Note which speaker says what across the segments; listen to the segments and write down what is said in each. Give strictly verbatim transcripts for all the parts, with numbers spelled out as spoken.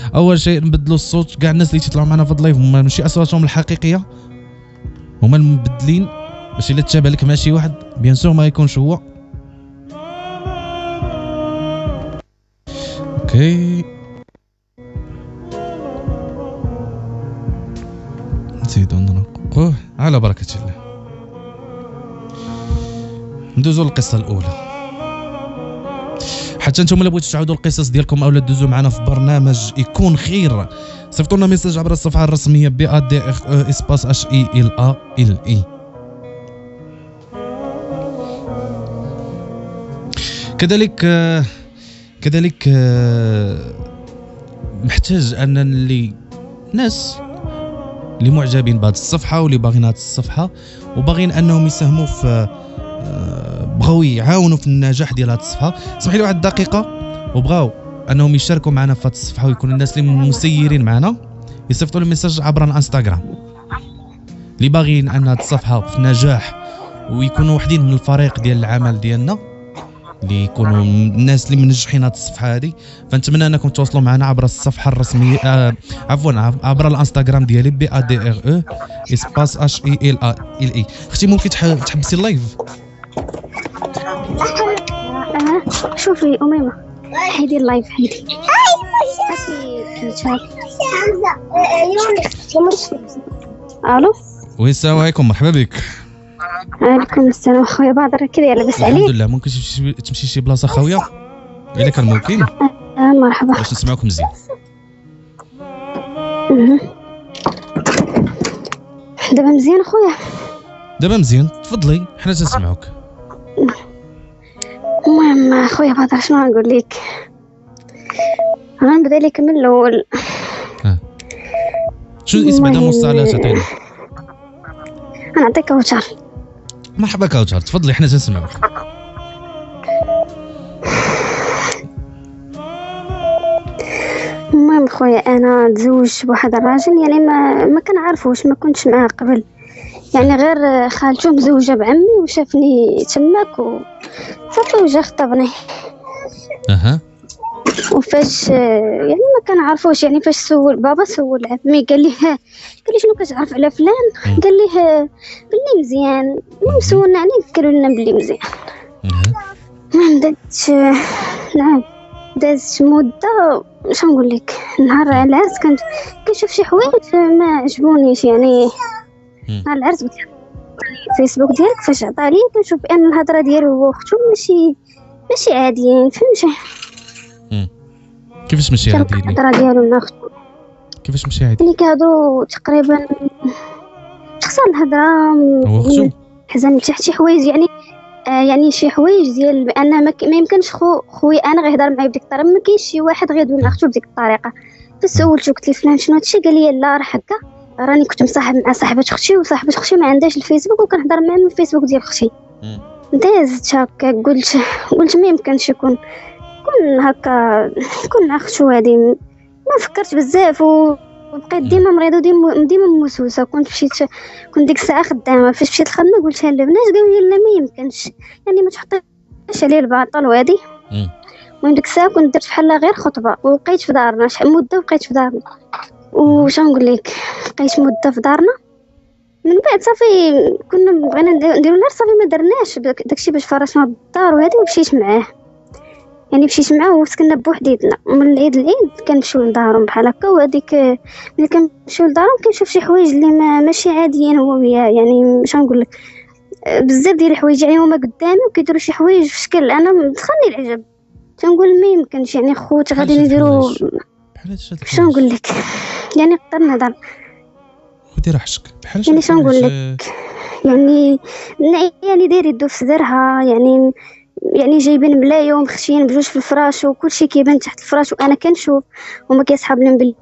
Speaker 1: اول شيء نبدلوا الصوت. كاع الناس اللي تيطلعوا معنا في اللايف هما ماشي اصواتهم الحقيقيه، هما المبدلين باش الا تشابه لك مع شي واحد بيان سور ما يكونش هو. اوكي نزيدو نرققوه على بركه الله. ندوزو للقصه الاولى. حتى نتوما الا بغيتو تعاودوا القصص ديالكم اولا دوزو معنا في برنامج يكون خير، صيفطوا لنا ميساج عبر الصفحه الرسميه بي ا دي اخ او اسباس اش اي ال ا ال اي. كذلك كذلك محتاج ان اللي ناس اللي معجبين بهذه الصفحه واللي باغيين هذه الصفحه وباغيين انهم يساهموا في بغاو يعاونوا في النجاح ديال هذه الصفحه، اسمح لي واحد الدقيقه، وبغاو انهم يشاركوا معنا في هذه الصفحه ويكونوا الناس اللي مسيرين معنا يصيفطوا لي ميساج عبر الانستغرام اللي باغيين ان هذه الصفحه في نجاح ويكونوا وحدين من الفريق ديال العمل ديالنا اللي يكونوا الناس اللي منجحين هذه الصفحه هذه. فنتمنى انكم تواصلوا معنا عبر الصفحه الرسميه آه عفوا عبر الانستغرام ديالي بي ا دي ار او اسباس اش اي ال ال اي. اختي ممكن تحبسي اللايف؟
Speaker 2: شوفي أميمة حيدي اللايف حيدي الو.
Speaker 1: وي السلام عليكم، مرحبا بك.
Speaker 2: وعليكم السلام خويا بدر، كذا لاباس عليك؟
Speaker 1: الحمد لله. ممكن تمشي شي بلاصه خويا الا كان ممكن؟
Speaker 2: اه مرحبا
Speaker 1: باش نسمعوكم مزيان.
Speaker 2: دابا مزيان خويا؟
Speaker 1: دابا مزيان، تفضلي حنا تنسمعوك.
Speaker 2: المهم خويا بدر شنو نقول لك، غنبدا لك من الاول.
Speaker 1: اه شنو الاسم بعدا مصطلحات عطيني؟
Speaker 2: غنعطيك كوثر.
Speaker 1: مرحبا كوثر، تفضلي حنا تنسمعوك.
Speaker 2: المهم خويا انا تزوجت بواحد الراجل يعني ما ما كنعرفوش، ما كنتش معاه قبل، يعني غير خالته مزوجه بعمي وشافني تماك وصافي وجا خطبني.
Speaker 1: اها
Speaker 2: وفاش يعني ما كنعرفوش، يعني فاش سول بابا سول عمي قال لي ها قال لي شنو كتعرف على فلان، قال لي بلي مزيان. المهم سولنا عليه قالوا لنا بلي مزيان. المهم دازت نعم دازت مده اش نقول لك، نهار العرس كنت كنشوف شي حوايج ما عجبونيش، يعني نهار العرس قلت الفيسبوك ديالك فاش عطا لي كنشوف ان الهضره ديالو هو اختو ماشي ماشي عاديين، فهمتي؟
Speaker 1: كيفاش ماشي عاديين؟
Speaker 2: الهضره ديالو مع اختو
Speaker 1: كيفاش ماشي عادي؟
Speaker 2: اللي كيهضروا تقريبا شخصا الهضره
Speaker 1: يعني
Speaker 2: حزن تحت شي حوايج، يعني آه يعني شي حوايج ديال بان ما, ما يمكنش خو خويا انا غيهضر معايا بديك الطريقه، ما كاينش شي واحد غيدوي مع اختو بديك الطريقه. فسولتو قلت لي فلان شنو هادشي، قال لي لا راه هكا، راني كنت مصاحب مع صاحبه اختي وصاحبه اختي ما عندهاش الفيسبوك وكنهضر معاها من الفيسبوك ديال اختي. دازت هكا قلت قلت ما يمكنش يكون كون هكا كون مع اختو هادي. ما فكرت بزاف وبقيت ديما مريضه وديما ديما موسوسه. كنت مشيت كنت ديك الساعه خدامه، فاش مشيت الخدمه قلتها للبنات قالوا لي لا ما يمكنش، يعني ما تحطيش عليه الباطل وهادي. المهم ديك الساعه كنت درت بحال غير خطبه وبقيت في دارنا شحال مده بقيت في دارنا. وش نقول لك، بقيت مده في دارنا من بعد صافي كنا بغينا نديرو العرس صافي ما درناش داكشي باش فرشنا الدار وهادي ومشيت معاه، يعني مشيت معاه وسكننا بوحديتنا. من العيد العيد كنمشيو لدارهم بحال هكا، وهذيك ملي كنمشيو لدارهم كنشوف شي حوايج اللي ما ماشي عاديين هو وياه، يعني باش نقول لك بزاف ديال الحوايج يعني هما قدامي وكيديروا شي حوايج في شكل انا دخلني العجب. تنقول ما يمكنش يعني خوت غادي نديروا باش نقول لك، يعني قدر نهضر
Speaker 1: خدي راحتك بحال
Speaker 2: يعني شنو نقول لك، يعني يعني داير يدو في صدرها، يعني يعني جايبين ملايه ومخشيين بجوج في الفراش وكلشي كيبان تحت الفراش وانا كنشوف وما كيصحاب لهم بال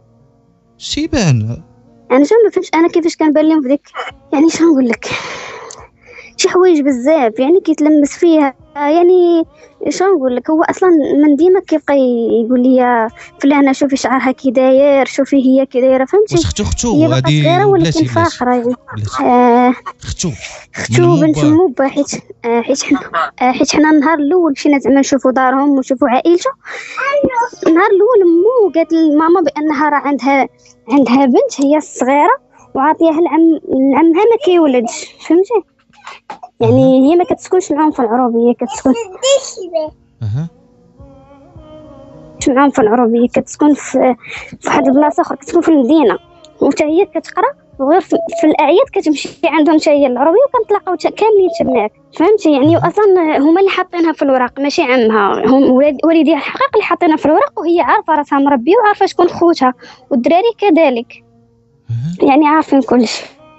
Speaker 1: شي بان.
Speaker 2: انا شنو ما فهمتش انا كيفاش كنبان لهم في ديك، يعني شنو نقول لك، شي حوايج بزاف يعني كيتلمس فيها. يعني شنو نقول لك، هو اصلا من ديما كيبقى يقول لي فلانه شوفي شعرها كي داير، شوفي هي كي دايره، فهمتي؟
Speaker 1: واش ختو ختو
Speaker 2: هي باقا
Speaker 1: هادي
Speaker 2: صغيره ولكن
Speaker 1: بلاتي بلاتي
Speaker 2: فاخره يعني.
Speaker 1: بلاتي
Speaker 2: آه
Speaker 1: ختو
Speaker 2: ختو
Speaker 1: من
Speaker 2: بنت
Speaker 1: موبا.
Speaker 2: موبا، حيت آه حيت حنا آه حيت حنا النهار الاول مشينا زعما نشوفوا دارهم ونشوفوا عائلته. النهار الاول مو قالت لماما بانها راه عندها عندها بنت هي الصغيره وعاطيها لعم لعمها ما كيولدش، فهمتي؟ يعني هي ما كتسكنش معاهم في العروبيه، كتسكن
Speaker 1: اها
Speaker 2: معاهم في العروبيه، كتسكن في في واحد البلاصه اخرى، كتسكن في المدينه، وحتى هي كتقرا وغير في, في الاعياد كتمشي عندهم حتى هي العروبيه وكنتلاقاو كاملين تماك، فهمتي؟ يعني اصلا هما اللي حاطينها في الوراق ماشي عمها، هم ولاد والديها الحقيق اللي حاطينها في الوراق، وهي عارفه راسها مربيه وعارفه شكون خوتها، والدراري كذلك يعني عارفين كلشي.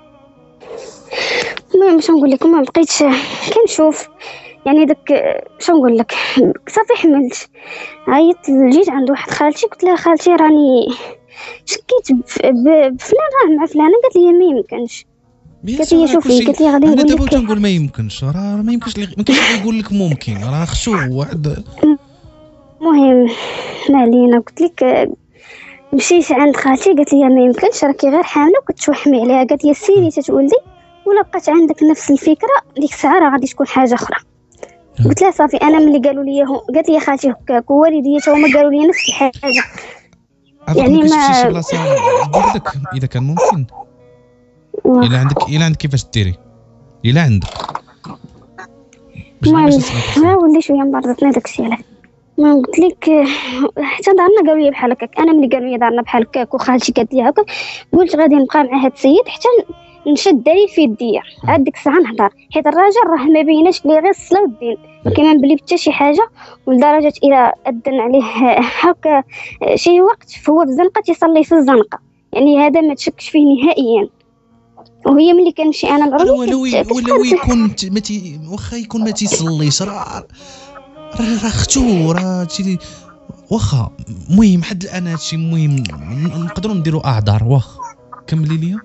Speaker 2: المهم باش نقول لكم ما بقيتش كنشوف يعني داك شنو نقول لك، صافي حملت، عيطت جيت عند واحد خالتي قلت لها خالتي راني شكيت بفلان راه مع فلانه، قالت لي ما يمكنش، قالت لي شوفي، قالت لي غادي
Speaker 1: انا
Speaker 2: نقول
Speaker 1: دابا
Speaker 2: لك.
Speaker 1: تنقول ما يمكنش، راه ما يمكنش ما كاينش اللي يقول لك ممكن، راه ختو واحد.
Speaker 2: المهم ما علينا، قلت لك مشيت عند خالتي قالت لي ما يمكنش راكي غير حامله وكتوحمي عليها، قالت لي سيري تتولدي ولا بقات عندك نفس الفكره ديك الساعه راه غادي تكون حاجه اخرى. قلت لها صافي انا ملي قالوا لي هم قالت لي خالتي هكاك ووالديا تا هما قالوا لي نفس الحاجه.
Speaker 1: يعني ما تمشي شي بلاصه بوحدك اذا كان ممكن، الا عندك الا عندك كيفاش ديري الا عندك باش
Speaker 2: ما ولي شويه مبرزتني داكشي علاش ما قلت لك. حتى دارنا قالوا لي بحال هكاك، انا ملي قالوا لي دارنا بحال هكاك وخالتي قالت لي هكا قلت غادي نبقى مع هاد السيد حتى نشد دليل في يديا، عاد ديك الساعه نهضر، حيت الراجل راه ما بيناش لي غير الصلاه والدين، ما كاين بلي حتى شي حاجه، ولدرجه الى اذن عليه هكا شي وقت فهو في الزنقه تيصلي في الزنقه، يعني هذا ما تشكش فيه نهائيا. وهي ملي كنمشي انا العروض
Speaker 1: ولو ولو يكون متي واخا يكون ما تيصليش راه راه اختو راه تي واخا. المهم حد الان هادشي مهم نقدروا نديروا اعذار. واخا كملي ليا.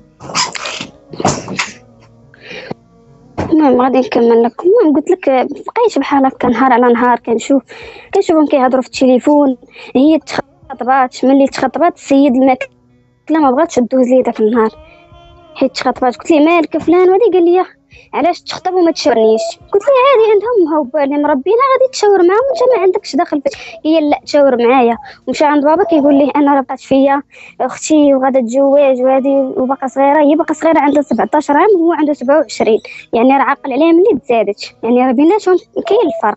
Speaker 2: المهم غادي نكمل لك. المهم قلت لك بقيت بحال هكا نهار على نهار كنشوف كنشوفهم كيهضروا في التليفون، هي تخطبات، ملي تخطبات السيد الماكله ما بغاتش دوز لي داك النهار حيت تخطبات. قلت لي مالك فلان ودي، قال لي علاش تخطب وما تشاورنيش؟ قلت له عادي عندهم هو اللي مربينا غادي تشاور معاهم وانت ما عندكش دخل. هي لا تشاور معايا ومشى عند بابا كيقول لي انا راه بقات فيا اختي وغادا تزوج وهذه وباقا صغيره، هي باقا صغيره عندها سبعطاش عام وهو عنده سبعة وعشرين، يعني راه عاقل عليها ملي تزادت، يعني راه بيناتهم كاين الفرق.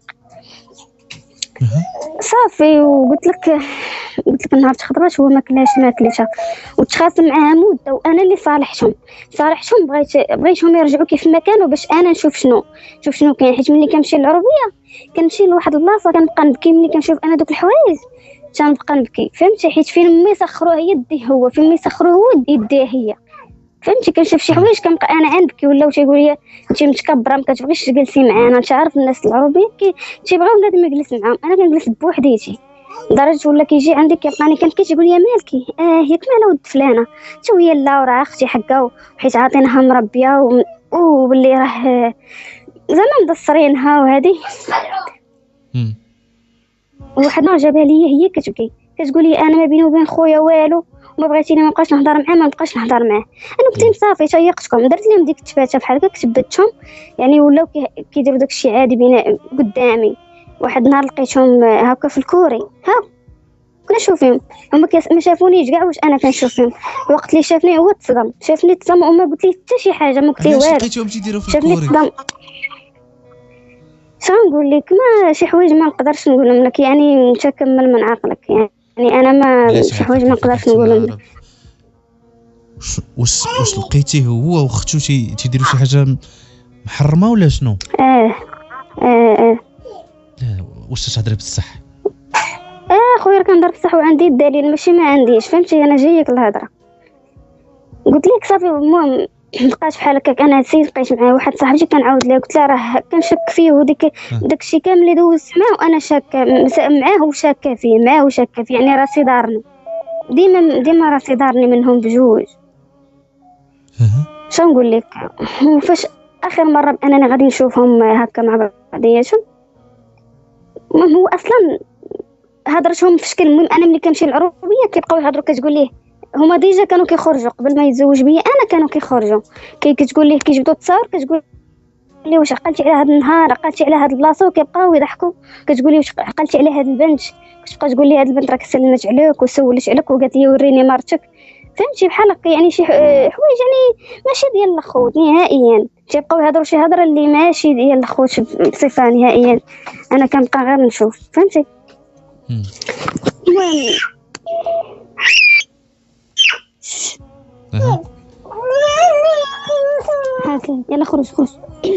Speaker 2: صافي وقلت لك قلت لك نهار تخطبات هو ما كلاش ما كليتها وتخاصم معاها مده، وانا اللي صالحتهم صالحتهم بغيت بغيتهم يرجعوا كيف ما كانوا باش انا نشوف شنو شوف شنو كاين. حيت ملي كنمشي للعربيه كنمشي لواحد البلاصه كنبقى نبكي، ملي كنشوف انا دوك الحوايج تنبقى نبكي، فهمتي؟ حيت فين ما يسخروه هي يديه هو، فين ما يسخروه هو يديه هي، فهمتي؟ كنشوف شي حوايج كنبقى انا نبكي، ولاو تيقول لي انت متكبره ما كتبغيش تجلسي معانا، انت عارف الناس العربيه كي تيبغيو بنادم يجلس معاهم، انا كنجلس بوحديتي لدرجه ولا كيجي عندي كيلقاني كنبكي تيقول لي مالكي اه ياك مالا ولد فلانه، حتى هي لا وراه اختي حقا حيت عاطينها مربيه وباللي راه زعما مدصرينها وهذه. وواحد نهار جابها لي هي كتبكي كتقول لي انا ما بيني وبين خويا والو وما بغيتيني ما بقاش نهضر معاه ما بقاش نهضر معاه. انا قلت لهم صافي تيقتكم، درت لهم ديك التفاته بحال هكا كتبتهم، يعني ولاو كيديروا داكشي عادي بين قدامي. واحد النهار لقيتهم هكا في الكوري ها كنشوف فيهم هما ما شافونيش كاع واش انا كنشوف فيهم، الوقت اللي شافني هو تصدم، شافني تصدم وما قلت ليه حتى شي حاجه، ما قلت ليه والو.
Speaker 1: لقيتهم تيديروا في الكوري
Speaker 2: شنو نقول لك، ما شي حوايج ما نقدرش نقولهم لك، يعني انت كمل من عقلك، يعني يعني انا ما شي حوايج ما نقدرش نقولهم لك.
Speaker 1: واش واش لقيتيه هو واختو تيديروا شي حاجه محرمه ولا شنو؟
Speaker 2: اه اه اه
Speaker 1: لا واش تهضري بصح؟
Speaker 2: اه خويا كنهضر بصح وعندي الدليل ماشي ما عنديش، فهمتي؟ انا جايك الهضره. قلت لك صافي. المهم بقات بحال هكاك، انا سيت بقيت معاه واحد صاحبتي كنعاود ليه قلت له راه كنشك فيه وديك داكشي كامل اللي دوزت معاه وانا شاكه معاه وشاكه فيه معاه وشاكه فيه، يعني راسي دارني ديما ديما راسي دارني منهم بجوج. شنو نقول لك، فاش اخر مره انني غادي نشوفهم هكا مع بعضياتهم، المهم هو اصلا هضرتهم في شكل، المهم انا ملي كنمشي للعروبيه كيبقاو يهضروا، كتقول ليه هما ديجا كانوا كيخرجوا قبل ما يتزوج بيا انا، كانوا كيخرجوا كي كتقول ليه كيجبدوا التصاور، كتقول لي واش عقلتي على هذا النهار، عقلتي على هذا البلاصه، وكيبقاو يضحكوا، كتقول لي واش عقلتي على هذا البنت، كتبقى تقول لي هذا البنت راه سلمت عليك وسولت عليك وقالت لي وريني مرتك، فهمتي بحال هكا يعني شي حوايج يعني ماشي ديال الخوت نهائيا، تيبقاو يهضروا شي هضره اللي ماشي ديال الخوت بصفه نهائيا، انا كنبقى غير نشوف فهمتي. المهم
Speaker 1: اها
Speaker 2: هاكا يلا خرج خرج.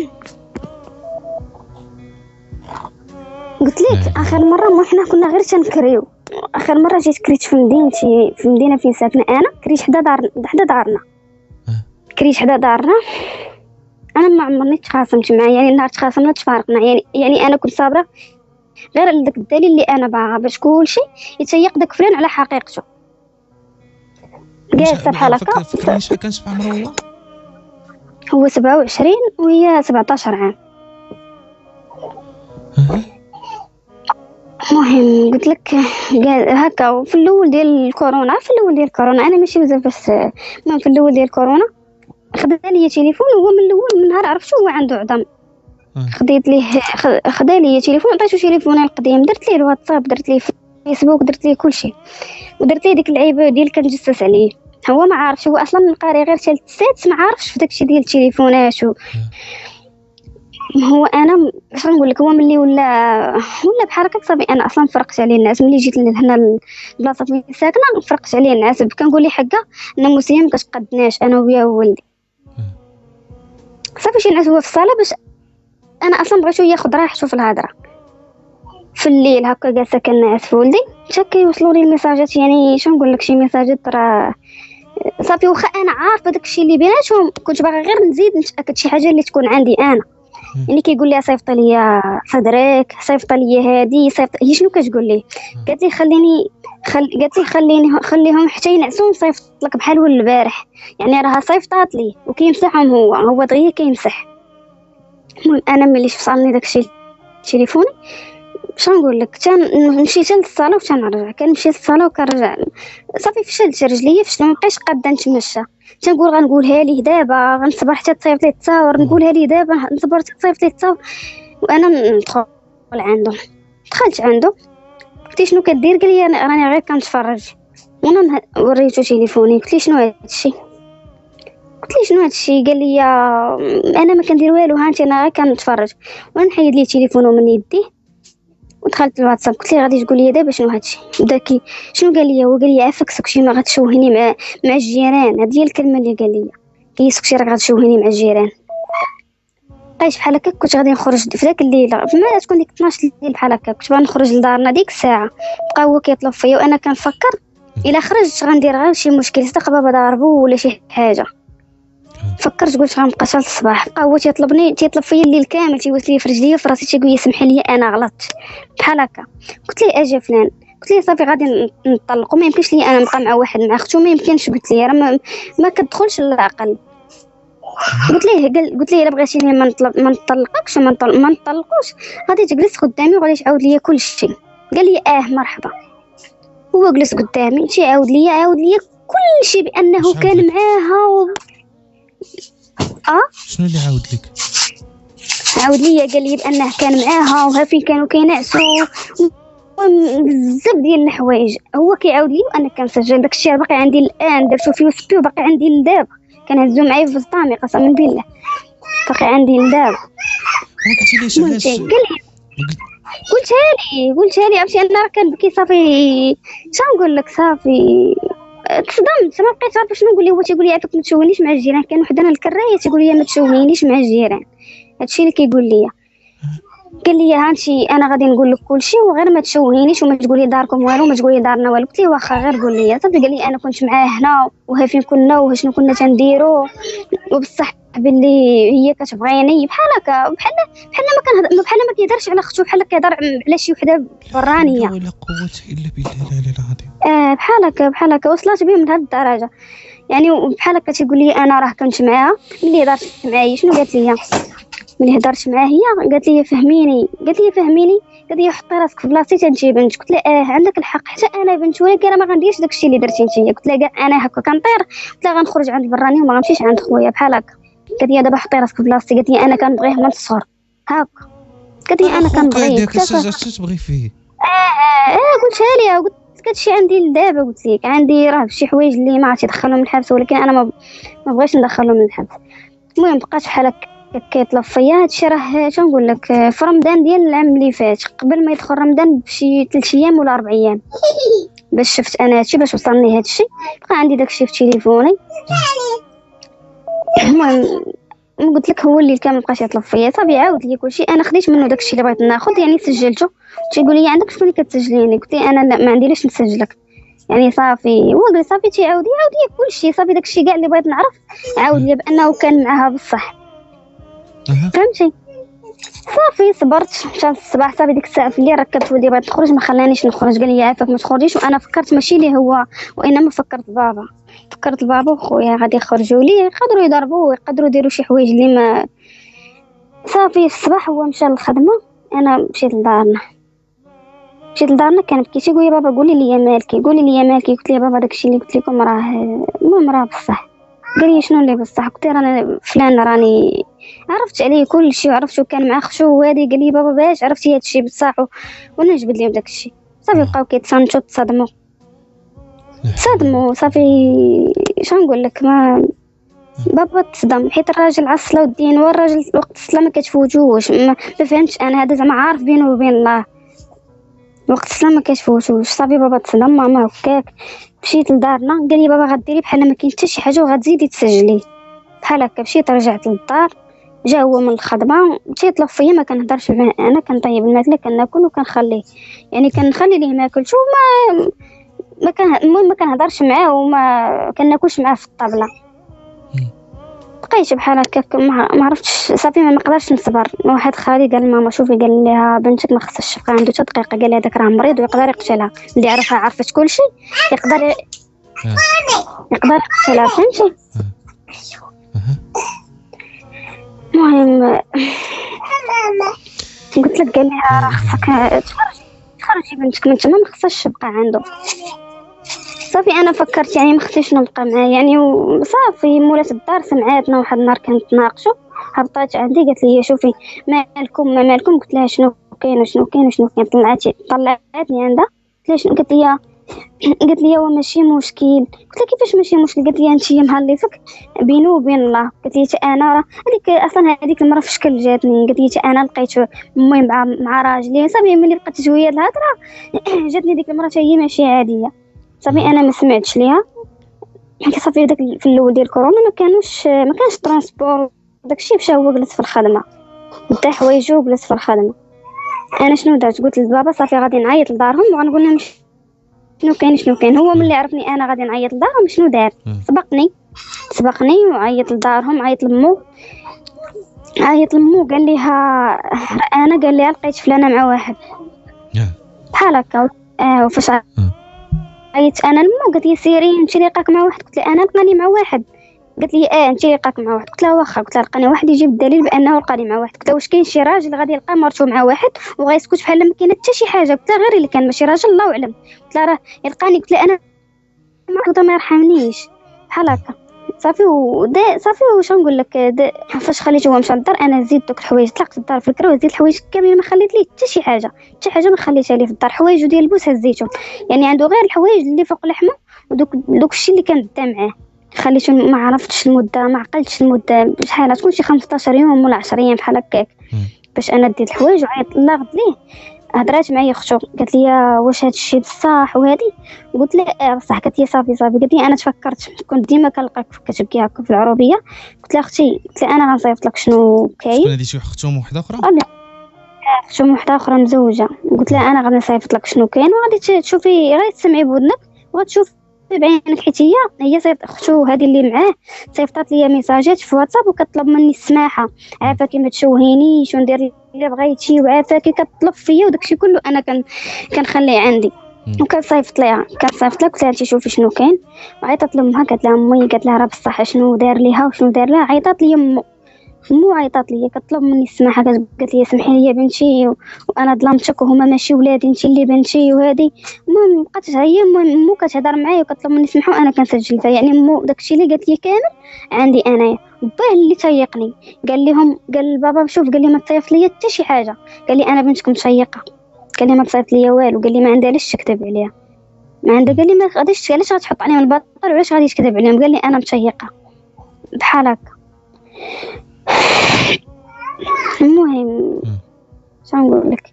Speaker 2: قلت لك اخر مره ما حنا كنا غير تنكريو، اخر مره جيت كريت في مدينتي، في المدينه فين ساكنه انا، كريت حدا دارنا حدا دارنا كريت حدا دارنا انا ما عمرني تخاصمت معاه، يعني نهار تخاصمنا تفارقنا، يعني يعني انا كنت صابره غير داك الدليل اللي انا باغا باش كلشي يتيق داك فلان على حقيقته. جالسه بحال هكا.
Speaker 1: فكرني شحال كان في عمره هو؟
Speaker 2: هو سبعة وعشرين وهي سبعطاش عام. المهم قلت لك هكا، وفي الاول ديال الكورونا في الاول ديال الكورونا انا ماشي بزاف بس المهم في الاول ديال الكورونا خدا لي تليفون، وهو من الاول من نهار عرفتو هو عنده عظم، خديت ليه خدا لي تليفون، عطيتو تليفوني القديم، درت ليه الواتساب، درت ليه فيسبوك، درت ليه كلشي، ودرت ليه ديك اللعيبه ديال كنجسس عليه، هو ما عارفش، هو اصلا قاري غير ثالث سات، ما عارفش في داكشي ديال التليفونات و... هو انا باش نقول لك، هو ملي ولا ولا بحال هكا صافي، انا اصلا فرقت عليه الناس ملي جيت لهنا البلاصه فين ساكنه، فرقت عليه الناس، كنقول لي حقا الناموسيه ما كتقدناش انا وياه وولدي، صافي شي نعس هو في الصاله، باش انا اصلا بغيتو ياخذ راحته في الهضره في الليل هكا، جالسه كنعس في ولدي، حتى كيوصلوا لي الميساجات، يعني شنو نقول لك، شي ميساجات راه صافي، واخا انا عارفه داكشي اللي بيناتهم، كنت باغا غير نزيد نتاكد شي حاجه اللي تكون عندي انا، يعني كيقول لي صيفط ليا صدرك، صيفط ليا هادي، صيفط هي شنو كتقول لي، قالت لي خليني خل... قالت لي خليني خليهم حتى ينعسوا نصيفط لك بحال ول البارح، يعني راها صيفطات لي وكيمسحهم، هو هو دغيا كيمسح. المهم انا ملي فصلني داكشي تليفوني، باش نقول لك تنمشي حتى للصاله وتنرجع، كنمشي للصاله وكنرجع، صافي فشلت رجليا، فشلت ما بقيتش قاده نتمشى، تنقول غنقولها ليه دابا، غنصبر حتى تصيفط لي التصاور، نقولها ليه دابا نصبر حتى تصيفط لي التصاور، وانا ندخل عنده. دخلت عنده قلت شنو كدير، قال لي راني غير كنتفرج، وانا وريته تليفوني، قلت لي شنو هذا الشيء، قلت لي شنو هذا الشيء، قال لي انا ما كندير والو، ها انت انا غير كنتفرج، وانا نحيد ليه تليفونه من يديه ودخلت الواتساب، قلت لي غادي تقول لي دابا شنو هادشي، بدا كي شنو قال لي، هو قال لي عافاك سكتي ما غتشوهيني مع مع الجيران، هذه هي الكلمه اللي قال لي، هي سكتي راك غتشوهيني مع الجيران. بقيت بحال هكا، كنت غادي نخرج في ذاك الليله، ما تكون ديك اثناش الليل بحال هكا، كنت باغا نخرج لدارنا ديك الساعه، بقى هو كيطلب فيا، وانا كنفكر الا خرجت غندير غير شي مشكل، صدق بابا ضاربو ولا شي حاجه، فكرت قلت غنبقى حتى الصباح، بقى هو تيطلبني تيطلب فيا الليل كامل، تيوس لي في رجليا في راسي، تيقول لي سمحي لي انا غلطت بحال هكا، قلت ليه اجي فلان، قلت ليه صافي غادي نطلقوا، ما يمكنش لي انا نبقى مع واحد مع اختو، ما يمكنش، قلت ليه راه ما, ما كتدخلش للعقل، قلت ليه قال قلت ليه الا بغيتيني ما نطلق ما نطلقكش ما نطلق ما نطلقوش، غادي تجلس قدامي وغادي تعاود لي كل شيء، قال لي اه مرحبا، هو جلس قدامي تيعاود لي عاود لي كل شيء بانه كان معاها و... اه
Speaker 1: شنو اللي عاود لك؟
Speaker 2: عاود لي قال لي بانه كان معاها وها فين كانوا كينعسوا بزاف ديال الحوايج، هو كيعاود لي وانا كنسجل داك الشيء باقي عندي الان، درتو في يوسبي وباقي عندي لدابا، كنهزو معايا في الطامي قسما بالله باقي عندي لدابا.
Speaker 1: قلتي ليش علاش؟
Speaker 2: قال لي قلتها لي قلتها لي عرفتي انا راه كنبكي صافي، شنو نقول لك، صافي تصدمت، ما بقيت عارفه شنو نقول له، هو تيقول لي عافاك ما تشوهينيش مع الجيران، كان وحده الكرايه تيقول لي ما تشوهينيش مع الجيران، هادشي اللي كيقول لي، قال لي هانتي انا غادي نقول لك كلشي وغير ما تشوهينيش وما تقولي داركم والو ما تقولي دارنا والو، قلت ليه واخا غير قول لي صافي، قال لي انا كنت معاه هنا وها فين كنا وشنو كنا تنديرو، وبصح باللي هي كتبغيني بحال هكا، بحال بحال ما كان بحال ما كيهضرش على اختو، بحال كيهضر على شي وحده برانيه،
Speaker 1: ولا قوه الا بالله، لا لا لا غادي
Speaker 2: اه بحال هكا بحال هكا، وصلت بهم لهاد الدرجه، يعني بحال هكا تيقول لي انا راه كنت معاها. ملي هضرت معايا شنو قالت لي؟ ملي هضرت معاها هي قالت لي فهميني، قالت لي فهميني، قالت لي حطي راسك في بلاصتي تنتي بنت. قلت لها اه عندك الحق حتى انا بنت، ولكن راه ما غنديرش داكشي اللي درتي نتيا. قلت لها كاع انا هكا كنطير، قلت لها غنخرج عند براني وما غنمشيش عند خويا بحال هكا. قالت لي دابا حطي راسك في بلاصتي، قالت لي انا كنبغيه من الصغر هكا. قالت لي انا كنبغيه.
Speaker 1: قلت لها اش تبغي فيه؟
Speaker 2: اه اه, آه قلتها ليها، قلت لك هادشي عندي لدابا، قلت لك عندي راه شي حوايج اللي ما عرفتش ندخلهم للحبس، ولكن انا ما ما بغيتش ندخلهم للحبس. المهم بقات بحال هكا كيطلب فيا. هادشي راه شنقول لك في رمضان ديال العام اللي فات، قبل ما يدخل رمضان بشي ثلاث ايام ولا اربع ايام باش شفت انا هادشي، باش وصلني هادشي. بقى عندي داكشي في تليفوني. المهم قلت لك هو اللي كان مابقاش يطلب فيا، صافي عاود لي كلشي. انا خديت منه داكشي اللي بغيت ناخذ، يعني سجلته. تيقول لي عندك شكون اللي كتسجليني؟ قلت له انا لا ما عندي علاش نسجلك، يعني صافي. هو قال صافي تيعاود لي عاود لي كلشي، صافي داكشي كاع اللي بغيت نعرف عاود لي بانه كان معاها بصح. فهمتي؟ صافي صبرت. مشى الصباح صافي ديك الساعه في الليل ركبت ولدي بغيت نخرج، ما خلانيش نخرج، قال لي عافاك ما تخرجيش. وانا فكرت ماشي ليه هو، وانما فكرت بابا. فكرت بابا وخويا غادي يخرجوا لي، يقدروا يضربوا ويقدروا يديروا شي حوايج اللي ما. صافي الصباح هو مشى للخدمه، انا مشيت لدارنا. مشيت لدارنا كنبكي، تيقول لي بابا قولي لي مالكي، قولي لي مالكي. قلت لي بابا داكشي اللي قلت لكم راه المهم راه بصح. قال لي شنو اللي بصح؟ قلت له راني فلان راني عرفت عليه كل شيء، وعرفت شو كان مع خشو هادي. قال لي بابا باش عرفتي هاد الشيء بصح؟ وانا نجبد لهم داك الشيء. صافي بقاو كيتصنتوا تصدموا تصدموا صافي شنقول لك، ما بابا تصدم حيت الراجل عصلا والدين، والراجل وقت الصلاه ما كتفوتوش. ما, ما فهمتش انا هذا زعما عارف بينه وبين الله، وقت الصلاه ما كتفوتوش. صافي بابا تصدم. ماما هكاك مشيت لدارنا، قال لي بابا غديري بحال ما كاين حتى شي حاجه وغتزيدي تسجلي بحال هكا. مشيت رجعت للدار، جا هو من الخدمه، مشيت يطلب فيا، ما كنهضرش معاه. انا كنطيب الماكله كناكل وكنخليه، يعني كنخلي ليه ماكلش وما ما كان المهم ما كنهضرش معاه وما كناكلش معاه في الطابله. بقيت بحال هكاك ما عرفتش. صافي ما نقدرش نصبر. واحد خالي قال لماما شوفي، قال لها بنتك ما خصهاش تبقى عنده حتى دقيقه، قال لها داك راه مريض ويقدر يقتلها. اللي عرفها عرفت كلشي يقدر ي... يقدر يقتلها. فهمتي؟ المهم قلت لك قال لها راه خصك تخرجي بنتك من تما، ما خصهاش تبقى عنده. صافي انا فكرت يعني ما خصنيش نبقى معاه يعني. وصافي مولات الدار سمعاتنا واحد النهار كنتناقشوا، هبطات عندي قالت لي شوفي مالكم ما مالكم. قلت لها شنو كاين وشنو كاين وشنو كاين. طلعتي طلعتني عندها قلت لها شنو؟ قالت لي قالت لي هو ماشي مشكل. قلت لها كيفاش ماشي مشكل؟ قالت لي انت مهلفك بينه وبين الله. قالت لي انا راه هذيك اصلا هذيك المره في شكل جاتني. قالت لي انا لقيت المهم مع مع راجلي. صافي ملي بقات شويه الهضره جاتني ديك المره حتى هي ماشي عاديه. صافي انا ما سمعتش ليها. صافي داك في الاول ديال كورونا ما كانوش ما كانش ترونسبور داكشي، مشى هو جلس في الخدمه دا حوايجو وجلس في الخدمه. انا شنو درت؟ قلت لبابا صافي غادي نعيط لدارهم وغنقول لهم شنو كاين شنو كاين. هو ملي عرفني انا غادي نعيط لدارهم شنو دار؟ سبقني سبقني وعيط لدارهم، عيط لمو عيط لمو قال ليها انا قال ليها لقيت فلانه مع واحد بحال هكا. اه وفاش عيط انا لمو قالت لي سيري انت لقاك مع واحد. قلت لها انا لقاني مع واحد. قالت لي اه انت لقاك مع واحد. قلت لها واخا. قلت لها لقاني واحد يجيب الدليل بانه لقاني مع واحد. قلت لها واش كاين شي راجل غادي يلقى مرته مع واحد وغيسكت بحال ما كاين حتى شي حاجه؟ قلت لها غير اللي كان ماشي راجل الله اعلم. قلت لها راه يلقاني. قلت لها انا ما ما يرحمنيش بحال هكا. صافي ودا صافي واش نقول لك فاش خليته هو مشى للدار انا زيد دوك الحوايج طلقت الدار في الكرا وزيد الحوايج كاملين ما خليت ليه حتى شي حاجه حتى حاجه ما خليتها ليه في الدار. حوايجو ديال البوس هزيتهم يعني عنده غير الحوايج اللي فوق لحمه ودوك دوك الشيء اللي كان دا معاه خليته. ما عرفتش المده ما عقلتش المده شحال تكون شي خمسطاش يوم ولا عشرة ايام بحال هكاك باش انا ديت الحوايج وعيط الله غد ليه. هضرات معايا اختو قالت لي واش هذا الشيء بصح وهادي؟ قلت لها بصح. قالت لي صافي صافي. قالت لي انا تفكرت كنت ديما كنلقاك كتبكي هكا في العروبيه. قلت لها اختي قلت لها انا غنصيفط لك شنو كاين.
Speaker 1: شكون هذه؟ شي اختهم وحده اخرى؟
Speaker 2: اختهم وحده اخرى مزوجه. قلت لها انا غادي نصيفط لك شنو كاين وغادي تشوفي غير تسمعي بودنك وغتشوفي بعينك حيت هي هي صيفط اختو هذه اللي معاه صيفطات لي ميساجات في واتساب وكتطلب مني السماحه. عافاكي ما تشوهينيش وندير اللي بغيتي وعافاكي كتطلب فيا وداكشي كله انا كان كنخليه عندي. وكان صيفط ليها كان صيفط لها، قلت لها انت شوفي شنو كاين. وعيطت لامها قالت لها امي، قالت لها راه بصح شنو دار ليها وشنو دار لها. عيطت لي امو مو عيطت لي كطلب مني السماحه، قالت لي سمحي لي يا بنتي وانا ظلمتك وهما ماشي ولادي، انت اللي بنتي وهذه. المهم بقات هي مو كتهضر معايا وكطلب مني السماحه وانا كنسجل فيها. يعني مو داكشي اللي قالت لي كامل عندي انايا. باه اللي تيقني قال لهم قال بابا شوف، قال لي ما تصيفط لي حتى شي حاجه، قال لي انا بنتك مشيقه، قال لي ما تصيفط لي والو، قال لي ما عندها علاش تكذب عليها، ما عندها، قال لي ما غاديش علاش غتحط عليهم البطل وعلاش غادي تكذب عليهم، قال لي انا مشيقه بحال هكا. المهم شنو نقول لك،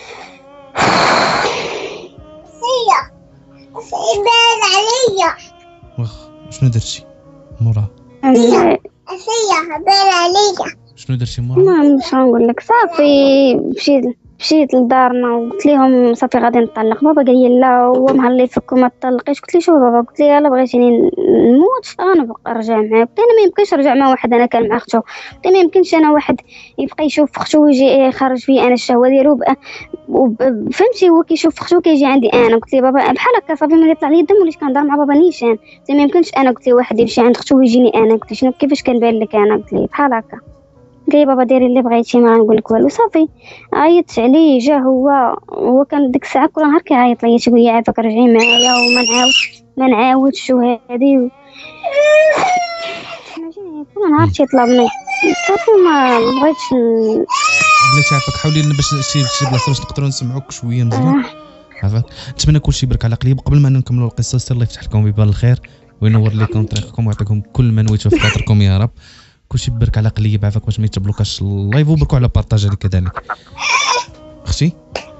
Speaker 3: سيا سيبان عليا
Speaker 1: واخ شنو درتي مورا؟
Speaker 3: سيا بان عليا
Speaker 1: شنو درتي مورا؟
Speaker 2: ما شنو نقول لك، صافي مشيت مشيت لدارنا وقلت لهم صافي غادي نطلق. بابا قال لي لا هو مهلا يفك وما تطلقيش. قلت لي شوف بابا، قلت لي الا بغيتيني نموت غنبقى نرجع معاه. قلت انا ما يمكنش نرجع مع واحد انا كان مع اختو، قلت ما يمكنش انا واحد يبقى يشوف اختو ويجي يخرج فيه انا الشهوه ديالو. فهمتي هو كيشوف اختو كيجي عندي انا. قلت لي بابا بحال هكا صافي ملي يطلع لي الدم وليت كنهضر مع بابا نيشان. قلت ما يمكنش انا، قلت لي واحد يمشي عند اختو ويجيني انا. قلت شنو كيفاش كنبان لك انا؟ قلت لي بحال هكا. قال لي بابا ديري اللي بغيتي ما غنقول لك والو. صافي عيطت عليه، جا هو هو كان ديك الساعه كل نهار كيعيط ليا تيقول لي عافاك رجعي معايا وما نعاود ما نعاودش وهادي. ماشي كل نهار تيطلبني. صافي ما بغيتش
Speaker 1: بلاتي عافاك حاولي لنا باش شي شي بلاصه باش نقدروا نسمعوك شويه مزيان. عافاك نتمنى كلشي يبارك على قليب. قبل ما نكملوا القصه سير الله يفتح لكم بيبان الخير وينور لكم طريقكم ويعطيكم كل ما نويتوا في خاطركم يا رب. كلشي يبارك على قليب عافاك باش ما يتبلوكاش اللايف، وبركوا على بارطاج هذه كذلك. اختي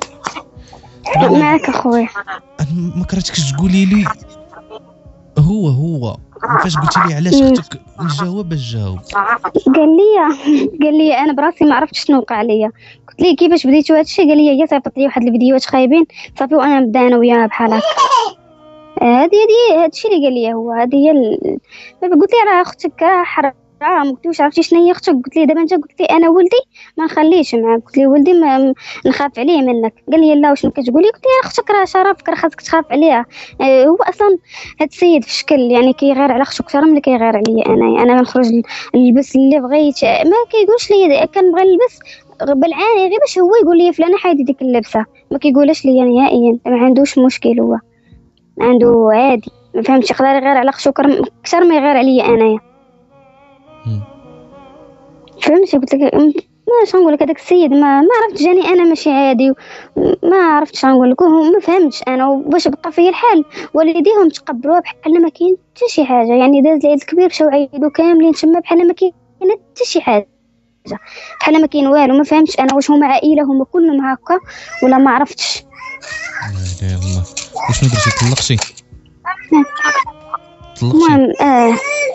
Speaker 2: معاك اخويا.
Speaker 1: انا ما كرهتكش تقولي لي هو هو فاش قلتي لي علاش اختك الجواب باش جاوب.
Speaker 2: قال لي قال لي انا براسي ما عرفتش شنو وقع ليا. قلت ليه كيفاش بديتوا هذا الشيء؟ قال لي هي صيفطت لي واحد الفيديوهات خايبين صافي وانا نبدا انا وياها بحال هكا. هذه هذه هذا الشيء اللي قال لي هو. هذه هي ال... قلت لي راه اختك راه حرام. قلت له واش عرفتي شنو هي اختك؟ قلت لي دابا انت قلت لي انا ولدي ما نخليش معاك. قلت لي ولدي ما نخاف عليه منك. قال لي لا وشنو كتقولي؟ قلت لي اختك راه شرفك راه خاصك تخاف عليها. آه هو اصلا هاد السيد في شكل يعني كيغير على اختك اكثر من اللي كيغير عليا انا. انا كنخرج نلبس اللي بغيت، ما كيقولش لي كنبغي نلبس بالعاني غير باش هو يقول لي فلانه حيدي ديك اللبسه، ما كيقولش لي نهائيا. ما عندوش مشكل، هو عنده عادي ما فهمتش يقدر يغير على اختو اكثر ما يغير عليا انايا. فهمتي قلت لك ما شنو نقول لك هذاك السيد ما ما عرفت جاني انا ماشي عادي، ما عرفت شنو نقول لك. ما فهمتش انا واش بقى فيا الحال. والديهم تقبلوها بحال ما كاين حتى شي حاجه. يعني داز العيد الكبير مشاو عيدوا كاملين تما بحال ما كاين حتى شي حاجه، بحال ما كاين والو. ما فهمتش انا واش هما عائله هما كلهم هكا ولا ما عرفتش.
Speaker 1: لا اله الا الله. وشنو درتي؟ طلقتي؟
Speaker 2: المهم اه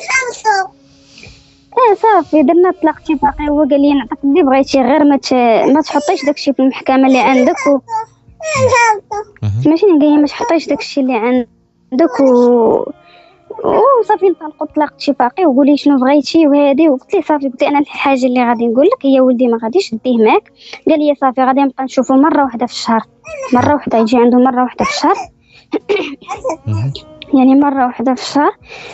Speaker 2: اه صافي درنا طلاق اتفاقي. هو قال لي نعطيك اللي بغيتي غير ما ما تحطيش داكشي في المحكمه اللي عندك و... ماشي قال لي ما تحطيش داكشي اللي عندك و وصافي نطلقوا طلاق اتفاقي وقولي شنو بغيتي وهادي. وقلت لي صافي، قلت انا الحاجه اللي غادي نقول لك هي ولدي ما غاديش نديه معاك. قال لي صافي غادي نبقى نشوفه مره واحده في الشهر، مره واحده يجي عنده مره واحده في الشهر يعني مره واحده في الشهر.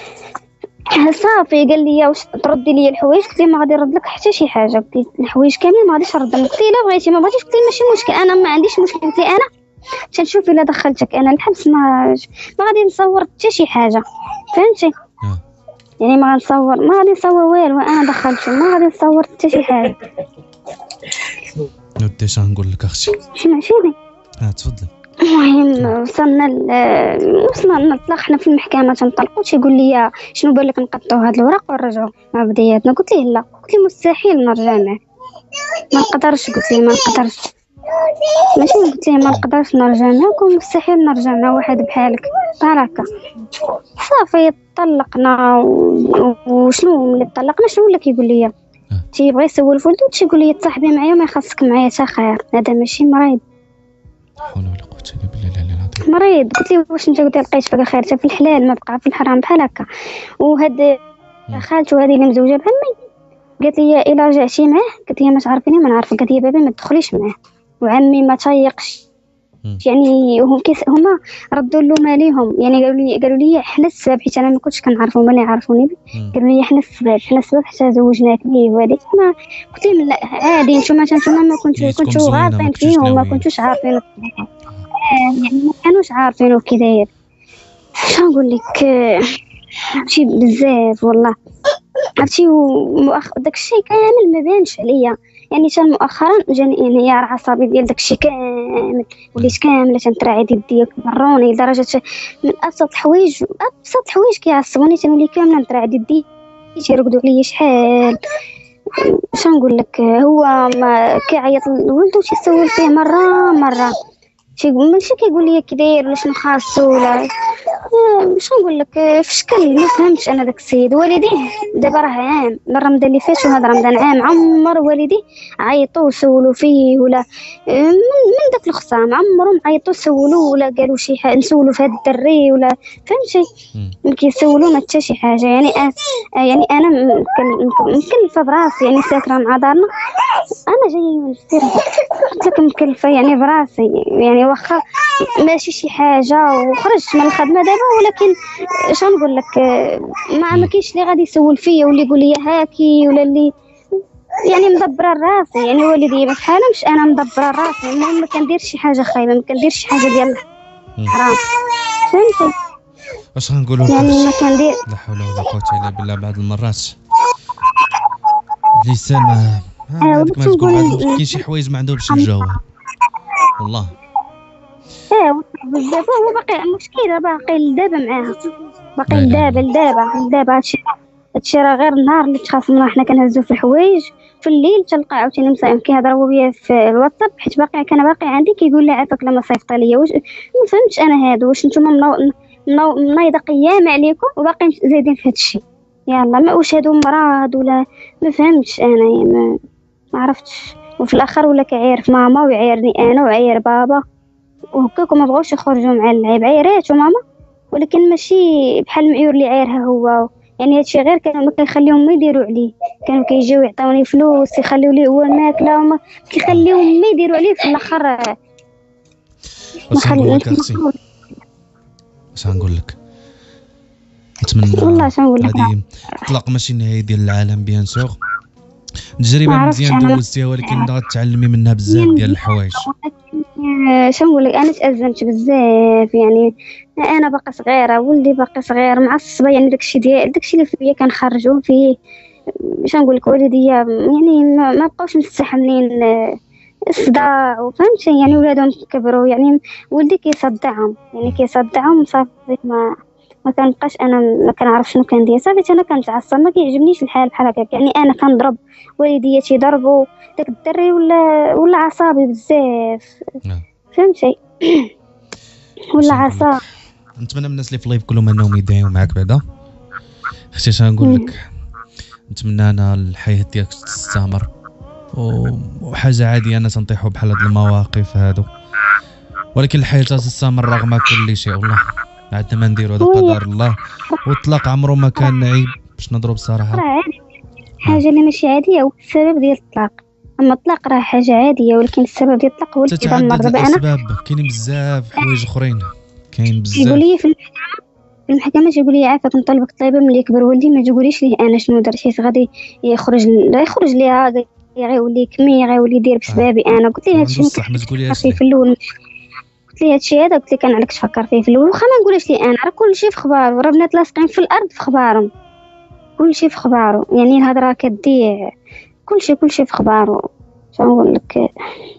Speaker 2: صافي قال لي واش تردي لي الحوايج؟ قلت لي ما غادي نرد لك حتى شي حاجه. قلت لي الحوايج كاملين ما غاديش نرد لك. قلت لي لا بغيتي ما بغيتيش. قلت لي ماشي مشكل انا ما عنديش مشكل. قلت لي انا تنشوف الا دخلتك انا الحبس ما ما غادي نصور حتى شي حاجه. فهمتي يعني ما غنصور ما غادي نصور والو. انا دخلته ما غادي نصور حتى شي حاجه.
Speaker 1: ودي اش نقول لك اختي؟
Speaker 2: سمعتيني؟
Speaker 1: اه تفضل.
Speaker 2: المهم وصلنا وصلنا نطلق حنا في المحكمه تنطلقوا. تيقول لي شنو بان لك نقطعوا هاد الوراق ونرجعوا مع بداياتنا؟ قلت ليه لا. قلت لي مستحيل نرجع معك، ما نقدرش. قلت لي ما نقدرش ماشي قلت ليه ما نقدرش نرجع معك ومستحيل نرجع مع واحد بحالك بحال هكا. صافي طلقنا. وشنو ملي طلقنا شنو ولا كيقول لي تيبغي يسول فولدو تيقول لي تصاحبي معايا ما يخصك معايا حتى خير. هذا ماشي مريض،
Speaker 1: حول ولا قوه الا بالله العلي العظيم.
Speaker 2: مريض. قلت لي واش انت قلت لقيت فيك خير حتى في الحلال ما بقى في الحرام بحال هكا. وهاد خالته هذه اللي مزوجه بعمي قالت لي الا رجعتي معاه، قلت لها ما تعرفيني ما نعرفك. قالت لي بابا ما تدخليش معاه وعمي ما تايقش يعني وهم كيس هما ردوا له ماليهم، يعني قالوا لي قالوا لي حنا السبب، حيت انا ما كنتش كنعرفهم هما اللي يعرفوني. قالوا لي حنا السبب حنا السبب حتى زوجناك ليه وهذيك. ما قلت لهم لا عادي، نتوما نتوما ما كنتو كنتو غالطين فيهم، ما كنتوش عارفين يعني ما كانوش عارفين كي داير. شنو نقول لك عرفتي بزاف والله عرفتي، ومؤخ... داكشي كامل ما بانش عليا يعني. حتى مؤخرا جاني انهيار عصبي ديال داكشي كامل، وليت كامله تنتراعي يديا كبروني لدرجه من ابسط الحوايج ابسط الحوايج كيعصبوني تنولي كامله نتراعي يدي تيرقدوا عليا شحال. شنو نقول لك هو ما كيعيط لولدو تيسول فيه مره مره تيقول ماشي كيقول لي كي داير ولا شنو خاصو ولا شنو نقول لك في شكل ما فهمتش انا. داك السيد والديه دابا راه عام من رمضان اللي فات وهذا رمضان عام عمر والديه عيطوا وسولوا فيه ولا من, من داك الخصام عمرهم عيطوا سولوا ولا قالوا شي حاجه نسولوا في هذا الدري ولا فهمتي ما كيسولوا ما حتى شي حاجه. يعني أنا يعني انا مكلفه براسي يعني ساكنه مع دارنا انا جايه من السير قلت لك مكلفه يعني براسي يعني واخا ماشي شي حاجه وخرجت من الخدمه دابا، ولكن شنو نقول لك ما ما كاينش اللي غادي يسول فيا واللي يقول لي هاكي ولا اللي يعني مدبره راسي يعني والدي ما فحالمش انا مدبره راسي. المهم ما كنديرش شي حاجه خايبه ما كنديرش شي حاجه ديال حرام فهمتي
Speaker 1: واش غنقولوا
Speaker 2: يعني ما كندير.
Speaker 1: لا حول ولا قوه الا بالله. بعض المرات لسان ما هذاك ما تقول كاين شي حوايج ما عندهمش الجواب والله.
Speaker 2: ايه بزاف هو باقي المشكله باقي لدابا معاها باقي لدابا لدابا لدابا هادشي هادشي راه غير النهار اللي تخاصمنا حنا كنهزو في الحوايج في الليل تلقى عاوتاني مسائل كيهضر هو بيا في الواتساب حيت باقي كان باقي عندي كيقول لي عافاك لما صيفط ليا. واش ما فهمتش انا هادو واش نتوما منو... منايضه قيام عليكم وباقي زايدين في هادشي يلا ما واش هادو مراد ولا ما فهمتش انا يعني ما, ما عرفتش. وفي الاخر ولا كيعاير في ماما ويعايرني انا وعاير بابا وهكاك وما بغاوش يخرجوا مع اللعب. عيرات وماما ولكن ماشي بحال المعيور اللي عايرها هو يعني هادشي غير كانوا ما كيخليهم ما يديروا عليه. كانوا كيجيو يعطيوني فلوس يخليو ليه هو الماكله وما كيخليوهم ما يديروا عليه في الاخر
Speaker 1: ما خليوش. اش غنقول لك نتمنى
Speaker 2: والله شنو نقول لك
Speaker 1: هذه اطلاق ماشي النهايه ديال العالم بيان سور تجربه مزيان دوزتيها ولكن غتعلمي منها بزاف ديال الحوايج.
Speaker 2: شنو نقول لك انا تأزمت بزاف يعني انا باقا صغيره ولدي باقي صغير معصبه يعني داكشي ديال داكشي اللي فيا كنخرجوا فيه. شنو نقول لك والديا يعني ما بقاوش مستحملين الصداع وفهمتي يعني ولادهم كبروا يعني ولدي كيصدعهم يعني كيصدعهم صافي ما ما كنبقاش انا ما كنعرف شنو كندير صافي انا كنتعصب ما كيعجبنيش الحال بحال هكاك يعني انا كنضرب والديا تيضربوا داك الدري ولا ولا عصابي بزاف فهمتي ولا عصا.
Speaker 1: نتمنى من الناس اللي في اللايف كلهم انهم يدعيو معاك بعدا اختي. اش نقول لك نتمنى انا الحياه ديالك تستمر وحاجه عاديه انا تنطيحوا بحال هاد المواقف هادو ولكن الحياه تستمر رغم كل شيء. والله عندنا ما نديرو هذا قدر الله واطلاق عمره ما كان عيب باش نضرب بصراحه
Speaker 2: حاجه اللي ماشي عاديه هو السبب ديال الطلاق. اما الطلاق راه حاجه عاديه ولكن السبب ديال الطلاق هو اللي كيدمر. دابا انا
Speaker 1: الاسباب كاينين بزاف حوايج اخرين كاين بزاف
Speaker 2: يقول لي في المحكمه في المحكمه تيقول لي عافاك نطلبك طلبه ملي يكبر ولدي ما تقوليش ليه انا شنو درت حيت غادي يخرج لا يخرج ليها غيولي كمي غيولي يدير بسبابي انا. قلت ليه هادشي
Speaker 1: بصح ما تقوليهاش
Speaker 2: في الاول قلت ليه هادشي هذا قلت لك انا عليك تفكر فيه في الاول واخا ما نقولش لي انا راه كلشي في خبارو راه بنات لاصقين في الارض في خبارهم كلشي في خبارو يعني الهضره كتضيع كلشي كلشي في خبارو. شنقول لك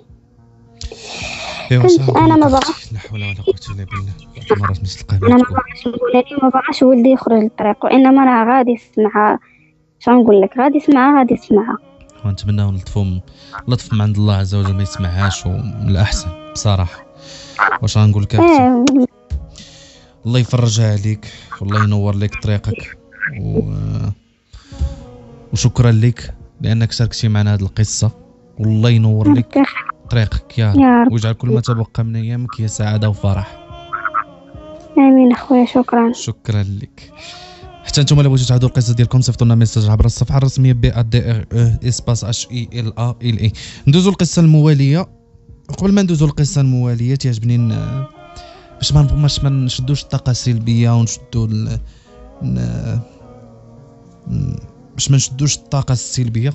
Speaker 2: كنت انا ما باغاش
Speaker 1: لا حول ولا قوه الا بالله مرات مش تلقى
Speaker 2: انا ما باغاش نقول لك ما باغاش ولدي يخرج للطريق وانما راه غادي يسمع. شنقول لك غادي يسمع غادي يسمع
Speaker 1: ونتمناو نلطفوا لطف من عند الله عز وجل ما يسمعهاش ومن الاحسن بصراحه. واش غنقول لك
Speaker 2: آه.
Speaker 1: الله يفرجها عليك والله ينور لك طريقك و... وشكرا لك لانك شاركتي معنا هذه القصه والله ينور لك طريقك يا رب ويجعل كل ما تبقى من ايامك هي سعاده وفرح.
Speaker 2: امين اخويا شكرا
Speaker 1: شكرا لك. حتى نتوما اللي بغيتو تعاودوا القصه ديالكم صيفطوا لنا ميساج عبر الصفحه الرسميه بي ا دي ار اسباس اش اي ال ا ال اي. ندوزو القصه المواليه قبل ما ندوزو القصه المواليه تيعجبني باش ما باش ما نشدوش الطاقه السلبيه ونشدو ال... ن... باش ما نشدوش الطاقه السلبيه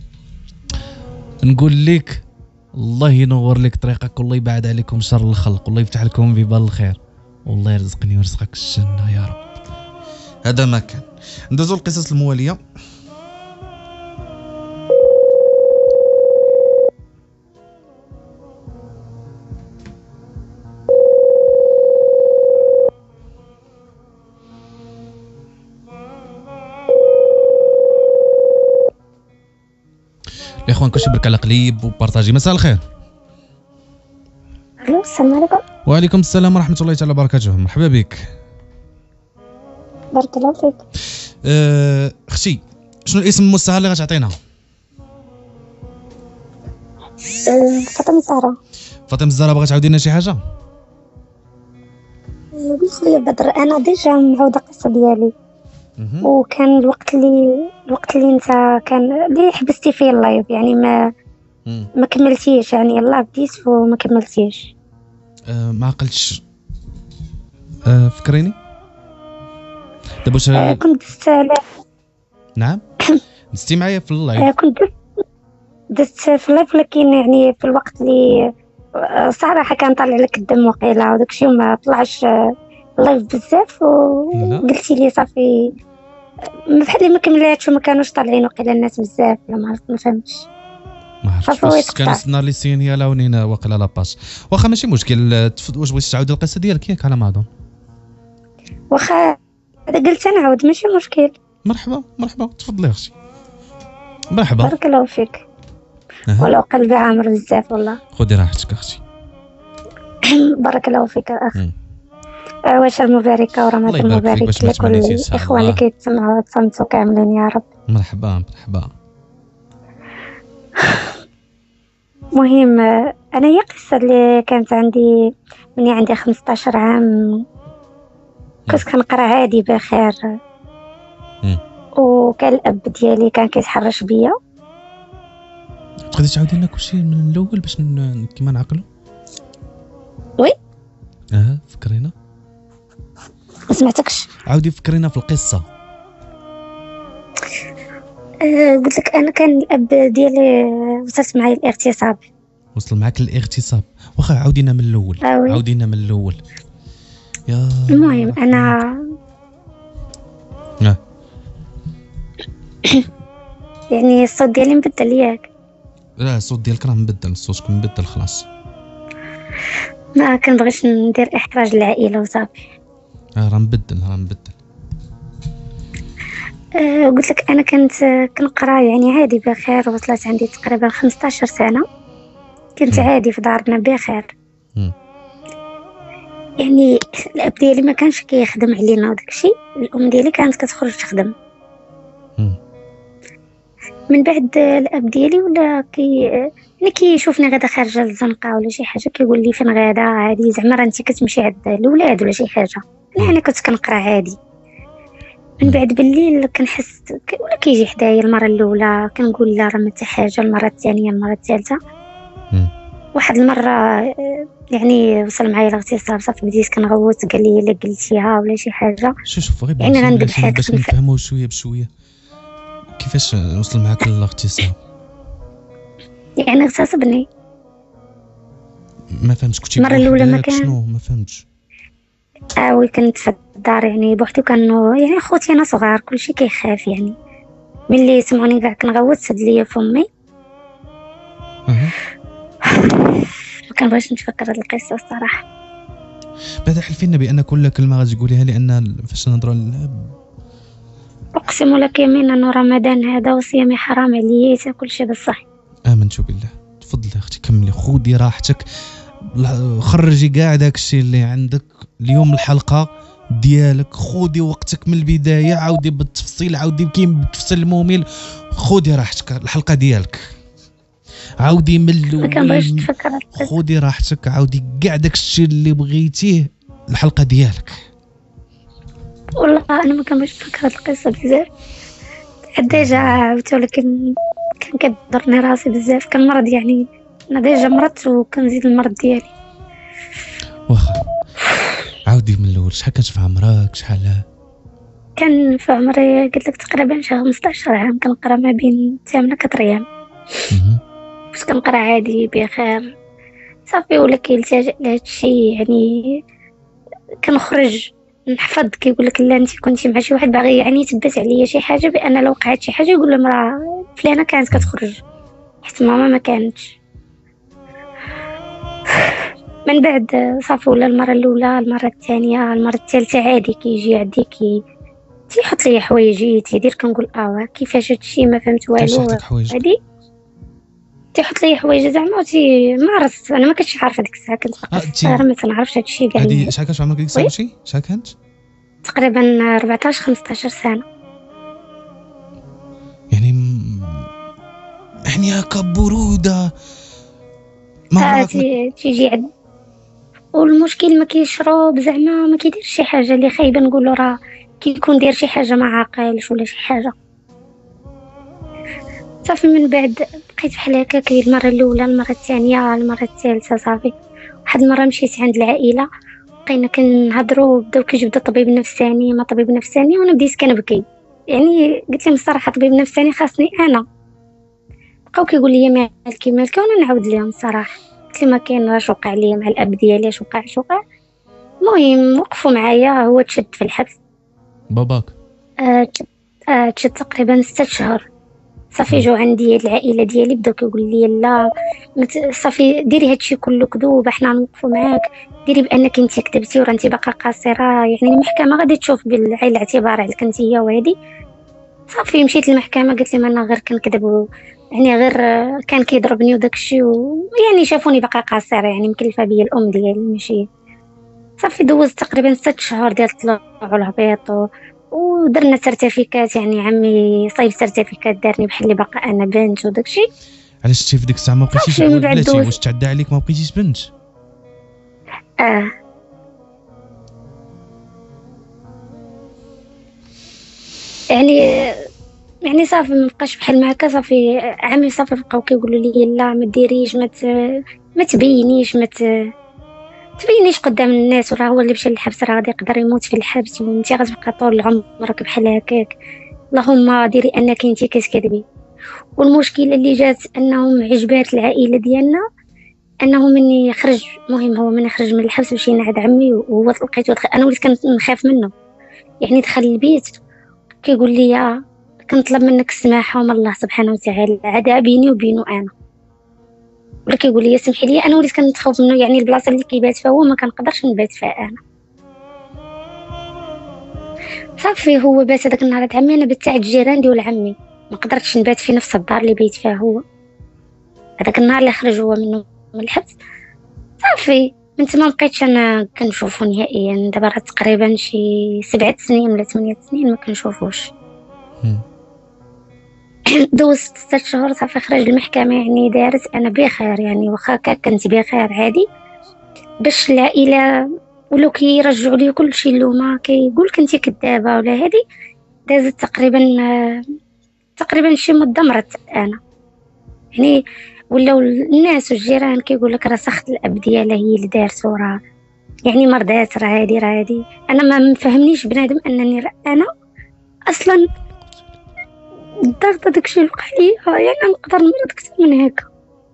Speaker 1: نقول لك الله ينور لك طريقك والله يبعد عليكم شر الخلق والله يفتح لكم بيبان الخير والله يرزقني ويرزقك الجنه يا رب. هذا ما كان. ندوزو القصص المواليه. الاخوان كلشي برك على قليب وبارطاجي. مساء الخير.
Speaker 2: الو السلام عليكم.
Speaker 1: وعليكم السلام ورحمه الله تعالى وبركاته. مرحبا بك.
Speaker 2: بارك الله فيك.
Speaker 1: أه اختي شنو الاسم المستعار اللي غتعطينا؟
Speaker 2: أه فاطمه الزهراء.
Speaker 1: فاطمه الزهراء بغات تعاودي لنا شي حاجه؟
Speaker 2: قلت لي بدر انا ديجا معوده القصه ديالي وكان الوقت اللي الوقت اللي انت كان اللي حبستي فيه اللايف يعني ما مم. ما كملتيش يعني يلاه بديت وما كملتيش.
Speaker 1: أه ما عقلتش. أه فكريني دابا واش
Speaker 2: أه كنت دست.
Speaker 1: نعم دستي معايا في اللايف.
Speaker 2: أه كنت دست في اللايف ولكن يعني في الوقت اللي صراحه كان طالع لك الدم وقيله وداك الشيء وما طلعش اللايف بزاف وقلتي لي صافي بحال ما كملاتش وما كانوش طالعين وقيله الناس بزاف ولا ما عرفت ما فهمتش.
Speaker 1: ما عرفتش كان السيناريو اللي سينيا لا ونينا واقيلا لاباس. واخا ماشي مشكل. واش بغيتي تعاودي القصه ديالك ياك على ما اظن؟
Speaker 2: واخا قلت نعاود ماشي مشكل.
Speaker 1: مرحبا مرحبا تفضلي اختي. مرحبا
Speaker 2: بارك الله فيك. أه. ولو قلبي عامر بزاف والله.
Speaker 1: خذي راحتك اختي.
Speaker 2: بارك الله فيك اخي. واش المباركه ورمضان المبارك لكل الاخوان اللي كيتسمعوا وتصنتوا كاملين يا رب.
Speaker 1: مرحبا مرحبا.
Speaker 2: مهم انا هي قصه اللي كانت عندي من عندي خمسطاش عام كنت كنقرا عادي بخير وكان الاب ديالي كان كيتحرش بيا.
Speaker 1: تقدري تعاودي لنا كلشي من الاول باش كيما نعقلوا؟
Speaker 2: وي
Speaker 1: اه فكرينا.
Speaker 2: ما سمعتكش.
Speaker 1: عاودي فكرينا في القصه.
Speaker 2: أه قلت لك انا كان الاب ديالي وصلت معايا الاغتصاب.
Speaker 1: وصل معاك الاغتصاب. واخا عاودينا من الاول. عاودينا من الاول يا.
Speaker 2: المهم انا
Speaker 1: اه
Speaker 2: يعني الصوت ديالي مبدل ياك؟
Speaker 1: لا الصوت ديالك راه مبدل. صوتك مبدل خلاص.
Speaker 2: ما كنبغيش ندير احراج للعائله وصافي.
Speaker 1: اه راه مبدل راه مبدل.
Speaker 2: أه قلت لك انا كنت كنقرا يعني عادي بخير وصلت عندي تقريبا خمسطاش سنه كنت م. عادي في دارنا بخير. م. يعني الاب ديالي ما كانش كيخدم علينا وداك الشيء. الام ديالي كانت كتخرج تخدم. م. من بعد الاب ديالي ولا كي يعني كيشوفني غادا خارجه للزنقه ولا شي حاجه كيقول لي فين غادا عادي زعما راه انت كتمشي عند الاولاد ولا شي حاجه. لا انا كنت كنقرا عادي. من بعد بالليل كنحس ولا كيجي حدايا المره الاولى كنقول لا راه ما حتى حاجه. المره الثانيه المره الثالثه واحد المره يعني وصل معايا الاغتصاب صافي بديت كنغوت قال لي الا قلتيها ولا شي حاجه.
Speaker 1: شوف شوف غير
Speaker 2: يعني غنذبحك
Speaker 1: باش نفهموا شويه بشويه كيفاش وصل معاك الاغتصاب.
Speaker 2: يعني اغتصبني.
Speaker 1: ما فهمتش كنتي
Speaker 2: المره الاولى ما كان
Speaker 1: شنو ما فهمتش.
Speaker 2: اه وي كنت في الدار يعني بوحدي وكانوا يعني خوتي انا صغار كلشي كيخاف يعني ملي سمعوني كاع كنغوت سد ليا فمي.
Speaker 1: اها
Speaker 2: ما كنبغيش نتفكر هاد القصه الصراحه.
Speaker 1: بعد حلفينا بان كل كلمه غادي تقوليها لان فاش نهضروا
Speaker 2: اقسم لك يمين انه رمضان هذا وصيامي حرام عليا حتى كلشي بصح.
Speaker 1: امنت بالله. تفضلي اختي كملي خذي راحتك خرجي كاع داكشي اللي عندك اليوم. الحلقه ديالك خذي وقتك من البدايه عاودي بالتفصيل عاودي كيما بالتفصيل الممل. خذي راحتك الحلقه ديالك عاودي من الاول. خذي راحتك عاودي كاع داكشي اللي بغيتيه الحلقه ديالك.
Speaker 2: والله انا ما كنبغيش نفكر هاد القصه بزاف. ديجا عاودت ولكن كان كيضرني راسي بزاف. كنمرض يعني انا ديجا مرضت وكنزيد المرض ديالي.
Speaker 1: واخا عاودي من الاول، شحال كنت في عمرك؟ شحال؟
Speaker 2: كان في عمري قلت لك تقريبا شي خمسطاش عام، كنقرا ما بين الثامنه كطريام، باش كنقرا عادي بخير. صافي ولا كيلتجئ لهذا الشيء، يعني كنخرج نحفظ، كيقول لك لا انت كنتي مع شي واحد باغي يعني يثبت عليا شي حاجه بان لو وقعت شي حاجه يقول لهم راه فلانه كانت كتخرج حيت ماما ما كانتش. من بعد صافي ولا المره الاولى، المره الثانيه، المره الثالثه عادي كيجي عندي كي تيحط لي حوايجي تيدير، كنقول اه كيفاش هادشي ما فهمت والو. هادي تيحط لي حوايج زعما تي ما عرفت، انا ما كنتش عارفه ديك الساعه، كنت باقا صغيره ما تنعرفش هادشي كاع.
Speaker 1: هادي شحال كانت عمرك ديك الساعه؟ شي شحال كانت؟
Speaker 2: تقريبا أربعطاش خمسطاش سنه.
Speaker 1: يعني م... يعني هكا بروده ما
Speaker 2: تي... تيجي عند، والمشكل ما كيشرب زعما ما كيدير شي حاجه اللي خايبه نقولوا راه كيكون داير شي حاجه ما عاقلش ولا شي حاجه. صافي من بعد بقيت بحال هكا، كي المره الاولى، المره الثانيه، المره الثالثه. صافي واحد المره مشيت عند العائله، بقينا كنهضروا، بداو كيجبدوا طبيب نفساني ما طبيب نفساني، وانا بديت كنبكي. يعني قلت لهم الصراحه طبيب نفساني خاصني انا. بقاو كيقول لي مالكي مالكي، وانا نعاود لهم الصراحه، قلت لهم ما كاين، واش وقع لي مع الاب ديالي، اش وقع اش وقع. المهم وقفوا معايا، هو تشد في الحبس.
Speaker 1: باباك
Speaker 2: آه آه تشد تقريبا ستة شهور. صافي جو عندي العائله ديالي بداو كيقول لي لا مت... صافي ديري هادشي كله كذوب، حنا نوقفوا معاك، ديري بانك انت كذبتي وراه انت باقا قاصره، يعني المحكمه غادي تشوف بعين الاعتبار عليك انت وهادي. صافي مشيت للمحكمه، قلت لهم انا غير كنكذب و... يعني غير كان كيضربني وداك الشيء و... يعني شافوني باقا قاصره، يعني مكلفه بيا الام ديالي ماشي. صافي دوزت تقريبا ست شهور ديال الطلوع والهبيط و... ودرنا سيرتيفيكات، يعني عمي صايب سيرتيفيكات دارني بحال اللي باقا انا بنت وداك الشيء.
Speaker 1: علاش انت في ديك الساعه ما بقيتيش تقول بلاتي؟ واش تعدى عليك ما بقيتيش بنت؟
Speaker 2: اه يعني يعني صافي ما بقاش بحال ما هكا. صافي عمي صافي بقاو كيقولوا لي لا ما ديريش، ما ما تبينيش، ما تبينيش قدام الناس، وراه هو اللي مشى للحبس راه غادي يقدر يموت في الحبس، وانت غتبقى طول عمرك بحال هكاك. اللهم ديري انك انت كتكذبي. والمشكله اللي جات انهم عجبات العائله ديالنا انه من يخرج، مهم هو من يخرج من الحبس باش ينعد عمي، وهو لقيته دخل. انا وليت كنخاف منه، يعني دخل البيت كيقول لي كنطلب منك السماحه ومن الله سبحانه وتعالى، عدا بيني وبينه انا. ولا كيقول لي سمحي لي، انا وليت كنتخوف منه، يعني البلاصه اللي كيبات فيها هو ما كنقدرش نبات فيها انا. صافي هو بات هذاك النهار عند عمي، انا بات عند الجيران ديال عمي، ما قدرتش نبات في نفس الدار اللي بيت فيها هو. هذاك النهار اللي خرج هو منه من الحبس. صافي من تما مبقيتش انا كنشوفو نهائيا. دابا راه تقريبا شي سبعة سنين ولا ثمانية سنين ما كنشوفوش. دوزت ستة شهور. صافي خرج المحكمه، يعني دارت انا بخير، يعني واخا كنت بخير عادي، باش العائله ولو كيرجعوا لي كل شيء اللومه، كيقول كنتي كذابه ولا هذه. دازت تقريبا تقريبا شي مده مرت انا، يعني ولاو الناس والجيران كيقول لك راه سخت الاب ديالها هي اللي دارت، راه يعني مرضات، راه هادي راه هادي. انا ما مفهمنيش بنادم انني انا اصلا الضغط داكشي اللي وقع لي، يعني نقدر نمرض اكثر من هكا.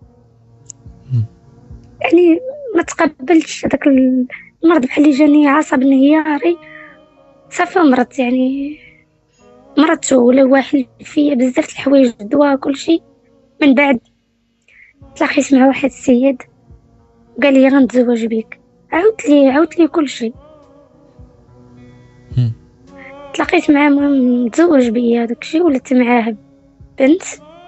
Speaker 2: يعني ما تقبلتش هذاك المرض بحال اللي جاني عصب انهياري. صافي مرضت، يعني مرضت ولا واحد فيا بزاف الحوايج، الدواء كل شيء. من بعد تلاقيت مع واحد السيد قال لي غنتزوج بك، عاودت لي عاودت لي كل شيء. تلاقيت معاه، مهم تزوج بيا داكشي، ولات معاه بنت.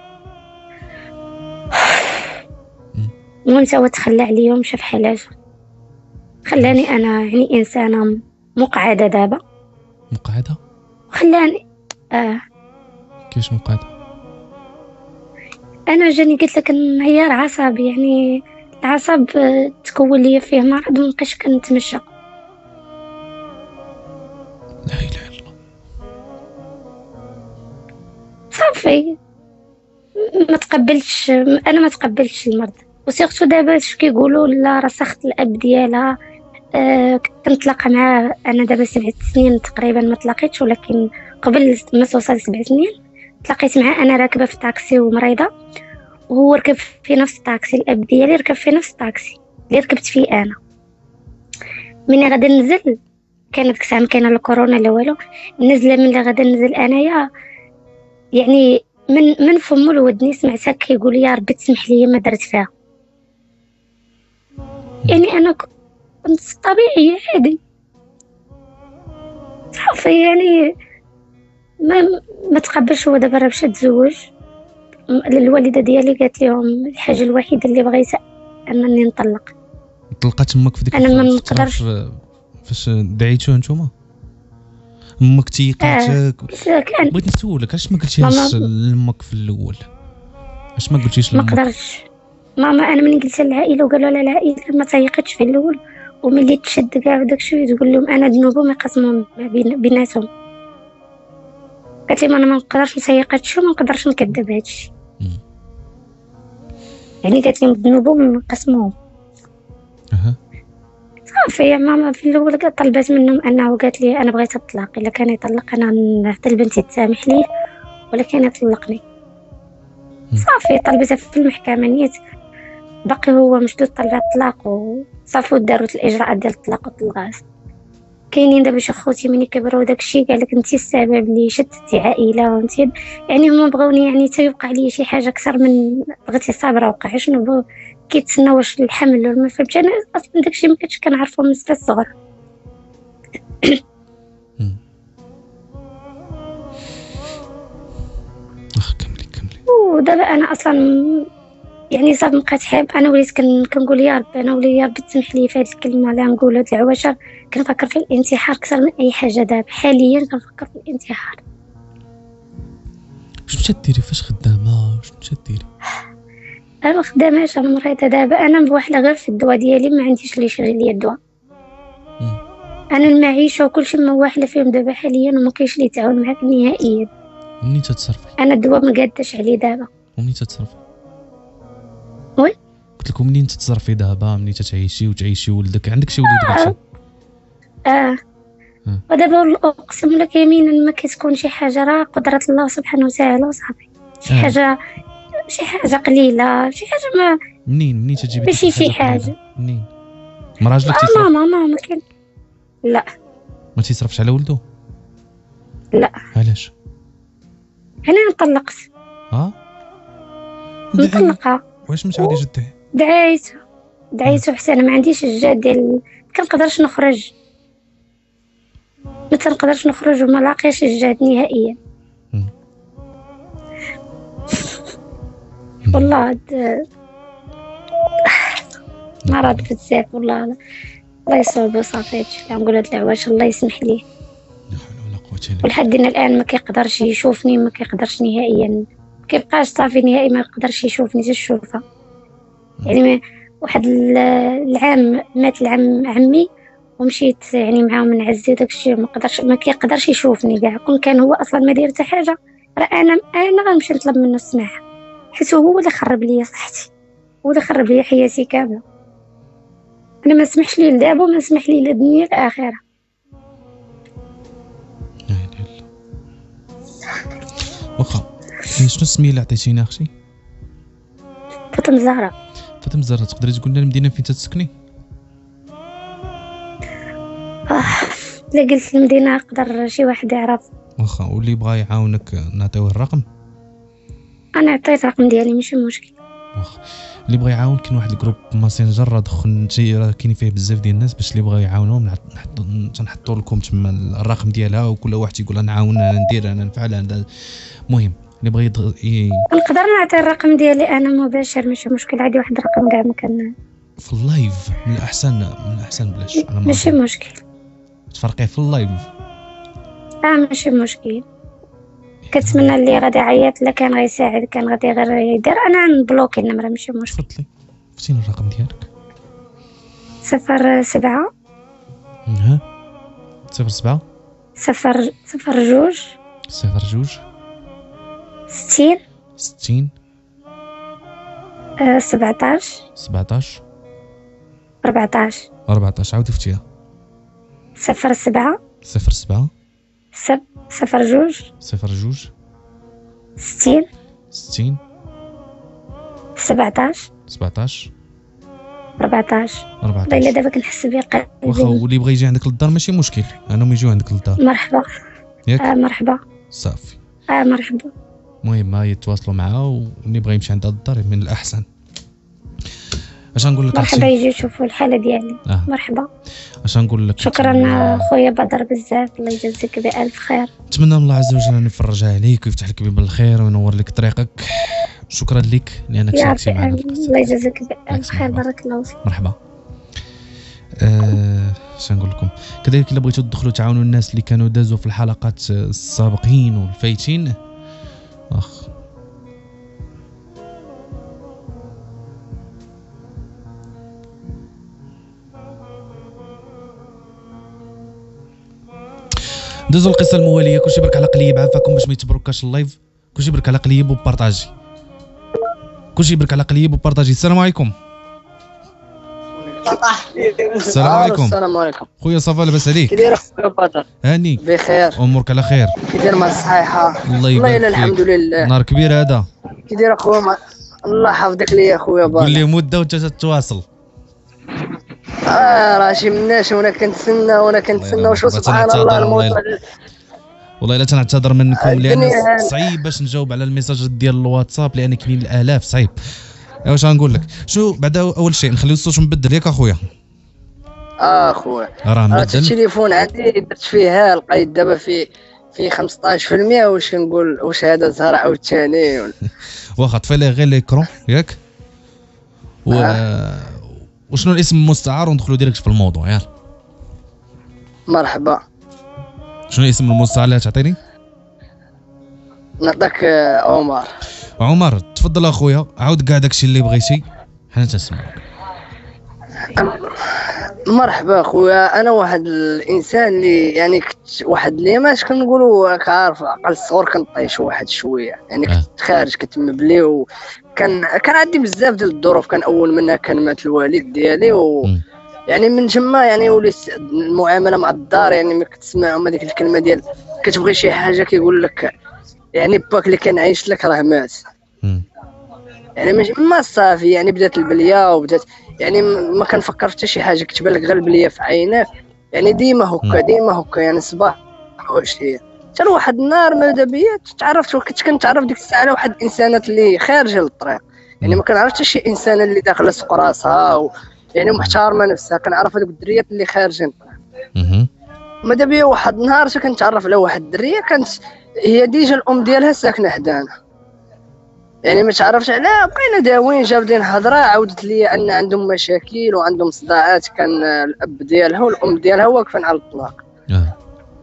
Speaker 2: المهم هو تخلى عليا ومشى في حالاته، خلاني انا يعني انسانه مقعده دابا.
Speaker 1: مقعده؟
Speaker 2: خلاني اه
Speaker 1: كيفاش مقعده؟
Speaker 2: انا جاني قلت لك انهيار عصبي، يعني العصب تكون لي فيه مرض ومبقيتش كنتمشى.
Speaker 1: لا اله الا الله.
Speaker 2: صافي ما تقبلتش، انا ما تقبلتش المرض، وسيرتو دابا اش كيقولوا لا رسخت الاب ديالها. آه كنت نتلاقى معاه انا دابا سبع سنين تقريبا ما تلاقيتش، ولكن قبل ما توصل سبع سنين تلاقيت معاه انا راكبه في طاكسي ومريضه، وهو ركب في نفس الطاكسي. الاب ديالي ركب في نفس الطاكسي اللي ركبت فيه انا. مني غادي ننزل، كان ديك الساعه ما كاينه لا كورونا لا والو، نزله من اللي غادي ننزل انايا يعني من من فمو لودني سمعتها كيقول يا ربي تسمح لي ما درت فيها. يعني انا كنت طبيعيه عادي صافي، يعني ما ما تقبلش. هو دابا راه مشى تزوج. الوالده ديالي قالت لهم الحاجه الوحيده اللي بغيت انني نطلق.
Speaker 1: طلقات امك في ديك
Speaker 2: انا ما
Speaker 1: الفترة
Speaker 2: نقدرش.
Speaker 1: فاش دعيتوها نتوما؟ امك تيقاتك؟
Speaker 2: آه. كان
Speaker 1: بغيت نسولك علاش ما قلتيهاش لامك في الاول؟ علاش ما قلتيش
Speaker 2: ما
Speaker 1: لامك؟
Speaker 2: قدرتش ماما. انا ملي قلت للعائله وقالوا لا العائله ما تيقتش في الاول، وملي تشد كاع داكشي تقول لهم انا ذنوبهم يقسمهم بين بيناتهم. قالت لي ما انا ما نقدرش نسيق هادشي وما نقدرش نكذب هادشي. يعني قالت لهم ذنوبهم نقسموهم.
Speaker 1: اها
Speaker 2: صافي يا ماما في الاول قالت طلبت منهم انه قالت لي انا بغيت الطلاق، الا كان يطلق انا نعطي لبنتي تسامح ليه ولكن يطلقني. صافي طلبتها في المحكمه نيت باقي هو مشدود طلع الطلاق وصافي وداروا الاجراءات ديال الطلاق والطلقات. كاينين دابا شي خوتي ملي كبروا داكشي قال لك انت السبب اللي شتتي عائله وانت، يعني هما بغاوني يعني تيوقع لي شي حاجه اكثر من بغيتي صابره وقع شنو بغاو كيتسناو واش الحمل ولا ما فهمتش. انا اصلا داكشي ما كنتش كنعرفو من الصغر.
Speaker 1: اخ كملي كملي.
Speaker 2: ودابا انا اصلا يعني صافي بقيت حاب. انا وليت كن كنقول يا رب انا ولي يا رب تسمح لي في هذه الكلمه اللي نقول هاد العواشر. كنفكر في الانتحار اكثر من اي حاجه دابا حاليا كنفكر في الانتحار.
Speaker 1: واش مشات ديري فاش خدامه؟ واش مشات ديري؟
Speaker 2: انا ما خداماش انا مريضه دابا. انا بواحده غير في الدواء ديالي ما عنديش اللي يشري لي الدواء. انا المعيشه وكل شيء واحده فيهم دابا حاليا وما كاينش اللي يتعاون معاك نهائيا.
Speaker 1: منين تتصرفي؟
Speaker 2: انا الدواء ما قاداش عليه دابا.
Speaker 1: ومنين تتصرفي؟
Speaker 2: وي
Speaker 1: قلت لكم منين تتصرفي دابا؟ منين تتعيشي وتعيشي ولدك؟ عندك شي وليد قلتي؟
Speaker 2: اه
Speaker 1: آه.
Speaker 2: ودابا اقسم لك يمينا ما كتكون شي حاجه راه قدره الله سبحانه وتعالى وصافي. شي
Speaker 1: آه.
Speaker 2: حاجه شي حاجه قليله شي حاجه ما
Speaker 1: منين منين تجيبي
Speaker 2: ماشي شي حاجه.
Speaker 1: منين؟ مراجلك
Speaker 2: آه
Speaker 1: تيصرف؟
Speaker 2: ماما ماما كاين لا
Speaker 1: ما تيصرفش على ولده؟
Speaker 2: لا
Speaker 1: علاش؟
Speaker 2: انا نطلقت
Speaker 1: ها؟
Speaker 2: مطلقه.
Speaker 1: واش ما تعاوديش تدعي؟
Speaker 2: دعيت دعيت حتى انا ما عنديش الجاد ديال كنقدرش نخرج. ما تنقدرش نخرج وما لاقيش الجهد نهائيا. والله هاد مرض بزاف والله. الله يصوب صافي هادشي كنقول هاد العواش الله يسمح ليه.
Speaker 1: لا حول ولا قوه الا بالله.
Speaker 2: ولحدنا الان ما كيقدرش يشوفني ما كيقدرش نهائيا. ما كيبقاش صافي نهائي ما يقدرش يشوفني تشوفها. يعني واحد العام مات العام عمي ومشيت يعني معاهم نعزي داكشي ما قدرش ما كيقدرش يشوفني كاع. كون كان هو اصلا ما داير حتى حاجه راه انا انا غنمشي نطلب منه السماح حيت هو اللي خرب لي صحتي هو اللي خرب لي حياتي كامله. انا ما سمحش لي لدابا وما سمح لي للدنيا الاخره.
Speaker 1: لا اله الا واخا شنو السميه اللي عطيتينا اختي؟
Speaker 2: فاطمه الزهراء.
Speaker 1: فاطمه الزهراء تقدري تقول لنا المدينه فين تسكني؟
Speaker 2: اه لا قلت المدينه يقدر شي واحد يعرف.
Speaker 1: واخا واللي بغى يعاونك نعطيوه الرقم.
Speaker 2: انا عطيت الرقم ديالي ماشي مشكل.
Speaker 1: واخا اللي بغى يعاون كاين واحد الجروب ماسنجر راه دخل راه كاين فيه بزاف ديال الناس باش اللي بغى يعاونهم تنحطوا لكم تما الرقم ديالها وكل واحد يقول انا نعاون انا ندير انا نفعل انا. المهم اللي بغى يدغ... ي...
Speaker 2: نقدر نعطي الرقم ديالي انا مباشر ماشي مشكل عادي. واحد الرقم كاع ما كان
Speaker 1: في اللايف من الاحسن من الاحسن بلاش. انا
Speaker 2: ماشي مشكل
Speaker 1: تفرقي في اللايف.
Speaker 2: اه ماشي مشكل. كنتمنى اللي غادي يعيط لا كان غيساعد كان غادي غير يدير انا نبلوكي النمره ماشي مشكل.
Speaker 1: تفضلي فين الرقم ديالك؟
Speaker 2: صفر سبعة
Speaker 1: ها صفر سبعة
Speaker 2: صفر صفر جوج
Speaker 1: صفر جوج
Speaker 2: ستين
Speaker 1: ستين
Speaker 2: آه سبعطاش
Speaker 1: سبعطاش
Speaker 2: أربعطاش
Speaker 1: أربعطاش. عاودي فتيها.
Speaker 2: صفر سبعة
Speaker 1: صفر سبعة
Speaker 2: سب صفر جوج
Speaker 1: صفر جوج
Speaker 2: ستين
Speaker 1: ستين
Speaker 2: سبعطاش
Speaker 1: سبعطاش
Speaker 2: أربعطاش. والله إلا
Speaker 1: أربعطاش.
Speaker 2: دابا كنحس بيه
Speaker 1: واخا
Speaker 2: قلبي.
Speaker 1: واللي بغى يجي عندك للدار ماشي مشكل، انهم يجيو عندك للدار.
Speaker 2: مرحبا.
Speaker 1: ياك
Speaker 2: آه مرحبا.
Speaker 1: صافي.
Speaker 2: آه مرحبا.
Speaker 1: المهم ها يتواصلوا معاه، واللي بغى يمشي عندها للدار من الاحسن. اش نقول لك
Speaker 2: مرحبا
Speaker 1: اختي؟
Speaker 2: يجي يشوفوا الحالة ديالي.
Speaker 1: آه.
Speaker 2: مرحبا.
Speaker 1: اش نقول لك؟
Speaker 2: شكرا خويا بدر بزاف، الله يجازيك بألف خير.
Speaker 1: نتمنى من الله عز وجل ان يفرجها عليك ويفتح لك باب الخير وينور لك طريقك. شكرا لك لانك
Speaker 2: يا
Speaker 1: شاركتي
Speaker 2: ربي
Speaker 1: معنا.
Speaker 2: آمين. الله يجازيك بألف خير.
Speaker 1: مرحبا.
Speaker 2: بارك الله فيك.
Speaker 1: مرحبا. أه اش نقول لكم؟ كذلك الا بغيتوا تدخلوا تعاونوا الناس اللي كانوا دازوا في الحلقات السابقين والفايتين، اخ دوزوا القصه المواليه. كلشي برك على قليب عافاكم باش ما يتبركاش اللايف. كلشي برك على قليب وبارطاجي. كلشي برك على قليب وبارطاجي. السلام عليكم. السلام عليكم.
Speaker 4: السلام عليكم
Speaker 1: خويا صافا لاباس عليك؟
Speaker 4: كي داير خويا بدر؟
Speaker 1: هاني
Speaker 4: بخير.
Speaker 1: امورك على خير؟
Speaker 4: كي داير مع الصحيحه؟
Speaker 1: الله
Speaker 4: والله
Speaker 1: يبارك
Speaker 4: الا الحمد
Speaker 1: فيك.
Speaker 4: لله.
Speaker 1: نهار كبير هذا.
Speaker 4: كي داير خويا مع... الله يحفظك ليا خويا بدر.
Speaker 1: قول لي مده وانت تتواصل.
Speaker 4: اه راه شي مناش وانا كنتسنى وانا كنتسنى وشو
Speaker 1: الله
Speaker 4: سبحان
Speaker 1: يرحمه.
Speaker 4: الله
Speaker 1: الله
Speaker 4: الموت.
Speaker 1: والله الا تنعتذر منكم
Speaker 4: الدنيا
Speaker 1: لان
Speaker 4: هان.
Speaker 1: صعيب باش نجاوب على الميساجات ديال الواتساب لان كاين الالاف صعيب. ايوا واش غنقول لك؟ شو بعدا اول شيء نخليو الصوت مبدل ياك اخويا.
Speaker 4: اه خويا
Speaker 1: راه
Speaker 4: راه
Speaker 1: مبدل.
Speaker 4: التليفون عندي درت فيها لقيت دابا في في خمسطاش بالمية. واش نقول واش هذا زهر عاوتاني ولا
Speaker 1: واخا طفي ليه غير ليكرون ياك و... وشنو الاسم المستعار وندخلوا ديريكت في الموضوع. يلا
Speaker 4: مرحبا.
Speaker 1: شنو الاسم المستعار اللي تعطيني؟
Speaker 4: نعطيك آه، عمر.
Speaker 1: عمر تفضل اخويا، عاود كاع داكشي اللي بغيتي حنا تنسمعوك.
Speaker 4: مرحبا خويا. انا واحد الانسان اللي يعني كنت واحد اللي ماش كنقولوا كعارف عقل الصغر كنطيش واحد شويه يعني
Speaker 1: آه.
Speaker 4: كنت خارج كنت مبلي وكان كان عندي بزاف ديال الظروف. كان اول منها كان مات الوالد ديالي و
Speaker 1: مم.
Speaker 4: يعني من تما يعني وليت المعامله مع الدار يعني ما كتسمعهم هذيك الكلمه ديال كتبغي شي حاجه كيقول لك يعني باك اللي كان عايش لك راه مات.
Speaker 1: مم.
Speaker 4: يعني مش ما صافي يعني بدات البليه وبدات يعني م- ما كنفكر حتى شي حاجه كتبان لك غير البليه في عينك. يعني ديما هكا ديما هكا يعني صباح وعشيه حتى لواحد النهار ماذا بيا تعرفت كنت كنتعرف ديك الساعه على واحد الانسانات اللي خارجه للطريق. يعني ما كنعرفش حتى شي انسانه اللي داخله سوق راسها و يعني محترمه نفسها. كنعرف هذوك الدريات اللي خارجين.
Speaker 1: مهم.
Speaker 4: ماذا بيا واحد النهار تا كنتعرف على واحد الدريه كانت هي ديجا الام ديالها ساكنه حدانا. يعني ما تعرفش علاه بقينا داوين جابدين هضره. عاودت لي ان عندهم مشاكل وعندهم صداعات. كان الاب ديالها والام ديالها واقفين على الطلاق.
Speaker 1: آه.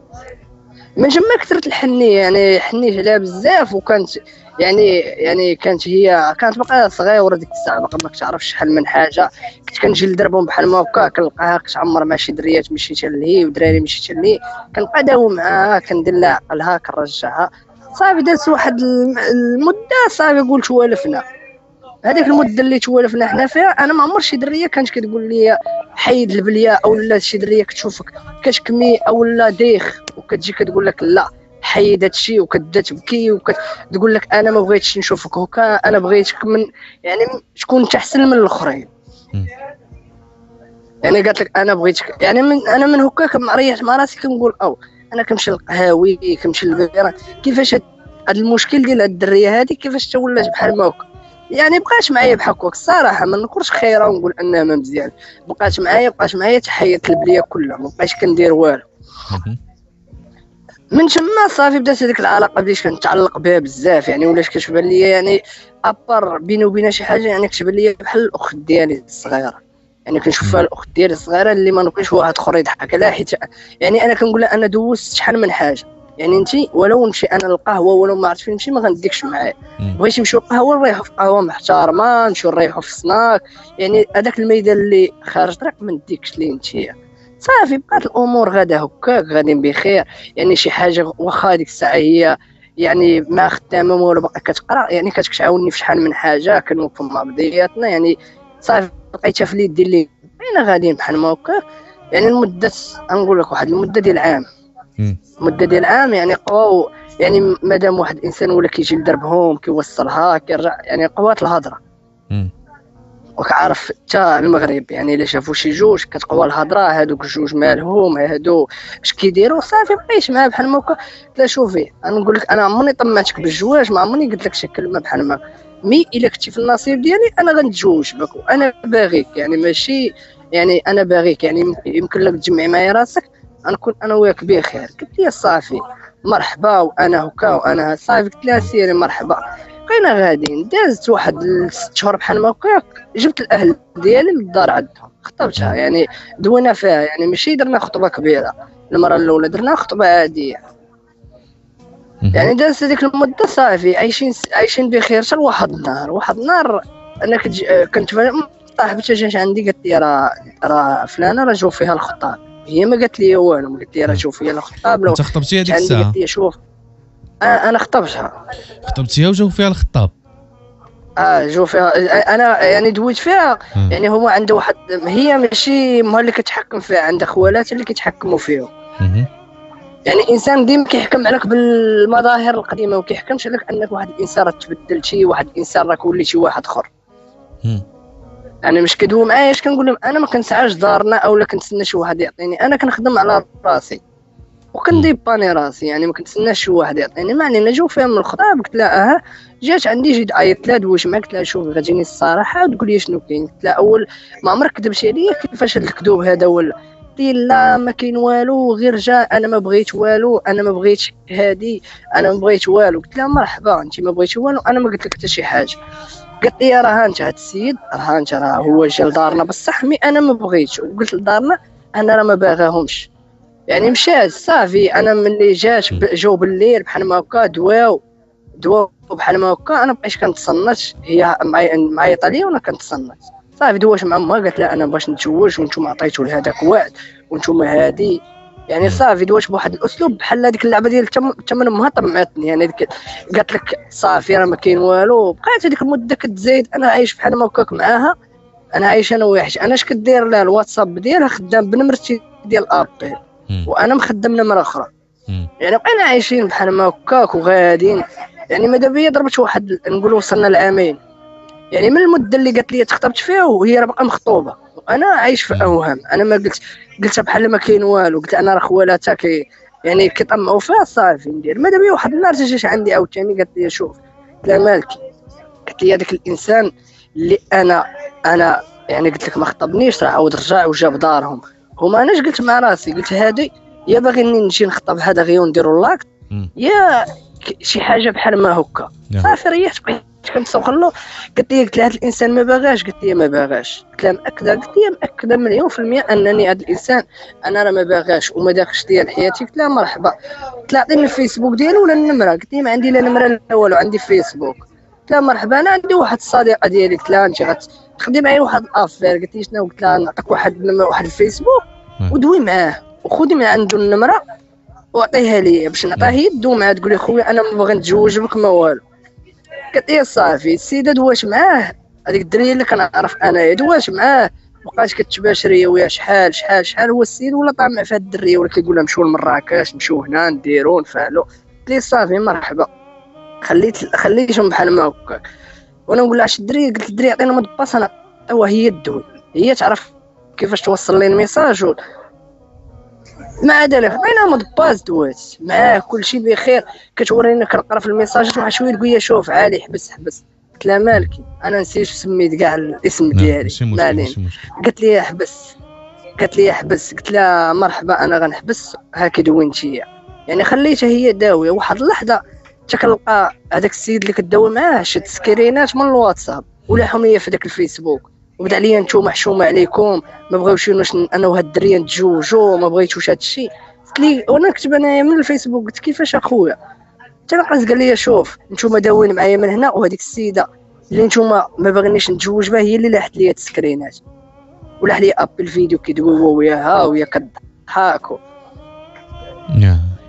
Speaker 4: من تما كثرت الحنيه يعني حنيت عليها بزاف. وكانت يعني يعني كانت هي كانت باقا صغيره ديك الساعه باقا ما كتعرفش شحال من حاجه. كنت كنجي لدربهم بحال ما هكا كنلقاها كتعمر مع شي دريات مشيت لهي ودراري مشيت لهي. كنبقى داوم معاها كندير لها عقلها كنرجعها. صافي دازت واحد الم- المده صافي قلت والفنا. هذيك المده اللي توالفنا حنا فيها انا ما عمر شي دريه كانت كتقول لي حيد البليه او لا شي دريه كتشوفك كتكمي او لا ديخ وكتجي كتقول لك لا حيد هادشي وكتبدا تبكي وكتقول لك انا ما بغيتش نشوفك هكا. انا بغيتك من يعني تكون انت احسن من الاخرين.
Speaker 1: مم.
Speaker 4: يعني قالت لك انا بغيتك يعني من انا من هكا كنريح مع راسي كنقول او انا كنمشي للقهاوي كنمشي للبيران. كيفاش هاد هاد المشكل ديال هاد الدريه هادي كيفاش تا ولات بحال ما هكا. يعني بقاش معايا بحال هكاك الصراحه ما نقولش خيره ونقول انها ما مزيان. بقات معايا بقات معايا تحيت البليه كلها ما بقيتش كندير والو.
Speaker 1: مهم.
Speaker 4: من تما صافي بدات هذيك العلاقه بديت كنتعلق بها بزاف. يعني ولات كتبان لي يعني ابار بيني وبينها شي حاجه يعني كتبان لي بحال الاخت ديالي الصغيره. يعني كنشوفها الاخت ديالي الصغيره اللي ما نبغيش واحد اخر يضحك عليها حيت يعني انا كنقول لها انا دوزت شحال من حاجه. يعني انت ولو نمشي انا للقهوه ولو ما عرفت فين نمشي ما غنديكش معايا.
Speaker 1: مم.
Speaker 4: بغيتي نمشيو للقهوه نريحو في قهوه محترمه نمشيو نريحو في سناك. يعني هذاك الميدان اللي خارج طريق ما نديكش ليه نتيا. صافي بقات الامور غادا هكاك غاديين بخير. يعني شي حاجه واخا هذيك الساعه هي يعني ما خدامه ولا باقي كتقرا، يعني كتعاونني في شحال من حاجه كنوقفوا مع بعضياتنا. يعني صافي لقيتها في اليد اللي بقينا غاديين بحال ما هكا. يعني المده نقول لك واحد المده ديال عام مده ديال عام يعني قواو. يعني مادام واحد الانسان ولا كيجي لدربهم كيوصلها كيرجع، يعني قوات الهضره. وكعرف حتى المغرب يعني الا شافوا شي جوج كتقوى الهضره، هادوك الجوج مالهم هادو اش كيديروا صافي بقيت معاه بحال هكا. لا شوفي انا نقول لك انا عمرني طمعتك بالزواج، ما عمرني قلت لك شي كلمه بحال ما مي الا كنتي في النصيب ديالي انا غنتزوج بك وانا باغيك. يعني ماشي يعني انا باغيك يعني يمكن لك تجمعي معايا راسك غنكون انا وياك بخير. قلت لي صافي مرحبا وانا هكا وانا صافي. قلت لها سيري مرحبا. بقينا غاديين دازت واحد ست شهور بحال ما هكاك، جبت الاهل ديالي للدار عندهم خطبتها. يعني دوينا فيها، يعني ماشي درنا خطبه كبيره. المره الاولى درنا خطبه عاديه. يعني دازت هذيك المده صافي عايشين عايشين بخير. حتى واحد النهار واحد النهار انا كنت كنت صاحبتي جات عندي قالت لي راه راه فلانه راه جاو فيها الخطاب. هي ما قالت لي والو، قالت لي راه جاو فيها الخطاب. لو
Speaker 1: انت خطبتيها هذيك الساعه؟
Speaker 4: قالت لي شوف انا خطبتها
Speaker 1: خطبتيها وجاو فيها الخطاب.
Speaker 4: اه جو فيها انا يعني دويت فيها. يعني هو عنده واحد، هي ماشي مها اللي كتحكم فيها، عندها خوالات اللي كيتحكموا فيه. يعني الانسان ديما كيحكم عليك بالمظاهر القديمه وكيحكمش عليك انك واحد الانسان راه تبدلتي، واحد الانسان راك وليتي واحد اخر. انا مش كدوي معايا اش كنقول لهم انا ما كنسعاش دارنا اولا كنتسنى شي واحد يعطيني. انا كنخدم على راسي وكنديباني راسي، يعني ما كنتسناش شي واحد يعطيني. ما علينا جاو فيها من الخطاب. قلت لها اه جات عندي جيت عيطت لها دويت معاك. قلت لها شوفي غتجيني الصراحه وتقول لي شنو كاين. قلت لها اول ما عمرك كذبتي عليا كيفاش هذا الكذوب هذا ولا. قلت لي لا ما كاين والو غير جا انا ما بغيت والو، انا ما بغيتش هادي، انا ما بغيت والو. قلت لها مرحبا انت ما بغيتي والو انا ما قلت لك حتى شي حاجه. قالت لي راه انت هاد السيد راه انت راه هو جا لدارنا بصح مي انا ما بغيتش. وقلت لدارنا انا راه ما باغاهمش. يعني مشات صافي. انا ملي جات جاو بالليل بحال ما هكا دواو دواو بحال ما هكا انا بقيت كنتصنت. هي معيطه ليا وانا كنتصنت. صافي دوات مع امها قالت لها انا باش نتزوج وانتم عطيتوا لهذاك وعد وانتم هادي. يعني صافي دوات بواحد الاسلوب بحال هذيك اللعبه ديال الثمن امها طمعتني. يعني قالت لك صافي راه ما كاين والو. بقيت هذيك المده كتزايد انا عايش بحال ما هكاك معاها. انا عايش انا وحش. انا اش كدير لها الواتساب ديالها خدام بنمرتي ديال الابل وانا مخدم نمره اخرى. يعني بقينا عايشين بحال ما هكاك وغاديين. يعني ماذا بيا ضربت واحد نقولوا وصلنا لعامين. يعني من المده اللي قالت لي تخطبت فيها وهي راه باقا مخطوبه وانا عايش في اوهام. انا ما قلت قلتها بحال ما كاين والو. قلت انا راه خوالاتها كي يعني كيطمعوا فيها صافي ندير. ماذا بيا واحد النهار جات عندي عاوتاني قالت لي شوف. قلت لها مالكي. قالت لي هذاك الانسان اللي انا انا يعني قلت لك ما خطبنيش راه عاود رجع وجاب دارهم. هما انا قلت مع راسي قلت هادي يا باغيني نجي نخطب هذا غير نديروا لاك يا شي حاجه بحال ما هكا. صافي ريحت بقيت كنتسوق له. قلت لي قلت لها هذا الانسان ما باغاش. قلت لي ما باغاش. قلت لها مأكده. قلت لي مأكده مليون في المية انني هذا الانسان انا راه ما باغاش وما داخلش ديال حياتي. قلت لها مرحبا. قلت لها عطيني الفيسبوك ديالو ولا النمره. قلت لي ما عندي لا نمره لا والو عندي فيسبوك. قلت لها مرحبا انا عندي واحد الصديقه ديالي. قلت لها انت غتخدي معايا واحد الافير. قلت لي شنو. قلت لها نعطيك واحد واحد الفيسبوك ودوي معاه وخذي من عنده النمره وعطيها لي باش نعطيها هي تدوي معاه تقول لي خويا انا ما باغي نتزوج بك ما والو. قالت لي صافي. السيده دوات معاه هذيك الدريه اللي كنعرف انا دوات معاه بقات كتباشر هي وياه شحال شحال شحال. هو السيد ولا طامع في هاد الدريه ولا كيقول لها نمشيو لمراكش نمشيو هنا نديرو نفعلو. قلت لي صافي مرحبا. خليت خليتهم بحال ما هكاك وانا نقول لها اش الدريه. قلت الدريه عطينا مود باس انا هو هي تدوي هي تعرف كيفاش توصل لي الميساج. مع ذلك بقينا مود باس دوات معاه كلشي بخير. كتورينا كنقرا في الميساجات واحد شويه تقول لي شوف عالي حبس حبس. قلت لها مالكي انا نسيت سميت كاع الاسم ديالي ما علينا. قالت لي حبس. قالت لي حبس. قلت لها مرحبا انا غنحبس هاكي دوينتي. يعني خليتها هي داويه. واحد اللحظه حتى كنلقى هذاك السيد اللي كداوي معاه شد سكرينات من الواتساب ولاحهم ليا في داك الفيسبوك وبدا عليا نتوما حشومه عليكم ما بغاوش انا وهاد الدريه نتزوجوا ما بغيتوش هاد الشيء. قلت لي وانا كتب انا من الفيسبوك. قلت كيفاش اخويا. تلقى قال لي شوف نتوما داوين معايا من هنا وهذيك السيده اللي نتوما ما باغينيش نتزوج بها هي اللي لاحت لي السكرينات ولاح لي اب الفيديو كيدوي وياها وهي كضحك.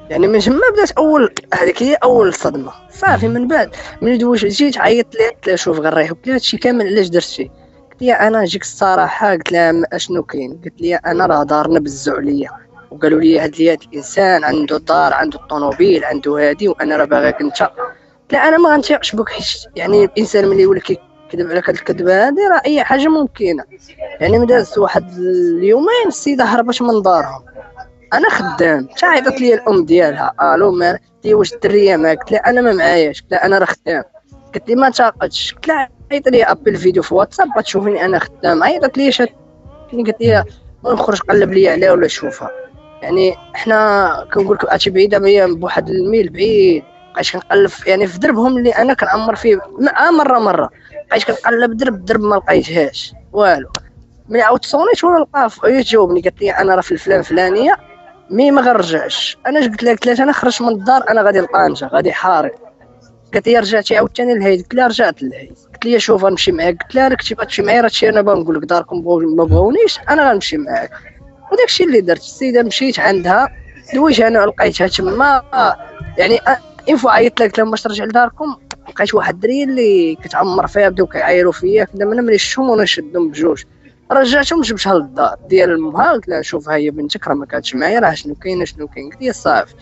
Speaker 4: يعني من تما بدات اول هذيك هي اول صدمه. صافي من بعد من دوش جيت عيطت لها قلت لها شوف غنريح قلت لها هادشي كامل علاش درتي. قلت لها انا نجيك الصراحه قلت لها اشنو كاين. قلت لها انا راه دارنا بزوا عليا وقالوا لي هاد هاد الانسان عنده دار عنده الطوموبيل عنده هادي وانا راه باغاك انت. قلت لها انا ما غنثيقش بك حيت يعني الانسان ملي يولي كيكذب عليك هاد الكذبه هادي راه اي حاجه ممكنه. يعني مداز واحد اليومين السيده هربت من دارهم انا خدام حتى عيطت لي الام ديالها الو ما قلت واش الدريه معاك. قلت لها انا ما معاياش. قلت لها انا راه خدام. قلت لي ما تاقدش. قلت لها عيط لي ابل فيديو في واتساب غتشوفني انا خدام. عيطت لي شات قلت لي نخرج قلب لي عليها ولا شوفها. يعني حنا كنقول لك عرفتي بعيده هي بواحد الميل بعيد بقيت كنقلب يعني في دربهم اللي انا كنعمر فيه مره مره بقيت كنقلب درب درب ما لقيتهاش والو. ملي عاودت صونيت ولا لقاها هي تجاوبني قالت لي انا راه في الفلان فلانيه مي ما غنرجعش. انا قلت لها قلت لها انا خرجت من الدار انا غادي لطنجه غادي حارق. قالت لي رجعتي عاوتاني لهيد. قلت لها رجعت لهيد. قلت لها شوف غنمشي معاك. قلت لها راك كنتي بغيتي معايا راه هادشي انا باغي نقول لك داركم ما بغاونيش انا غنمشي معاك. وداك الشيء اللي درت. السيده مشيت عندها دويت انا لقيتها تما يعني انفو عيطت لك لما باش ترجع لداركم لقيت واحد الدري اللي كتعمر فيها بداو كيعايروا فيا كدا من ملي شفتهم وانا نشدهم بجوج رجعتهم جبتها للدار ديال امها. قلت لها شوف ها هي بنتك راه ما كانتش معايا راه شنو كاين شنو كاين. قلت لها صافي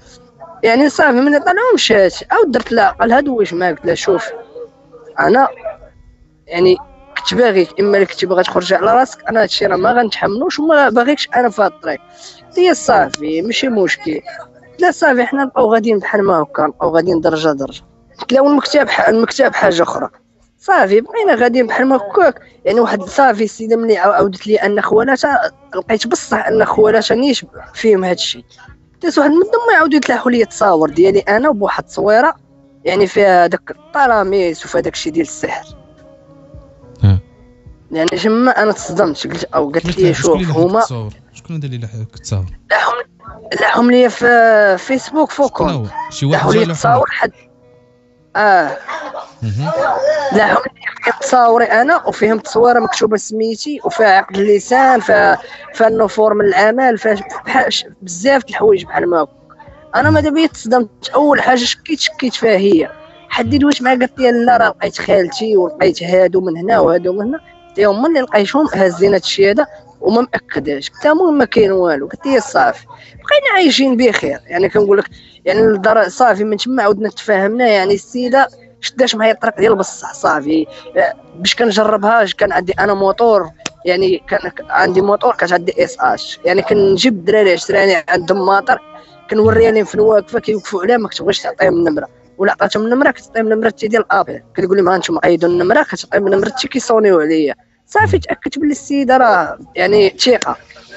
Speaker 4: يعني صافي من طلعوا مشات عاود درت لها قالها دويش معاك. قلت لها شوف انا يعني كنت باغيك اما اللي كنتي باغا تخرج على راسك انا هادشي راه ما غنتحملوش وما باغيكش انا في هاد الطريق. قلت لها صافي ماشي مشكل. قلت لها صافي حنا نبقاو غاديين بحال ما هكا نبقاو غاديين درجه درجه. قلت لها والمكتب المكتب حاجه اخرى. صافي بقينا غاديين بحال ما هكاك يعني واحد صافي السيده ملي عاودت لي ان خوالاتها لقيت بصح ان خوالاتها نيش فيهم هادشي. قلت واحد المده ما يعاودوا يتلاحوا لي التصاور ديالي انا بواحد التصويره يعني فيها داك الطراميس وفي داك الشيء ديال السحر. يعني جما انا تصدمت قلت او قالت لي شوف هما
Speaker 1: شكون دار لي لك التصاور
Speaker 4: لاهم لاهم لي في فيسبوك فوكون
Speaker 1: شي واحد
Speaker 4: جا تصاور حد اه لاهم لي تصاوري انا وفيهم تصويره مكتوبه سميتي وفيها عقد اللسان فيها فيها النفور من العمل فيها بزاف د الحوايج بحال ما انا ما دابا تصدمت. اول حاجه شكيت شكيت فيها هي حديت واش معايا قالت لي لا راه لقيت خالتي ولقيت هادو من هنا وهادو من هنا. قلت لهم هما اللي لقيتهم هازين هادشي هذا وما مأكداش. قلت لهم ما كاين والو. قلت لي صافي بقينا عايشين بخير يعني كنقول لك يعني الدار صافي من تما عاودنا تفاهمنا. يعني السيده شداش معايا الطريق ديال بصح صافي باش كنجربها كان عندي انا موتور يعني كان عندي موتور كانت عندي اس اش يعني كنجيب الدراري عشراني عندهم ماطر كنوريها لهم فين واقفه كيوقفوا عليها ما كتبغيش تعطيهم النمره ولا عطاتهم النمره كتعطيهم النمره تي ديال الابل كتقول لهم ها انتم عيدوا النمره كتعطيهم النمره تي كيصونيو عليا. صافي تاكدت بلي السيده راه يعني ثقه.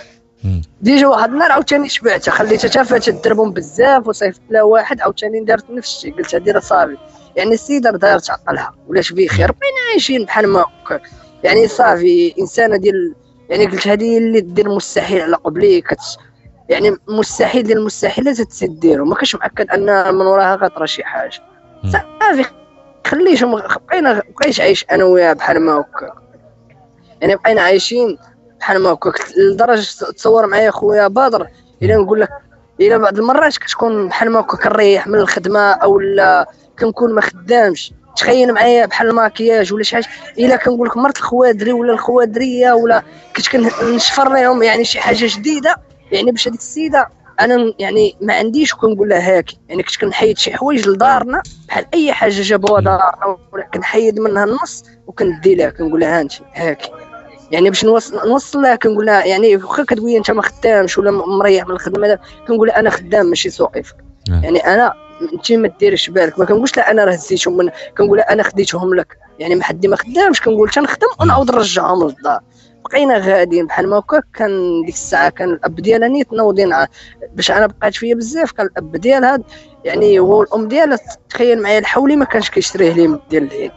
Speaker 4: ديجا واحد النهار عاوتاني شبعتها خليتها حتى فاتت دربهم بزاف وصيفط لها واحد عاوتاني دارت نفس الشيء قلت هادي راه صافي يعني السيده دارت عقلها ولاش بخير بقينا عايشين بحال ما هكا. يعني صافي انسانه ديال يعني قلت هذه اللي دير مستحيل على قبلي كت يعني مستحيل ديال المستحيلات تزيد ديرو ما كاش مأكد ان من وراها غطرى شي حاجه. صافي خليتهم بقينا بقيت عايش انا وياها بحال ما هكا يعني بقينا عايشين بحال ما هكا لدرجه تصور معايا خويا بدر الا نقول لك الا بعض المرات كتكون بحال ما هكا كنريح من الخدمه او لا كنكون ما خدامش تخيل معايا بحال الماكياج ولا شي حاجه الا كنقول لك مرت الخوادري ولا الخوادريه ولا كنت كنشفر لهم يعني شي حاجه جديده يعني باش هذيك السيده انا يعني ما عنديش وكنقول لها هاكي يعني كنت كنحيد شي حوايج لدارنا بحال اي حاجه جابوها دارنا ولا كنحيد منها النص وكندي لها كنقول لها انت هاكي يعني باش نوصل نوصل لها كنقول لها يعني واخا كتقول لي انت ما خدامش ولا مريح من الخدمه كنقول لها انا خدام ماشي سوقيفك يعني انا انت ما ديريش بالك ما كنقولش لا انا راه هزيتهم من كنقول انا خديتهم لك يعني ما حد ما خدامش كنقول تنخدم ونعاود نرجعهم للدار. بقينا غاديين بحال ما هكا. كان ديك الساعه كان الاب ديالها نيت نوضين باش انا بقات فيا بزاف كان الاب ديالها يعني هو الام ديالها تخيل معايا الحولي ما كانش كيشريه لي ديال العيد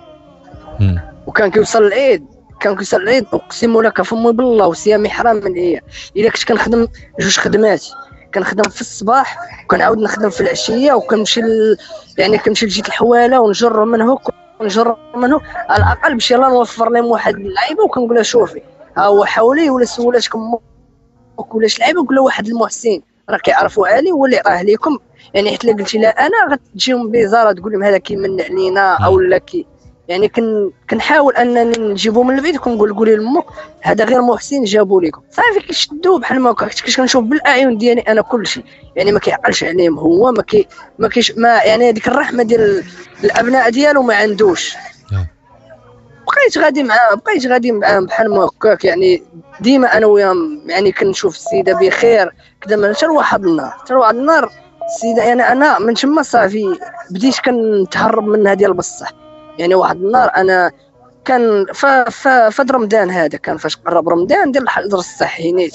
Speaker 4: وكان كيوصل العيد كان كيوصل العيد اقسم لك فمي بالله وصيامي حرام من هي الا كنت كنخدم جوج خدمات كنخدم في الصباح وكنعاود نخدم في العشيه وكنمشي ل... يعني كنمشي لجيت الحواله ونجر من هوك ونجر من هوك على الاقل باش يلاه نوفر لهم واحد اللعيبه وكنقول لها شوفي ها هو حولي ولا سولاتكم ولاش لعيبه ولا واحد المحسن راه كيعرفوا علي هو اللي عطاه ليكم. يعني حيت قلتي لا انا غتجيهم بيزاره تقول لهم هذا كيمن علينا او لا كي يعني كن كنحاول انني نجيبو من البيت وكنقول قولي لامك هذا غير محسن جابوا لكم صافي كيشدوه بحال ما كنتش كنشوف بالاعين ديالي انا كلشي. يعني ما كيعقلش عليهم هو ما كي ما كيش ما يعني هذيك الرحمه ديال الابناء ديالو ما عندوش. بقيت غادي معاه بقيت غادي معاه بحال ما هكاك. يعني ديما انا وياه يعني كنشوف السيده بخير كذا حتى لواحد النهار حتى لواحد النهار السيده يعني انا من تما صافي بديت كنتهرب منها ديال بصح. يعني واحد النهار انا كان ف ف فد رمضان هذا كان فاش قرب رمضان ديال الحجر الصحي نيت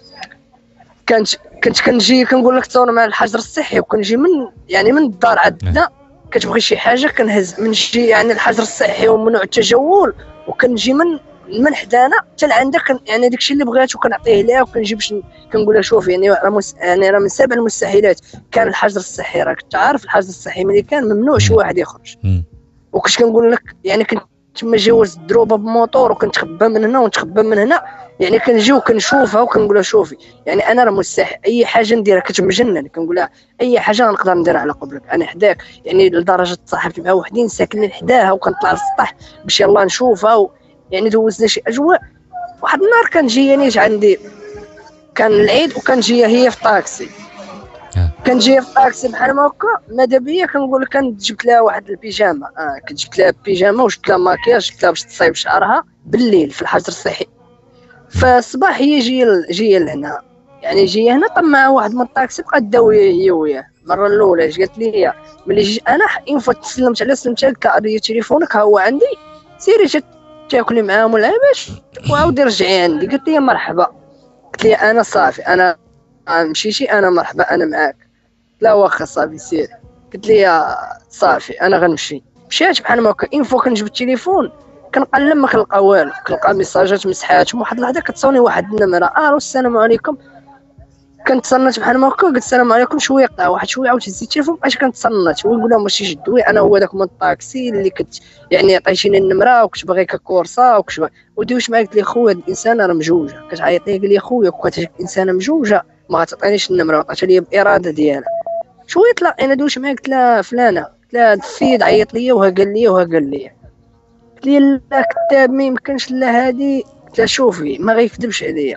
Speaker 4: كنت كنت كنجي كنقول لك تصور مع الحجر الصحي وكنجي من يعني من الدار عندنا كتبغي شي حاجه كنهز من شي يعني الحجر الصحي وممنوع التجول وكنجي من من حدانا حتى لعندك يعني داكشي اللي بغيت وكنعطيه ليها وكنجي باش كنقول لها شوف يعني راه مس... يعني راه من سبع المستحيلات كان الحجر الصحي راك تعرف الحجر الصحي ملي كان ممنوع شي واحد يخرج. وكنت كنقول لك يعني كنت تما جاوز الدروبه بموطور وكنتخبى من هنا ونتخبى من هنا. يعني كنجي وكنشوفها وكنقول لها شوفي يعني انا راه مستحيل اي حاجه نديرها كتمجنن كنقول لها اي حاجه نقدر نديرها على قبلك انا حداك. يعني لدرجه تصاحبت مع وحدين ساكنين حداها وكنطلع للسطح باش يلاه نشوفها و... يعني دوزنا شي اجواء. واحد النهار كنجي يعني عندي كان العيد وكنجي هي في الطاكسي كنجي في الطاكسي بحال ما هكا ماذا بيا كنقول لك كنت جبت لها واحد البيجامه اه كنت جبت لها بيجامه وجبت لها ماكياج جبت لها باش تصايب شعرها بالليل في الحجر الصحي. فالصباح هي جايه جايه لهنا يعني جايه هنا طمع واحد من الطاكسي بقات داويه هي وياه. المره الاولى قالت لي ملي جيت انا انفو تسلمت على سلمت على الكاري تليفونك ها هو عندي سيري تاكلي معاهم ولا باش وعاودي رجعي عندي. قلت لي مرحبا قلت لي انا صافي انا مشيتي انا مرحبا انا معاك. لا واخا صافي سيري. قلت لي صافي انا غنمشي. مشيت بحال ما هكا انفو كنجبد التليفون كنقلب ما كنلقى والو كنلقى ميساجات مسحاتهم. واحد اللحظه كتصوني واحد النمره الو السلام عليكم. كنتصنت بحال ما هكا قلت السلام عليكم شويه قطع واحد شويه عاود هزيت التليفون بقيت كنتصنت ويقول لهم ماشي جدوي انا هو داك من الطاكسي اللي كنت يعني عطيتيني النمره وكنت باغيك كورصه وكنت ودويش معاك. قلت لي خويا الانسان راه مجوجه كتعيط لي. قال لي خويا كنت انسانه مجوجه ما غتعطينيش النمره عطاتها لي باراده ديالها. شويه تلاقينا دويش معاك قلت لها فلانه قلت لها السيد عيط لي وها قال لي وها قال لي. قلت لي لا كتاب ما يمكنش لا هادي. قلت لها شوفي ما غيكذبش عليا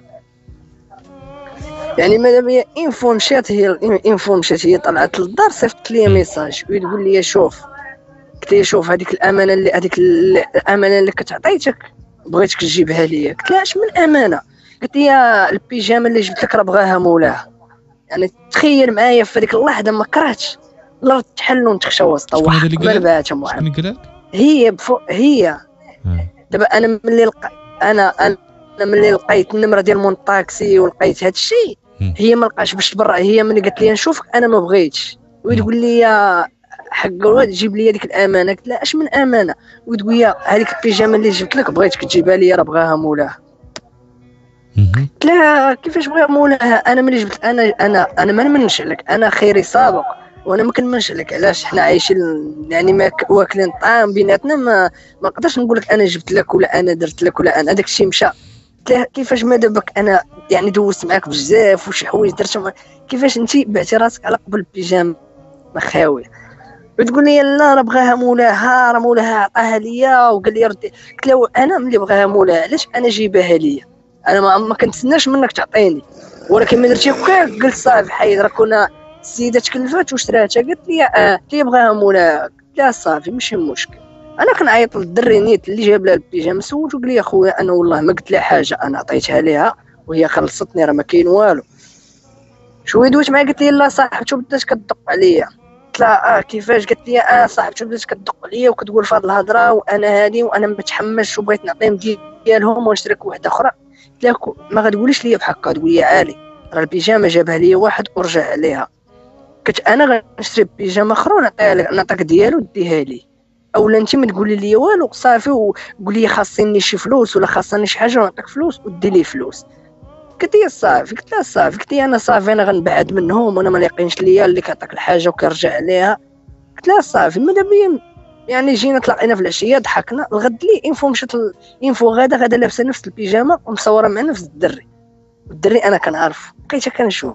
Speaker 4: يعني مادام هي انفو مشات هي انفو مشات هي طلعت للدار صيفط لي ميساج وتقول لي شوف. قلت لي شوف هذيك الامانه اللي هذيك الامانه اللي كتعطيتك بغيتك تجيبها ليا. قلت لها اش من امانه. قلت لي البيجامه اللي جبت لك راه بغاها مولاها. يعني تخيل معايا في هذيك اللحظه ما كرهتش الارض تحل ونتخشى وسطها واحد ما بعاتها محمد. هي بفو هي دابا انا ملي لق... انا انا ملي لقيت النمره ديال مون طاكسي ولقيت هذا الشيء هي ما لقاش باش تبرع. هي ملي قالت لي نشوفك انا ما بغيتش وتقول لي يا حق الواد جيب لي هذيك الامانه. قلت لها اش من امانه. وتقول لي هذيك البيجامه اللي جبت لك بغيتك تجيبها لي راه بغاها مولاها. قلت لها كيفاش بغا مولاها انا ملي جبت انا انا انا ما نمنش عليك انا خيري سابق وانا ما كنمنش عليك علاش حنا عايشين يعني ما واكلين الطعام بيناتنا ما ما نقدرش نقول لك انا جبت لك ولا انا درت لك ولا انا داك الشيء مشى. كيفاش ما دابك انا يعني دوزت معاك بزاف وشي حوايج درتهم كيفاش انت بعتي راسك على قبل البيجامه خاويه. وتقول لي لا راه بغاها مولاها راه مولاها عطاها ليا وقال لي ردي. قلت له انا ملي بغاها مولاها علاش انا جايباها ليا انا ما, ما كنتسناش منك تعطيني ولكن ما درتي هكاك قلت صافي حيد راه كنا السيده تكلفات واشتراتها. قالت لي اه تي بغاها مولاها. قلت لها صافي ماشي مشكل. انا كنعيط للدري نيت اللي جاب لها البيجامه سولت وقال لي اخويا انا والله ما قلت لها حاجه انا عطيتها ليها وهي خلصتني راه ما كاين والو. شويه دويت معايا قالت لي لا صاحبتو بدات كتدق عليا. قلت لها اه كيفاش. قالت لي اه صاحبتو بدات كتدق عليا وكتقول في هاد الهضره وانا هادي وانا ما متحملش وبغيت نعطيهم ديالهم ونشرك واحده اخرى. قلت لها ما غتقوليش ليا بحال هكا. تقول لي عالي راه البيجامه جابها لي واحد ورجع عليها. كنت انا غنشري بيجامه اخرى ونعطيها لك نعطيك ديالو وديها لي اولا انت ما تقولي لي والو صافي وقول لي خاصني شي فلوس ولا خاصني شي حاجه ونعطيك فلوس ودي لي فلوس. قلت لي صافي. قلت لها صافي. قلت لي انا صافي انا غنبعد منهم وانا ما لاقينش ليا اللي كيعطيك الحاجه وكيرجع عليها. قلت لها صافي ماذا بيا يعني جينا تلاقينا في العشيه ضحكنا. الغد لي انفو مشات انفو غادا غادا لابسه نفس البيجامه ومصوره مع نفس الدري والدري انا كنعرف بقيت كنشوف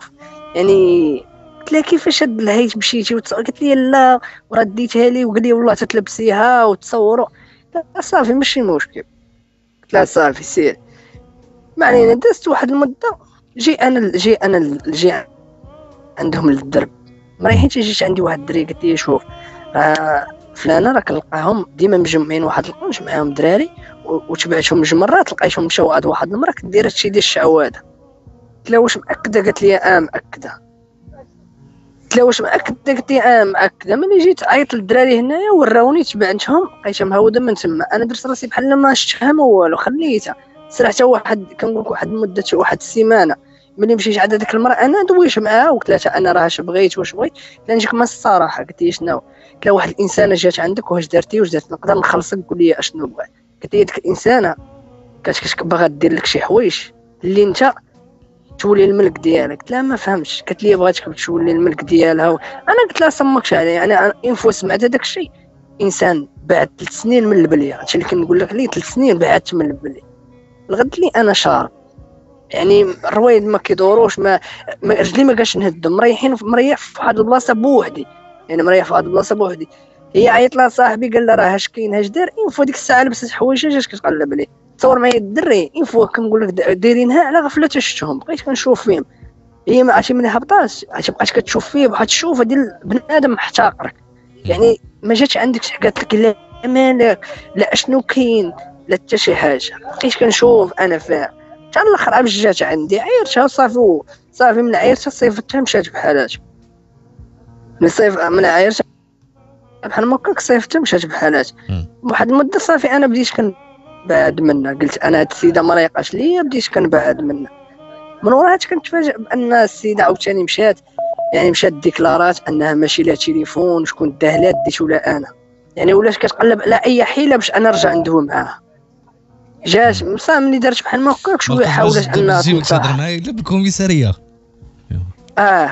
Speaker 4: يعني قلت لها كيفاش هاد الهيت مشيتي وتص... قالت لي لا ورديتها لي وقال لي والله تتلبسيها وتصوروا. لا صافي ماشي مشكل. قلت لها صافي سير. ما علينا. دازت واحد المده جي انا جي انا جي عندهم للدرب مريحين. جيت عندي واحد الدري قلت لي شوف راه فلانه راك نلقاهم ديما مجمعين واحد القنش معاهم دراري وتبعتهم جوج مرات لقيتهم مشاو عند واحد المراه كدير هادشي ديال الشعوذه. قلت لها واش مأكده؟ قالت لي اه مأكده. قلت لها واش مأكده؟ قالت لي اه مأكده. ملي جيت عيط للدراري هنايا وراوني تبعتهم لقيتها مهوده من تما. انا درت راسي بحال ما شفتها ما والو خليتها. سرحت واحد كنقول لك واحد المده واحد السيمانه. ملي مشيت عند هذيك المراه انا دويت معاها وقلت لها انا راه اش بغيت واش بغيت. قلت لها نجيك مع الصراحه. قلت لي شنو؟ قلت لها واحد الانسانه جات عندك واش درتي واش درت نقدر نخلصك قول لي اشنو بغيت. قلت لي ديك الانسانه كانت باغا دير لك شي حوايج اللي انت تولي الملك ديالك. قلت لها ما فهمتش. قالت لي بغاتك تولي الملك ديالها و... انا قلت لها صمكش عليا. يعني انا انفو سمعت هذاك الشيء انسان بعد ثلاث سنين من البليه. هادشي اللي كنقول لك ليه ثلاث سنين بعدت من البليه لغد لي انا شارب. يعني الرويد ما كيدوروش ما, ما رجلي ما كاش نهدم. مريحين مريح في واحد البلاصه بوحدي. يعني مريح في واحد البلاصه بوحدي. هي عيط لها صاحبي قال لها راه اش كاين اش دار. انفو ديك الساعه لبست حوايج اش كتقلب عليه تصور معايا الدري. انفو كنقول لك دايرينها على غفله شفتهم بقيت كنشوف فيهم. هي ما عرفتي ملي هبطات عرفتي بقات كتشوف فيه بقات تشوف ديال بنادم محتقرك. يعني ما جاتش عندك شي قالت لك لا مالك لا اشنو كاين لا حتى شي حاجه. بقيت كنشوف انا فيها حتى الاخر عاد جات عندي عيرتها صافي صافي. من عيرتها صيفتها مشات بحالاتها. من صيف من عيرتها بحال ما هكاك صيفتها مشات بحالاتها. واحد المده صافي انا بديت كنبعد منها. قلت انا هاد السيده ما رايقاش ليا بديت كنبعد منها. من وراها كنتفاجئ بان السيده عاوتاني مشات. يعني مشات ديكلارات انها ماشي لا تليفون شكون داهلات ديت ولا انا. يعني ولات كتقلب على اي حيله باش انا نرجع ندوي معاها. جات صافي ملي دارت بحال ما هكاك شويه حاولت انها
Speaker 1: تهضر معايا لا بالكوميساريه.
Speaker 4: اه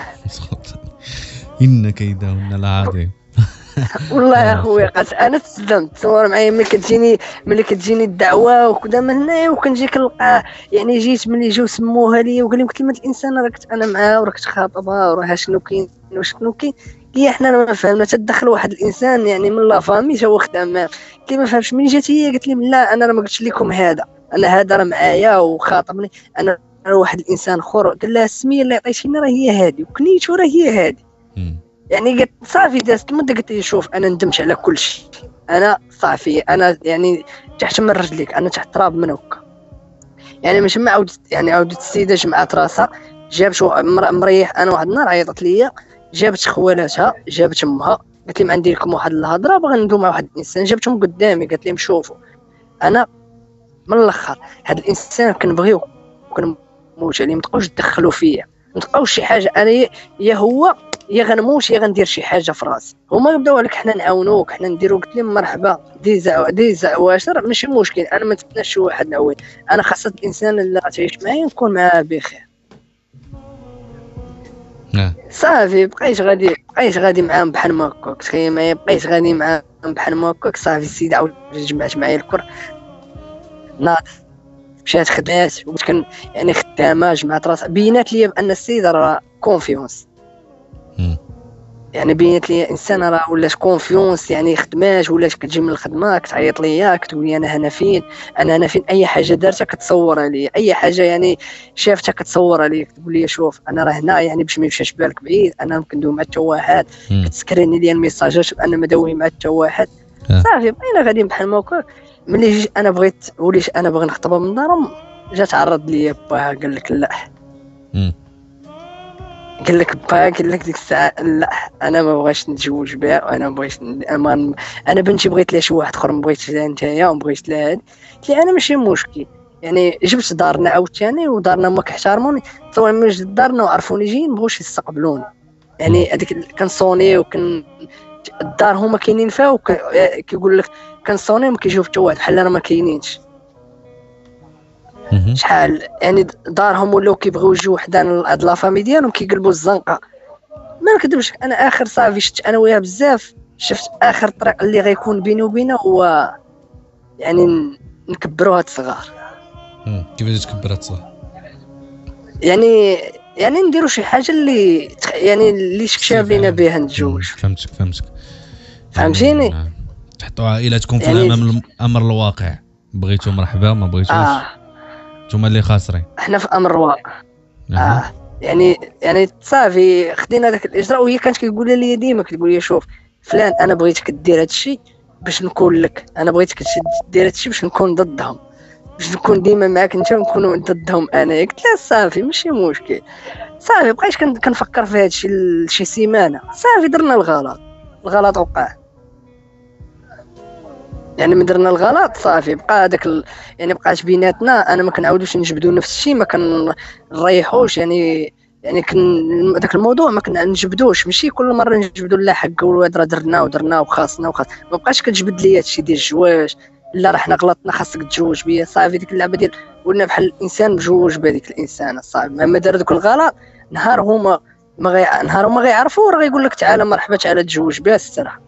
Speaker 1: ان كيدهن العظيم.
Speaker 4: والله يا خويا قالت انا تصدمت. تصور معايا ملي كتجيني ملي كتجيني الدعوه وكذا من هنايا وكنجي كنلقاه. يعني جيت ملي جاو سموها لي وقال لي كلمه الانسان راه كنت انا معاه وراه كنت خاطبها وراه شنو كاين وشنو كاين. هي حنا ما فهمنا تدخل واحد الانسان يعني من لا فامي تا هو خدام. قلت لي ما فهمتش. ملي جات هي قالت لي لا انا راه ما قلتش لكم هذا. انا هذا راه معايا وخاطبني. انا راه واحد الانسان اخر. قال لها السميه اللي عطيتيني راه هي هذه وكنيتو راه هي هذه. يعني قلت صافي دازت المده قلت لي شوف انا ندمت على كل شيء. انا صافي انا يعني تحت من رجليك انا تحت تراب من هكا. يعني مش ما عاودت يعني عاودت السيده جمعات راسها جابت مريح. انا واحد النهار عيطت ليا جابت خوالاتها جابت امها قالت لي ما عندي لكم واحد الهضره باغي ندوي مع واحد الانسان. جابتهم قدامي قالت لهم شوفوا انا من الاخر هذا الانسان كنبغيو وكنموت عليه. ما تبقاوش تدخلوا فيا ما تبقاوش شي حاجه. انا يا هو يا غنموت يا غندير شي حاجه في راسي. هما يبداو عليك حنا نعاونوك حنا نديرو. قلت لهم مرحبا ديزا ديزا واشر ماشي مشكل. انا ما نتناش شي واحد نعاون. انا خاصة الانسان اللي غتعيش معايا نكون معاه بخير. صافي بقيت غادي بقيت غادي معاهم بحال ما هكاك. تخيل معايا بقيت غادي معاهم بحال ما هكاك. صافي السيده عاود جمعت معايا الكر ناض مشات خدات وكنت كن يعني خدامه جمعت راسها. بينات لي بان السيده راه كونفيونس. يعني بينت لي انسان راه ولات كونفيونس. يعني خدمات ولات كتجي من الخدمه كتعيط ليا كتقول لي انا هنا فين انا هنا فين. اي حاجه دارتها كتصور عليا اي حاجه يعني شافتها كتصور عليا كتقول لي شوف انا راه هنا يعني باش ما يمشيش بالك بعيد. انا كندوي مع حتى واحد كتسكريني لي الميساجات انا ما داوي مع حتى واحد. صافي بقينا غاديين بحال ما هكا. ملي جيت انا بغيت وليت انا باغي نخطبها من دارهم جات عرض لي باها قال لك لا. قال لك با قال لك ديك الساعه لا انا ما بغيتش نتزوج بها وانا بغيت انا انا بنتي بغيت لها شي واحد اخر ما بغيتش لها نتايا وبغيت لها هاد. قلت لي انا ماشي مشكل. يعني جبت دارنا عاوتاني ودارنا ما كيحترموني. تصور ملي جيت دارنا وعرفوني جايين مبغوش يستقبلوني. يعني هذيك كنصوني وكن الدار هما كاينين فيها وكيقول لك كنصوني وما كيجيو حتى واحد بحال انا ما كاينينش. شحال يعني دارهم ولاو كيبغيو يجيو حدانا هاد لافامي ديالهم كيقلبوا الزنقه. ما نكذبش انا اخر صافي شفت انا وياه بزاف. شفت اخر طريق اللي غيكون بيني وبينه هو يعني نكبروا هاد الصغار.
Speaker 1: كيفاش تكبر هاد الصغار؟
Speaker 4: يعني يعني نديروا شي حاجه اللي يعني اللي شكشاب لينا بها نتزوج.
Speaker 1: فهمتك فهمتك
Speaker 4: فهمتيني.
Speaker 1: يعني تحطوا عائلاتكم في
Speaker 4: يعني
Speaker 1: الامام الامر الواقع، بغيتوا مرحبا ما بغيتوش
Speaker 4: اه
Speaker 1: نتوما اللي خاسرين.
Speaker 4: احنا في امر الواقع.
Speaker 1: أه.
Speaker 4: اه يعني يعني صافي خدينا داك الاجراء، وهي كانت كتقول لي ديما كتقول لي شوف فلان انا بغيتك دير هادشي باش نكون لك، انا بغيتك دير هادشي باش نكون ضدهم، باش نكون ديما معاك انت ونكونوا ضدهم انا. قلت لها صافي ماشي مشكل صافي. بقيت كنفكر في هادشي لشي سيمانه صافي درنا الغلط. الغلط وقع يعني من درنا الغلط صافي بقى هذاك ال... يعني بقات بيناتنا. انا ما كنعاودوش نجبدوا نفس الشيء، ما كنريحوش يعني يعني كن داك الموضوع ما كنجبدوش. ماشي كل مره نجبدوا لا حق والواد راه درنا ودرنا وخاصنا وخاص. ما بقاش كتجبد لي هادشي ديال الزواج. لا راه حنا غلطنا خاصك تتزوج بيا صافي. ديك اللعبه ديال ولنا بحال الانسان مجوج بهذيك الانسانه صافي. مهما دار دوك الغلط نهار هما ما غي نهار هما غيعرفوا راه غيقول لك تعالى مرحبا تعالى تزوج بها الصراحه.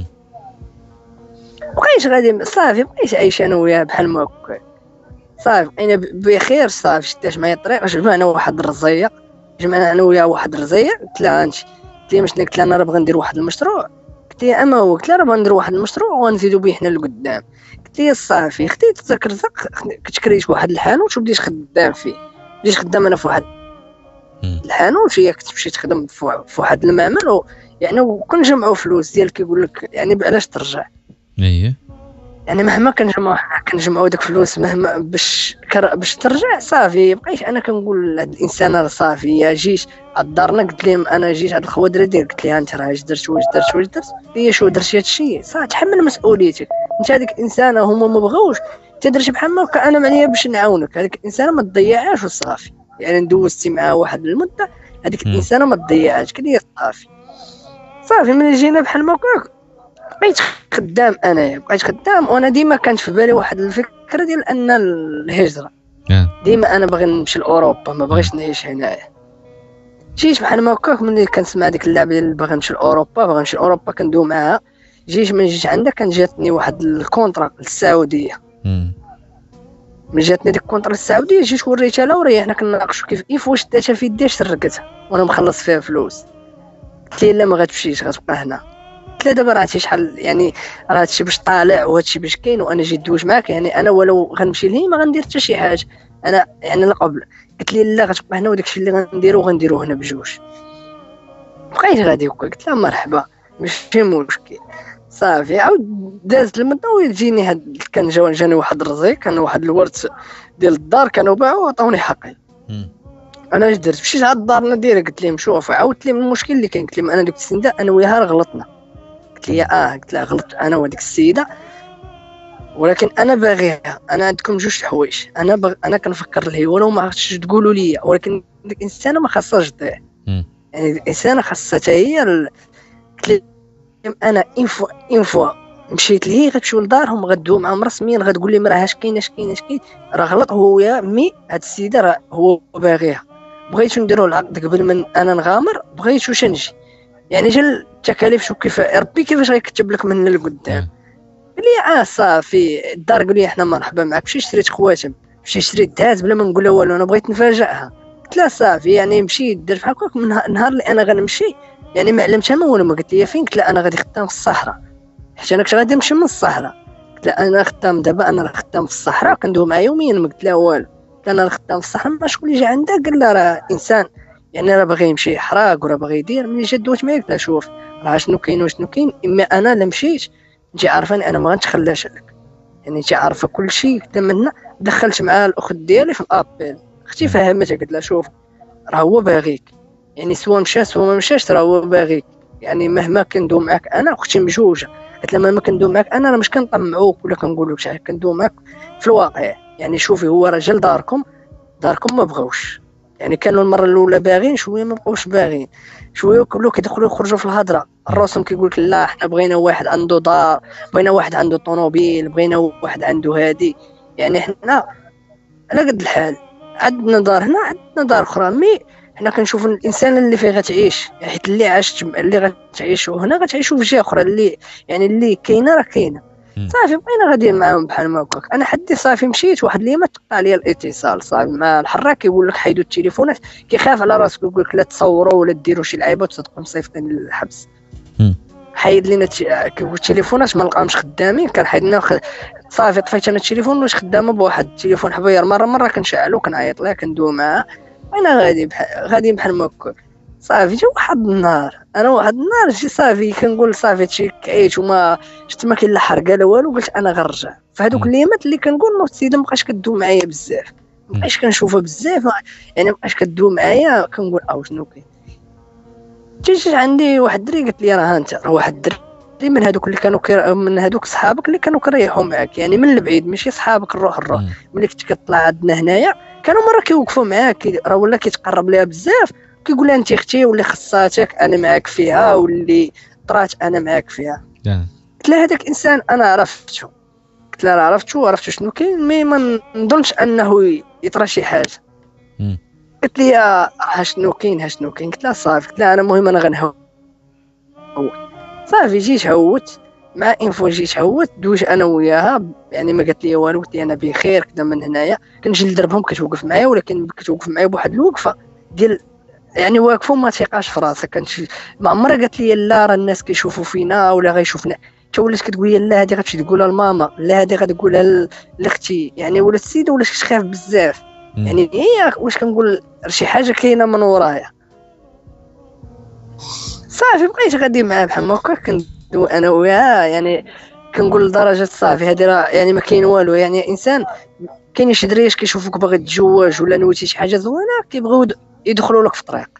Speaker 4: بقيت غادي صافي بقيت عايش انا وياه بحال ما هكا صافي. بقينا بخير صافي. شدات معايا الطريق جمعنا واحد الرزيه، جمعنا انا وياه واحد الرزيه. قلت لها انت قلت لي مشنا، قلت لها انا راه بغا ندير واحد المشروع. قلت لي اما هو، قلت لها راه بغا ندير واحد المشروع ونزيدوا به حنا لقدام. قلت لي صافي خديت ذاك الرزق كنت كريت واحد الحانوت وبديت خدام فيه. بديت خدام انا في واحد الحانوت، هي كنت مشيت خدم في واحد المعمل و... يعني وكنجمعوا فلوس ديال كيقول لك يعني علاش ترجع.
Speaker 1: اييه
Speaker 4: يعني مهما كنجمعوا كنجمعوا داك الفلوس مهما باش كر... باش ترجع صافي. بقيت انا كنقول لهاد الانسان راه صافي يا جيت عالدارنا. قلت لهم انا جيت هاد الخوادره ديال قلت لها انت راه اش درت واش درت واش درت هي شو درتي هادشي صافي تحمل مسؤوليتك. انت هذيك الانسانه هما ما بغاوش تدرج بحال ما انا معنيه باش نعاونك. هذيك الانسانه ما تضيعهاش وصافي. يعني ندوزتي معها واحد المده هذيك الانسانه ما تضيعهاش كلي صافي. صافي من جينا بحال ما هكاك بقيت خدام. انا بقيت خدام وانا ديما كانت في بالي واحد الفكره ديال ان الهجره. ديما انا باغي نمشي لاوروبا ما بغيتش نعيش هنايا. جيت بحال ما هكاك ملي كنسمع ديك اللعبه ديال باغي نمشي لاوروبا باغي نمشي لاوروبا كندوي معاها. جيت من جيت عندها كان جاتني واحد الكونطرا للسعوديه. من جاتني ديك الكونطرا للسعوديه جيت وريتها لها وريحنا كنناقشوا كيف كيف واش داتها في يديها سرقتها وانا مخلص فيها فلوس. قلت لي لا ما غتمشيش غتبقى هنا. قلت لها دابا راه هادشي شحال يعني راه هادشي باش طالع وهادشي باش كاين وانا جيت دوج معاك. يعني انا ولو غنمشي لهي ما غندير حتى شي حاجه انا يعني لا قبل. قلت لي لا غتبقى هنا وداكشي اللي غنديرو غنديرو هنا بجوج. بقيت غادي هكا قلت لها مرحبا ماشي مشكل صافي. عاود دازت المده ويجيني هاد كان جا جاني واحد الرزي كان واحد الورث ديال الدار كانوا باعوا وعطاوني حقي. انا اش درت مشيت عند دارنا ديريكت قلت لهم شوف عاودت لهم المشكل اللي كاين. قلت لهم انا ديك السيده انا وياها غلطنا. قلت لي اه قلت لها غلطت انا وديك السيده ولكن انا باغيها. انا عندكم جوج الحوايج انا بغ... انا كنفكر لهي ولو ما عرفتش تقولوا لي ولكن ديك الانسانه ما خاصهاش تضيع. يعني الانسانه خاصها حتى هي ال... قلت لهم انا اون فوا اون فوا مشيت لهي غتمشيو لدارهم غدويو معاهم رسميا غتقول لي راه اش كاين اش كاين اش كاين راه غلط هو يا مي هاد السيده راه هو باغيها. بغيتو نديروا العقد قبل من انا نغامر بغيتو شنجي يعني جا التكاليف شوف كيف ربي كيفاش غيكتب لك من لقدام. قال لي اه صافي الدار قال لي احنا مرحبا معاك. مشيت شريت خواتم مشيت شريت دهات بلا ما نقول لها والو انا بغيت نفاجئها. قلت لها صافي يعني مشيت درت بحال هكاك. من النهار اللي انا غنمشي يعني ما علمتها ما والو ما قالت لي فين. قلت لها انا غادي خدام في الصحراء حيت انا كنت غادي نمشي من الصحراء. قلت لها انا خدام دابا انا راه خدام في الصحراء كندوي معايا يوميا ما قلت لها والو. كان راه خدام في الصحراء ما شكون اللي جا عندها قال لها راه انسان يعني راه باغي يمشي يحرق وراه باغي يدير. ملي جات دوت معايا قلت لها شوف راه شنو كاين وشنو كاين اما انا لا مشيت انت عارفاني انا ما غنتخلاش عليك يعني انت عارفه كل شيء. حتى منا دخلت معها الاخت ديالي في الابيل اختي فهمتها قلت لها شوف راه هو باغيك يعني سوا مشى سوا ما مشاش راه هو باغيك. يعني مهما كندوي معاك انا اختي مجوجه قلت لها مهما كندوي معاك انا راه مش كنطمعوك ولا كنقول لك شي حاجه كندوي معاك في الواقع. يعني شوفي هو رجل داركم داركم ما بغاوش يعني كانوا المره الاولى باغيين شويه ما بقاوش باغيين شويه كلو كيدخلوا يخرجوا في الهضره. الرسم كيقول لك لا حنا بغينا واحد عنده دار بغينا واحد عنده طوموبيل بغينا واحد عنده هادي. يعني حنا على قد الحال عندنا دار هنا عندنا دار اخرى مي حنا كنشوفوا الانسان اللي فيه غتعيش يعني حيت اللي عاشت اللي غتعيشوا هنا غتعيشوا في جهه اخرى اللي يعني اللي كاينه راه كاينه. صافي بقينا غاديين معاهم بحال ما هكاك. انا حدي صافي مشيت واحد اليوم تقطع لي الاتصال صافي مع الحراك كيقول لك حيدوا التليفونات، كيخاف على راسك يقول لك لا تصوروا ولا ديروا شي لعيبه وتصدقوا مصيفطين للحبس. حيد لينا كيقول التليفونات ما لقاهمش خدامين، كان حيد لنا خ... صافي طفيت انا التليفون واش خدامه بواحد التليفون حبير مره مره كنشعلو كنعيط لها كندوي معاها انا غادي بحال غادي بحال ما هكاك. صافي جا واحد النهار انا واحد النهار جي صافي كنقول صافي هادشي كعيت وما شفت ما كاين لا حرقه لا والو، قلت انا غنرجع. فهادوك الايامات اللي كنقول نوض السيده مابقاش كدوي معايا بزاف، مابقاش كنشوفها بزاف يعني مابقاش كدوي معايا، كنقول او شنو كاين. جيت عندي واحد الدري قالت لي راه انت راه واحد الدري من هادوك اللي كانوا كي... من هادوك صحابك اللي كانوا كيريحوا معاك يعني من البعيد ماشي صحابك الروح الروح. ملي كنت كطلع عندنا هنايا كانوا مره كيوقفوا معاك راه ولا كيتقرب ليها بزاف كيقول لها انت اختي واللي خصاتك انا معاك فيها واللي طرات انا معاك فيها. قلت لها هذاك انسان انا عرفته، قلت لها عرفته عرفت شنو كاين مي ما نظنش انه يطرى شي حاجه. قلت لي ها شنو كاين ها شنو كاين. قلت لها صافي، قلت لها انا المهم انا غنهوت صافي. جيت هوت مع انفو جيت هوت دوج انا وياها يعني ما قالت لي والو، قلت لي انا بخير كذا من هنايا كنجي لدربهم كتوقف معايا ولكن كتوقف معايا بواحد الوقفه ديال يعني واقفوا ما تيقاش في راسك. كانت ما عمرها قالت لي لا راه الناس كيشوفوا فينا ولا غيشوفنا، حتى ولات كتقول لي لا هذه غتمشي تقولها لماما لا هذه غتقولها لاختي يعني. ولات السيده ولات كتخاف بزاف يعني هي واش كنقول شي حاجه كاينه من ورايا. صافي بقيت غادي معاه بحال ما هكا كندوي انا وياها يعني كنقول لدرجه صافي هذه راه يعني ما كاين والو يعني انسان كاين شي دريش كيشوفوك باغي تتزوج ولا نويتي شي حاجه زوينه كيبغيو يدخلوا لك في طريق.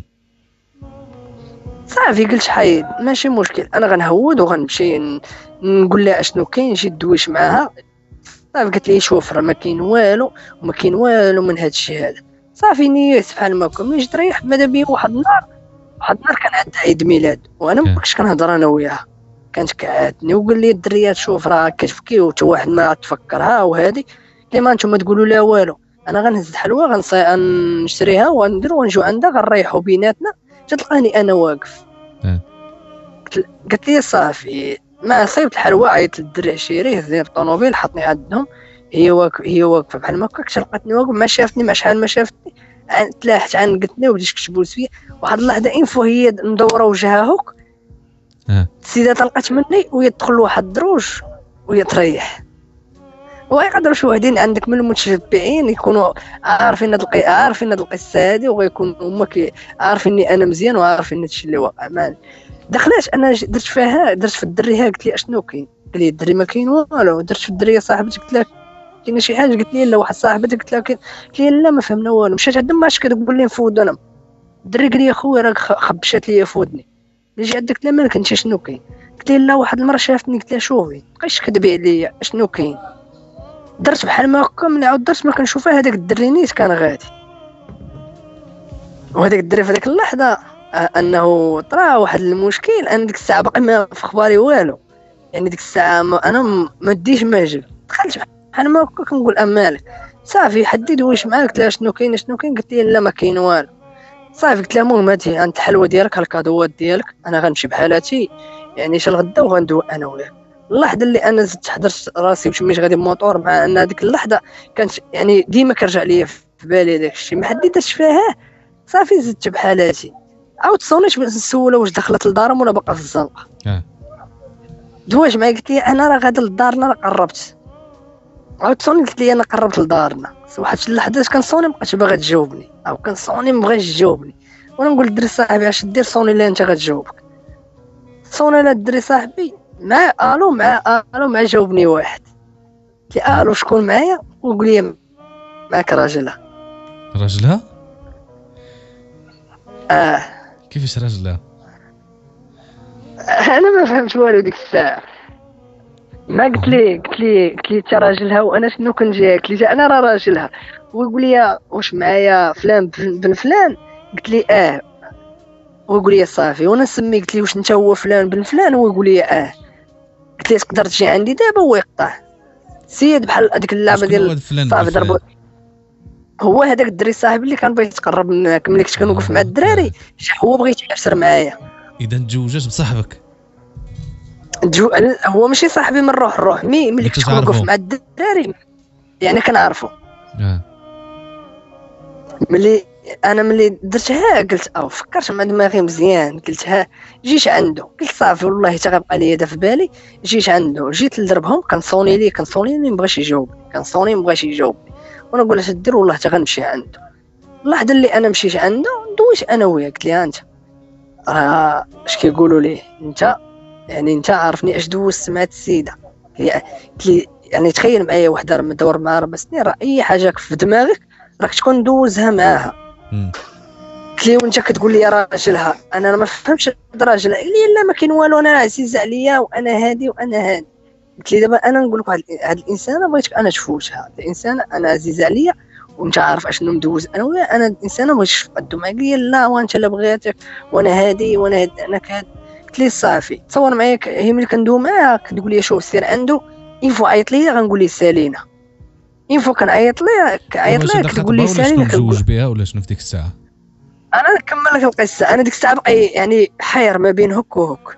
Speaker 4: صافي قلت حيد ماشي مشكل انا غنهود وغنمشي نقول لها اشنو كاين نجي ندويش معاها. صافي قالت لي شوف راه ما كاين والو وما كاين والو من هذا الشيء هذا. صافي نيت بحال ما هكا ملي جيت ريح بدا بيا واحد النهار واحد النهار كان عندها عيد ميلاد وانا ما كنتش كنهضر انا وياها كانت كعاتني وقال لي الدريات شوف راه كتبكي وتا واحد ما تفكرها وهذه لي ما نتوما تقولوا لها والو انا غنهز الحلوى غنشريها وندير ونجيو عندها غنريحوا بيناتنا تلقاني انا واقف. قالت لي صافي ما صيبت الحلوى عيطت للدري عشيريه ديال الطوموبيل حطني عندهم هي واقف هي واقفه بحال ما هكاك لقاتني واقف ما شافتني ما شحال ما شافتني تلاحت عنقتني وبديت كتبوس فيا. واحد اللحظه انفو هي مدوره وجهها هوك السيده طلقت مني وهي تدخل لواحد الدروج وهي تريح. ويقدروا شي وحدين عندك من المتشبعين يكونوا عارفين هاد القي عارفين هاد القصه هادي وغيكونوا هما كي عارفيني انا مزيان وعارفين هادشي اللي واقع معايا. دخلت انا درت فيها درت في الدري ها قلت لي اشنو كاين قال لي الدري ما كاين والو. درت في الدريه صاحبتي قلت لها كاين شي حاجه قلت لي لا واحد صاحبتي قلت لها كاين قلت لي لا ما فهمنا والو. مشات عندهم ماش كتقول لي نفود انا الدري قال لي اخويا راك خبشات لي فودني نجي عندك قلت لها مالك انت شنو كاين قلت لي لا واحد المره شافتني قلت لها شوفي بقيتش كدبي عليا اشنو كاين. درت بحال ما هكا من عاود درت ما كنشوفها هذاك الدري نيت كان غادي وهذاك الدري في هذيك اللحظه انه طرا واحد المشكل. انا ديك الساعه باقي ما في اخباري والو يعني ديك الساعه ما انا ما ديش ما جب دخلت بحال ما هكا كنقول امالك صافي حدد واش معاك قلت لها شنو كاين شنو كاين قلت لي لا ما كاين والو. صافي قلت لها المهم هاتي انت الحلوى ديالك الكادوات ديالك انا غنمشي بحالاتي يعني شي الغدا وغندوي انا وياك. اللحظه اللي انا زدت حضرت راسي ومشيت غادي بموطور مع ان هذيك اللحظه كانت يعني ديما كرجع ليا في بالي داك الشيء ما حديتش فيها. صافي زدت بحالاتي عاود صونيت نسولها واش دخلت لدارهم ولا باقا في الزنقه. دواش معايا قلت لي انا راه غادا لدارنا راه قربت. عاود صوني قلت لي انا قربت لدارنا. واحد اللحظه كنصوني مابقاتش باغا تجاوبني او كنصوني ما بغاش تجاوبني وانا نقول للدري صاحبي اش دير صوني لا انت غتجاوبك. صوني لا الدري صاحبي مع الو مع الو مع جاوبني واحد قلت لي الو شكون معايا وقول لي معاك راجلها.
Speaker 1: راجلها
Speaker 4: اه
Speaker 1: كيفاش راجلها؟
Speaker 4: انا ما فهمت والو ديك الساعه ما قلت لي قلت لي قلت لي انت راجلها وانا شنو كنجي قلت لي انا راه راجلها ويقول لي واش معايا فلان بن فلان قلت لي اه ويقول لي صافي وانا نسمي قلت لي واش انت هو فلان بن فلان ويقول لي اه قلت لي تقدر تجي عندي دابا ويقطع سيد بحال هذيك اللعبه ديال صافي ضربوا هو هذاك الدري صاحبي اللي كان بغى يتقرب منك ملي كنت كنوقف مع الدراري هو بغى يتعاشر معايا.
Speaker 1: اذا تزوجت بصاحبك؟
Speaker 4: جو هو ماشي صاحبي من الروح الروح مي ملي كنت كنوقف مع الدراري يعني كنعرفو
Speaker 1: اه
Speaker 4: ملي انا ملي درتها قلت او فكرت مع دماغي مزيان قلت ها جيت عنده قلت صافي والله حتى غيبقى لي هذا في بالي جيت عنده جيت لدربهم كنصوني ليه كنصوني ليه مبغاش يجاوب كنصوني مبغاش يجاوب وانا نقول اش دير والله حتى غنمشي عنده اللحظه اللي انا مشيت عنده دويت انا وياه قلت ليه انت راه اش كيقولوا ليه انت يعني انت عارفني اش دوزت مع السيده قلت لي يعني تخيل معايا وحده راه مدور معها اربع سنين راه اي حاجه في دماغك راك تكون دوزها معاها قلت لي وانت كتقول لي راجلها انا ما فهمتش راجلها قال لي لا ما كاين والو انا عزيز عليا وانا هادي وانا هادي قلت لي دابا انا نقول لك هاد الانسانه بغيتك انا تفوتها هاد الانسانه انا عزيز عليا وانت عارف اشنو مدوز انا ويا انا الانسانه بغيتش تقدم معايا قال لي لا وانت لا بغيتك وانا هادي وانا هادي انا كاد قلت لي صافي تصور معايا هي ملي كندوي معاها كتقول لي شوف سير عنده ينفو عيط لي غنقول لي سالينا ينفو كنعيط ليها كعيط ليها كتقول لي سالينا
Speaker 1: كنتزوج بها ولا شنو في ديك الساعه
Speaker 4: انا نكمل لك القصه انا ديك الساعه بقى يعني حير ما بين هك وهك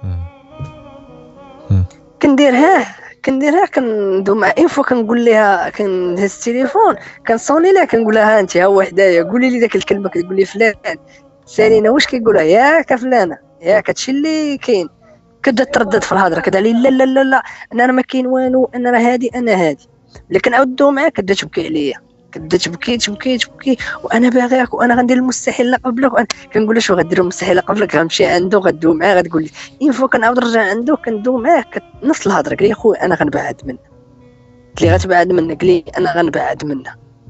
Speaker 4: كنديرها كنديرها كندوي مع انفو كنقول لها كنهز التليفون كنصوني لها كنقول لها انت ها وحدايا قولي لي داك الكلمه كتقول لي فلان سالينا واش كيقولها ياك فلانه ياك هادشي اللي كاين كتبدا تردد في الهضره كتقول لي لا لا لا لا انا ما كاين والو انا راه هادي انا هادي لكن عاودو معاك كتبدا تبكي عليا كتبدا تبكي تبكي تبكي وانا باغيك وانا غندير المستحيل لا قبلك وأنا كنقول لها شو غدير المستحيل قبلك غنمشي عنده غدوي معاه غتقول لي ينفو كنعاود نرجع عنده كندوي معاه نفس الهضره قال لي خويا انا غنبعد منه قلت لي غتبعد منه قال لي انا غنبعد منه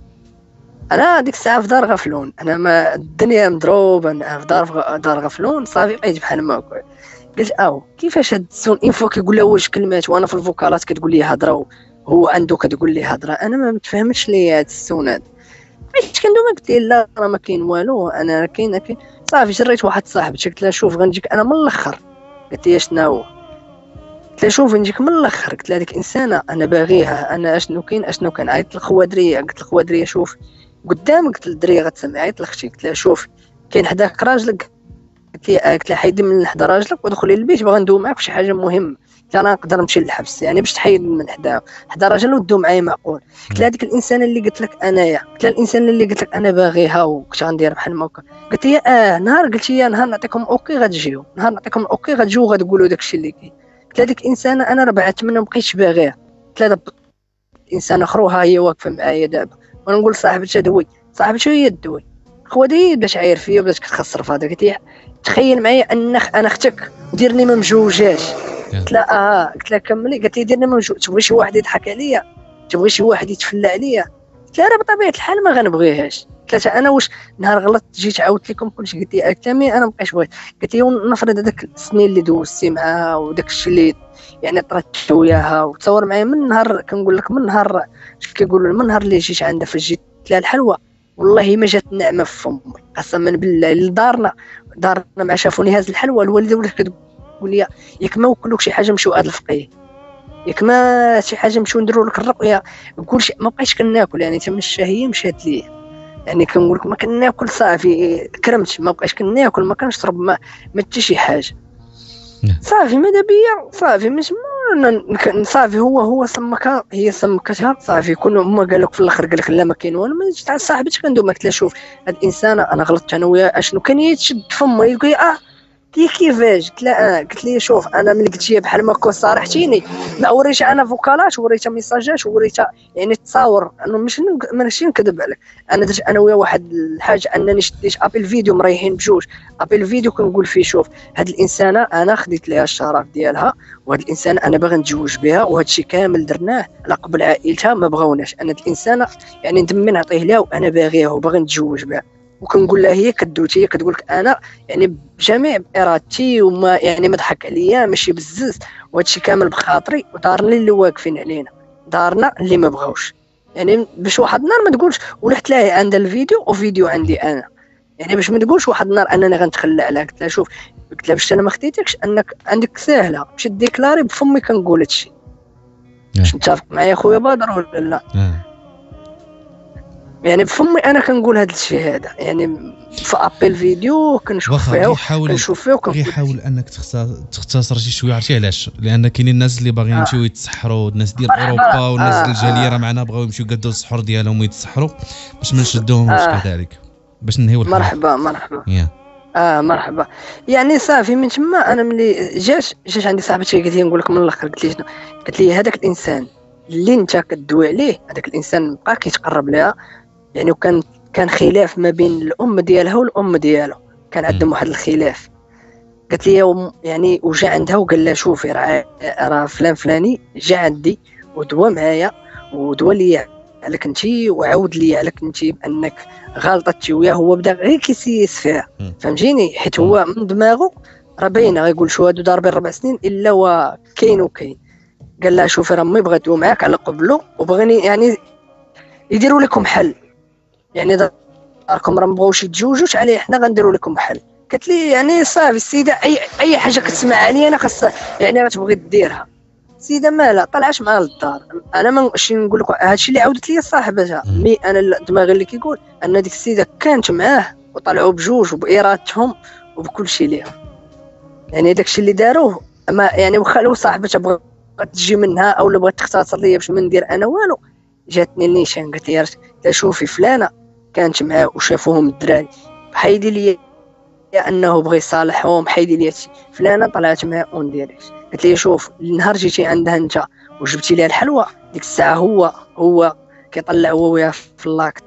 Speaker 4: انا ديك الساعه في دار غفلون انا ما الدنيا مضروبه انا في دار دار غفلون صافي بقيت بحال ما هكا قلت او كيفاش هاد السون انفو كيقول لها واش كلمات وانا في الفوكالات كتقول لي هضره هو عنده كتقول لي هضره انا ما متفهمتش ليه هاد السون هاد فاش كندوي ما قلت لي لا راه ما كاين والو انا كاين كاين صافي شريت واحد صاحبتي قلت لها شوف غنجيك انا من الاخر قلت لي شنو هو قلت لها شوف نجيك من الاخر قلت لها ديك انسانه انا باغيها انا اشنو كاين اشنو كان عيطت للخوادريه قلت للخوادريه شوف قدامك قلت للدريه غتسمع عيط لاختي قلت لها شوف كاين حداك راجلك قلت لها قلت لها حيدي من حدا راجلك ودخلي للبيت باغا ندوي معاك فشي حاجه مهمه قلت انا نقدر نمشي للحبس يعني باش تحيد من حدا حدا راجل ودو معايا معقول قلت لها هذيك الانسانه اللي قلت لك انايا قلت لها الانسان اللي قلت لك انا باغيها وكنت غندير بحال ما هكا قلت لي اه نهار قلت لي نهار نعطيكم اوكي غتجيو نهار نعطيكم اوكي غتجيو غتقولوا داكشي اللي كاين قلت لها ديك الانسانه انا راه بعدت منها مابقيتش باغيها قلت لها الانسانه اخروها هي واقفه معايا دابا وانا نقول صاحبتي دوي صاحبتي هي دوي خواتي باش عاير فيا بدات كتخسر في هذا قلت لها تخيل معايا ان انا اختك وديرني ما مجوجاش قلت لها اه قلت لها كملي قالت لي ديرني ما مجوج تبغي شي واحد يضحك عليا تبغي شي واحد يتفلى عليا قلت لها راه بطبيعه الحال ما غنبغيهاش قلت لها انا واش نهار غلطت جيت عاودت لكم كلشي قلت لي قلت لها انا مابقيتش بغيت قلت لي نفرض هذاك السنين اللي دوزتي معاها وداك الشيء اللي يعني طرات وياها وتصور معايا من نهار كنقول لك من نهار كيقولوا من نهار اللي جيت عندها فاش جيت لها الحلوى والله ما جات نعمه في فمي قسما بالله لدارنا دارنا مع شافوني هاز الحلوى الوالده ولات كتقول لي ياك ما وكلوك شي حاجه مشيو هاد الفقيه ياك ما شي حاجه نمشيو نديروا لك الرقيه كلشي ما بقيتش كناكل يعني حتى من الشهيه مشات لي يعني كنقول لك ما كناكل صافي كرمت ما بقيتش كناكل ما كنشرب ما ما حتى شي حاجه صافي ماذا بيا صافي مش صافي هو هو سمكها هي سمكتها صافي كنا هما قال لك في الاخر قال لك لا ما كاين والو ما جيت على صاحبتي كندوي قلت لها شوف هاد الانسانه انا غلطت انا وياه اشنو كان يتشد فمه يقول لي اه قلت لي كيفاش قلت لها اه قلت لي شوف انا ملي قلت لي بحال ما كون صارحتيني ما وريتها انا فوكالات وريتها ميساجات وريتها يعني تصاور انه مش ماشي نكذب عليك انا درت انا وياه واحد الحاجه انني شديت ابل فيديو مريحين بجوج ابل فيديو كنقول فيه شوف هاد الانسانه انا خديت ليها الشرف ديالها وهاد الانسانه انا باغي نتزوج بها وهذا الشيء كامل درناه على قبل عائلتها ما بغاوناش انا الانسانه يعني ندمي نعطيه لها وانا باغيها وباغي نتزوج بها وكنقول لها هي كدوتي هي كتقول لك انا يعني بجميع ارادتي وما يعني ما ضحك عليا ماشي بزز وهذا الشيء كامل بخاطري ودارنا اللي واقفين علينا دارنا اللي ما بغاوش يعني باش واحد النهار ما تقولش ولحت لها عندها الفيديو وفيديو عندي انا يعني باش ما تقولش واحد النهار انني غنتخلى عليها قلت لها شوف قلت لها باش انا ما خديتكش انك عندك ساهله باش ديكلاري بفمي كنقول هادشي واش متفق معايا خويا بدر ولا لا يعني بفمي انا كنقول هذا الشيء هذا، يعني في ابل فيديو كنشوف فيها كنشوف فيها
Speaker 1: وكنقول حاول انك تختصر شي شويه. عرفتي علاش؟ لان كاينين الناس اللي باغيين يمشيو آه. يتسحروا، الناس ديال اوروبا والناس آه. ديال الجاليه راه معنا بغاو يمشيو يقادوا السحور ديالهم ويتسحروا باش ما نشدوهمش آه. كذلك باش ننهيو الحلقه.
Speaker 4: مرحبا مرحبا
Speaker 1: yeah.
Speaker 4: اه مرحبا. يعني صافي من تما انا ملي جاش جاش عندي صاحبتي قالت لي نقول لك من الاخر، قالت لي شنو؟ قالت لي هذاك الانسان اللي انت كدوي عليه، هذاك الانسان بقى كيتقرب لها، يعني وكان كان خلاف ما بين الام ديالها والام ديالو، كان عندهم واحد الخلاف. قالت لي يعني وجا عندها وقال لها شوفي راه راه فلان فلاني جا عندي ودوا معايا ودوا لي عليك انتي وعاود لي عليك انتي بانك غلطتي وياه. هو بدا غير كيسيس فيها، فهمتيني؟ حيت هو من دماغه راه باينه غيقول شو هادو ضاربين ربع سنين الا هو كاين وكاين. قال لها شوفي راه مي بغات يدوي معاك على قبلو وبغيني يعني يديروا لكم حل، يعني داركم راه مبغاوش يتزوجوش عليه، حنا غنديروا لكم حل. قالت لي يعني صافي السيده اي اي حاجه كتسمع عليا انا خاص يعني غتبغي ديرها. السيده مالها طلعت معها للدار. انا ما نقولش نقول لك هادشي اللي عاودت لي صاحبتها، مي انا دماغي اللي كيقول ان ديك السيده كانت معاه وطلعوا بجوج وبارادتهم وبكل شيء ليهم. يعني داكشي اللي داروه ما يعني واخا لو صاحبتها بغات تجي منها او لو بغات تختصر ليا باش ما ندير انا والو، جاتني النيشان قالت لي شوفي فلانه كانت معاه وشافوهم الدراري، حيدي لي انه بغى يصالحهم، حيدي لي فلانه طلعت معاه ونديريش. قالت لي شوف النهار جيتي عندها انت وجبتي لها الحلوى ديك الساعه هو هو كيطلع هو وياه في اللاكت.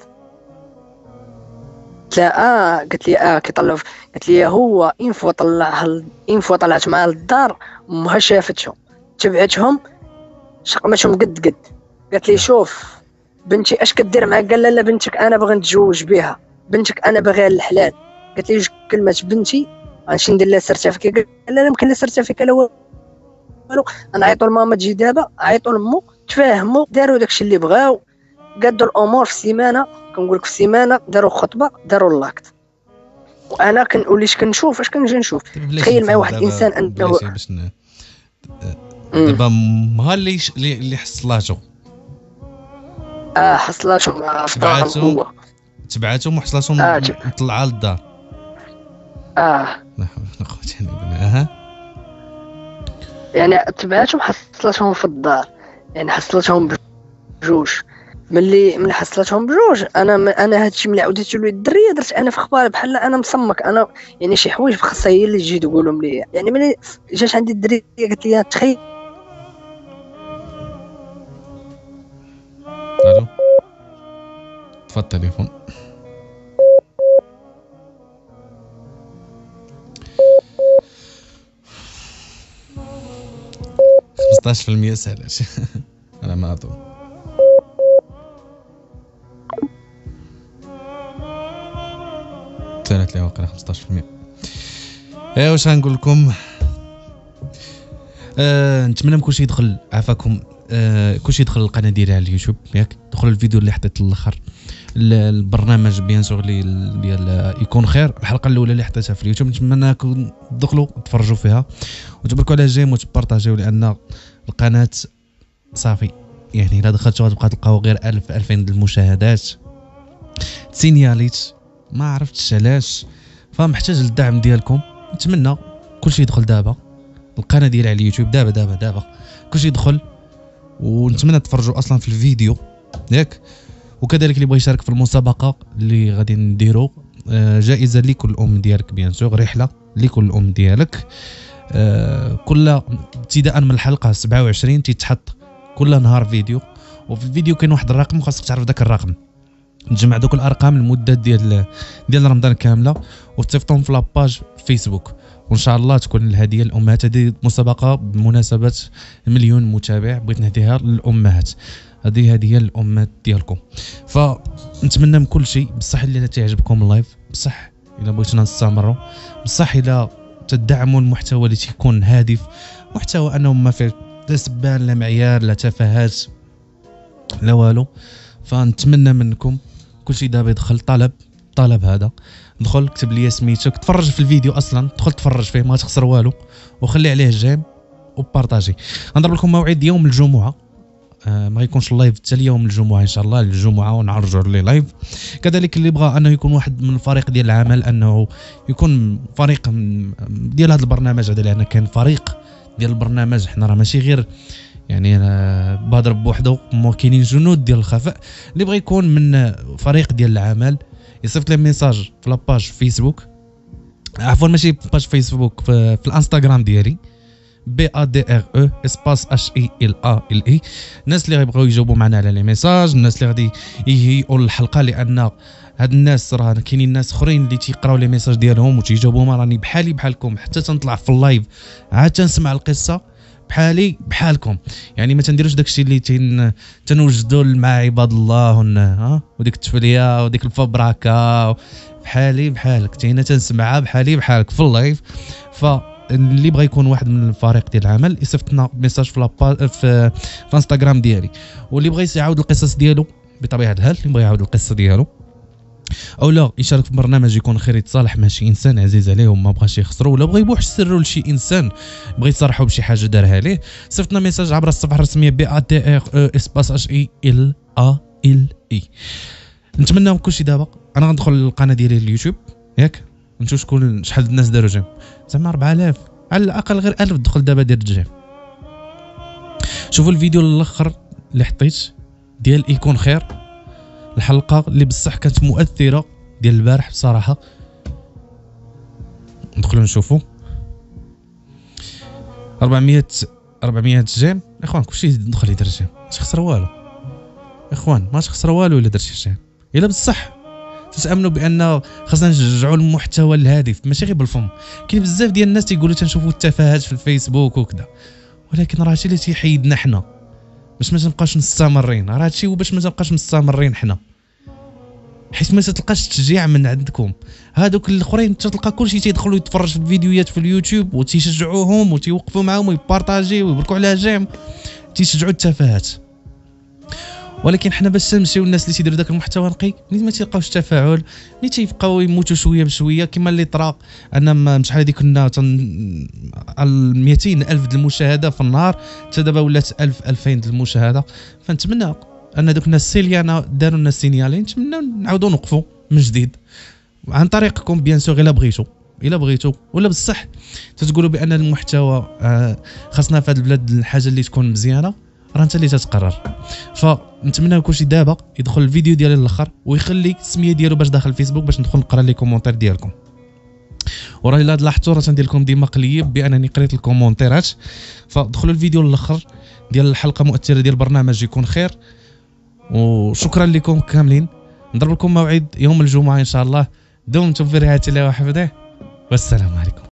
Speaker 4: قلت لها اه قالت لي اه كيطلعوا. قالت لي هو انفو طلعها انفو طلعت معاه للدار امها شافتهم تبعتهم شقمتهم قد قد. قالت لي شوف بنتي اش كدير معاك؟ قال لا لا بنتك انا باغي نتزوج بها، بنتك انا باغيها الحلال. قالت لي كلمه بنتي غنمشي ندير لها سيرتيفيكا. قال لا لا يمكن لها سيرتيفيكا لا والو، انا عيطوا لماما تجي دابا، عيطوا لمو تفاهموا داروا داكشي اللي بغاو، قادوا الامور في سيمانه. كنقول لك في سيمانه داروا خطبه داروا اللاكت. وانا كنوليش كنشوف اش كنجي نشوف. تخيل معايا واحد الانسان انه
Speaker 1: باش دابا ما اللي اللي حصلاته
Speaker 4: اه حصلاتهم
Speaker 1: تبعاتهم تبعاتهم وحصلاتهم
Speaker 4: آه
Speaker 1: مطلعه للدار.
Speaker 4: اه
Speaker 1: لا حول ولا قوه الا بالله. ها
Speaker 4: يعني تبعاتهم حصلتهم في الدار، يعني حصلتهم بجوج. ملي ملي حصلتهم بجوج انا انا هادشي ملي عاودت له الدريه درت انا في اخبار بحال انا مصمك. انا يعني شي حوايج خاصها هي اللي تجي تقولهم ليا. يعني ملي جات عندي الدريه قالت لي تخيل.
Speaker 1: الو طفى التليفون. خمسطاش في المية سهل انا ما اظن. سالت لي واقيلا خمسطاش في المية. ايوا واش غنقول لكم؟ أه نتمنى من كلشي يدخل عافاكم. أه كلشي يدخل القناه ديالي على اليوتيوب ياك، دخلوا الفيديو اللي حطيت للاخر، البرنامج بيان سور اللي ديال يكون خير، الحلقه الاولى اللي حطيتها في اليوتيوب نتمنى انكم تدخلوا تفرجوا فيها وتباركوا على جيم وتبارطاجيو، لان القناه صافي يعني الا دخلتوا غتبقى تلقاو غير ألف ألفين د المشاهدات. سينياليت ما عرفتش علاش، فمحتاج للدعم ديالكم. نتمنى كلشي يدخل دابا القناه ديالي على اليوتيوب دابا دابا دابا كلشي يدخل، ونتمنى تفرجوا اصلا في الفيديو ياك. وكذلك اللي بغى يشارك في المسابقه اللي غادي نديرو جائزه لكل ام ديالك بيان سور، رحله لكل ام ديالك. كل ابتداء من الحلقه سبعة وعشرين تيتحط كل نهار فيديو، وفي الفيديو كاين واحد الرقم وخاصك تعرف داك الرقم. نجمع دوك الارقام المده ديال ديال رمضان كامله وتصيفطهم في لاباج فيسبوك، وان شاء الله تكون الهديه للامهات. هذه مسابقه بمناسبه مليون متابع بغيت نهديها للامهات، هذه هديه للامهات ديالكم. فنتمنى من كل شيء بصح اللي تعجبكم اللايف، بصح الا بغيتونا نستمروا، بصح الا تدعموا المحتوى اللي تيكون هادف، محتوى انه ما فيه لا سبان لا معيار لا تفاهات لا والو. فنتمنى منكم كلشي دابا يدخل طلب طلب هذا، دخل كتب لي سميتك، تفرج في الفيديو اصلا، دخل تفرج فيه ما تخسر والو، وخلي عليه الجيم وبارطاجي. غنضرب لكم موعد يوم الجمعه آه ما غيكونش اللايف حتى اليوم الجمعه ان شاء الله، الجمعه ونعرجوا لي لايف. كذلك اللي بغى انه يكون واحد من الفريق ديال العمل، انه يكون فريق ديال هذا البرنامج هذا، لان كان فريق ديال البرنامج. حنا راه ماشي غير يعني بهضر بوحدو، مو كاينين جنود ديال الخفاء. اللي بغى يكون من فريق ديال العمل يصيفط لي ميساج في لاباج فيسبوك، عفوا ماشي باج فيسبوك، في, في الانستغرام ديالي بي ا دي ار او اسباس اش اي ال ا ال اي. الناس اللي غيبغيو يجاوبوا معنا على لي ميساج، الناس اللي غادي يهيئوا الحلقه، لان هاد الناس راه كاينين ناس اخرين اللي تيقراو لي ميساج ديالهم وتيجاوبوهم. راني بحالي بحالكم، حتى تنطلع في اللايف عاد تنسمع القصه بحالي بحالكم. يعني ما تنديروش داكشي اللي تن تنوجدوا مع عباد الله ون... ها وديك التفليه وديك الفبراكه، بحالي بحالك تينا تنسمعها بحالي بحالك في اللايف. فاللي بغى يكون واحد من الفريق ديال العمل يصيفط لنا ميساج في لابا في, في انستغرام ديالي. واللي بغى يعاود القصص ديالو بطبيعه الحال، اللي بغى يعاود القصه ديالو او لا يشارك في برنامج يكون خير يتصالح مع شي انسان عزيز عليه وما بغاش يخسرو، ولا بغى يبوح سرو لشي انسان بغى يصارحو بشي حاجه دارها ليه، صيفطنا ميساج عبر الصفحه الرسميه بي ا تي ار اسباس اش اي ال ا ال اي. نتمنى كلشي. دابا انا غندخل للقناه ديالي اليوتيوب ياك، نشوف شكون شحال الناس داروا جيم، زعما أربعة آلاف على الاقل، غير ألف دخل دابا دير الجيم. شوفوا الفيديو الاخر اللي حطيت ديال يكون خير، الحلقه اللي بصح كانت مؤثره ديال البارح بصراحه. ندخلوا نشوفوا أربعمية أربعمية جيم. اخوان كلشي يدخل يدير جيم، ما تخسر والو اخوان، ما تخسر والو الا درتي جيم. الا بصح تتامنوا بان خاصنا نشجعوا المحتوى الهادف ماشي غير بالفم. كاين بزاف ديال الناس تيقولوا تنشوفوا التفاهات في الفيسبوك وكذا، ولكن راه هادشي اللي تيحيدنا حنا باش ما تنبقاش مستمرين. راه هادشي هو باش ما تنبقاش مستمرين حنا، حيت ما تلقاش تشجيع من عندكم. هادوك الاخرين تلقى كلشي تيدخلوا يتفرج في الفيديوهات في اليوتيوب وتيشجعوهم وتيوقفوا معاهم ويبارطاجيو ويبركوا على جيم، تيشجعوا التفاهات. ولكن حنا باش نمشيو الناس اللي تيديروا داك المحتوى نقي، ملي ما تيلقاوش التفاعل، ملي تيبقاو يموتوا شويه بشويه، كما اللي طرا انا شحال هذيك كنا تن... مئتين الف د المشاهده في النهار، حتى دابا ولات ألف ألفين د المشاهده. فنتمنى ان دوك الناس اللي انا داروا لنا السينيالين، نتمنى نعاودوا نوقفوا من جديد عن طريقكم بيان سور. الا بغيتوا الا بغيتوا ولا بصح تتقولوا بان المحتوى آه خاصنا في هذه البلاد الحاجه اللي تكون مزيانه، راه انت اللي تتقرر. فنتمنى كلشي دابا يدخل الفيديو ديالي الاخر ويخلي السميه ديالو باش داخل الفيسبوك باش ندخل نقرا لي كومونتير ديالكم. وراه الا لاحظتوا راه تندير لكم ديما قليب بانني قريت الكومونتيرات. فدخلوا الفيديو الاخر ديال الحلقه مؤثره ديال برنامج يكون خير، وشكرا لكم كاملين. نضرب لكم موعد يوم الجمعه ان شاء الله. دمتم في رعايه الله وحفظه، والسلام عليكم.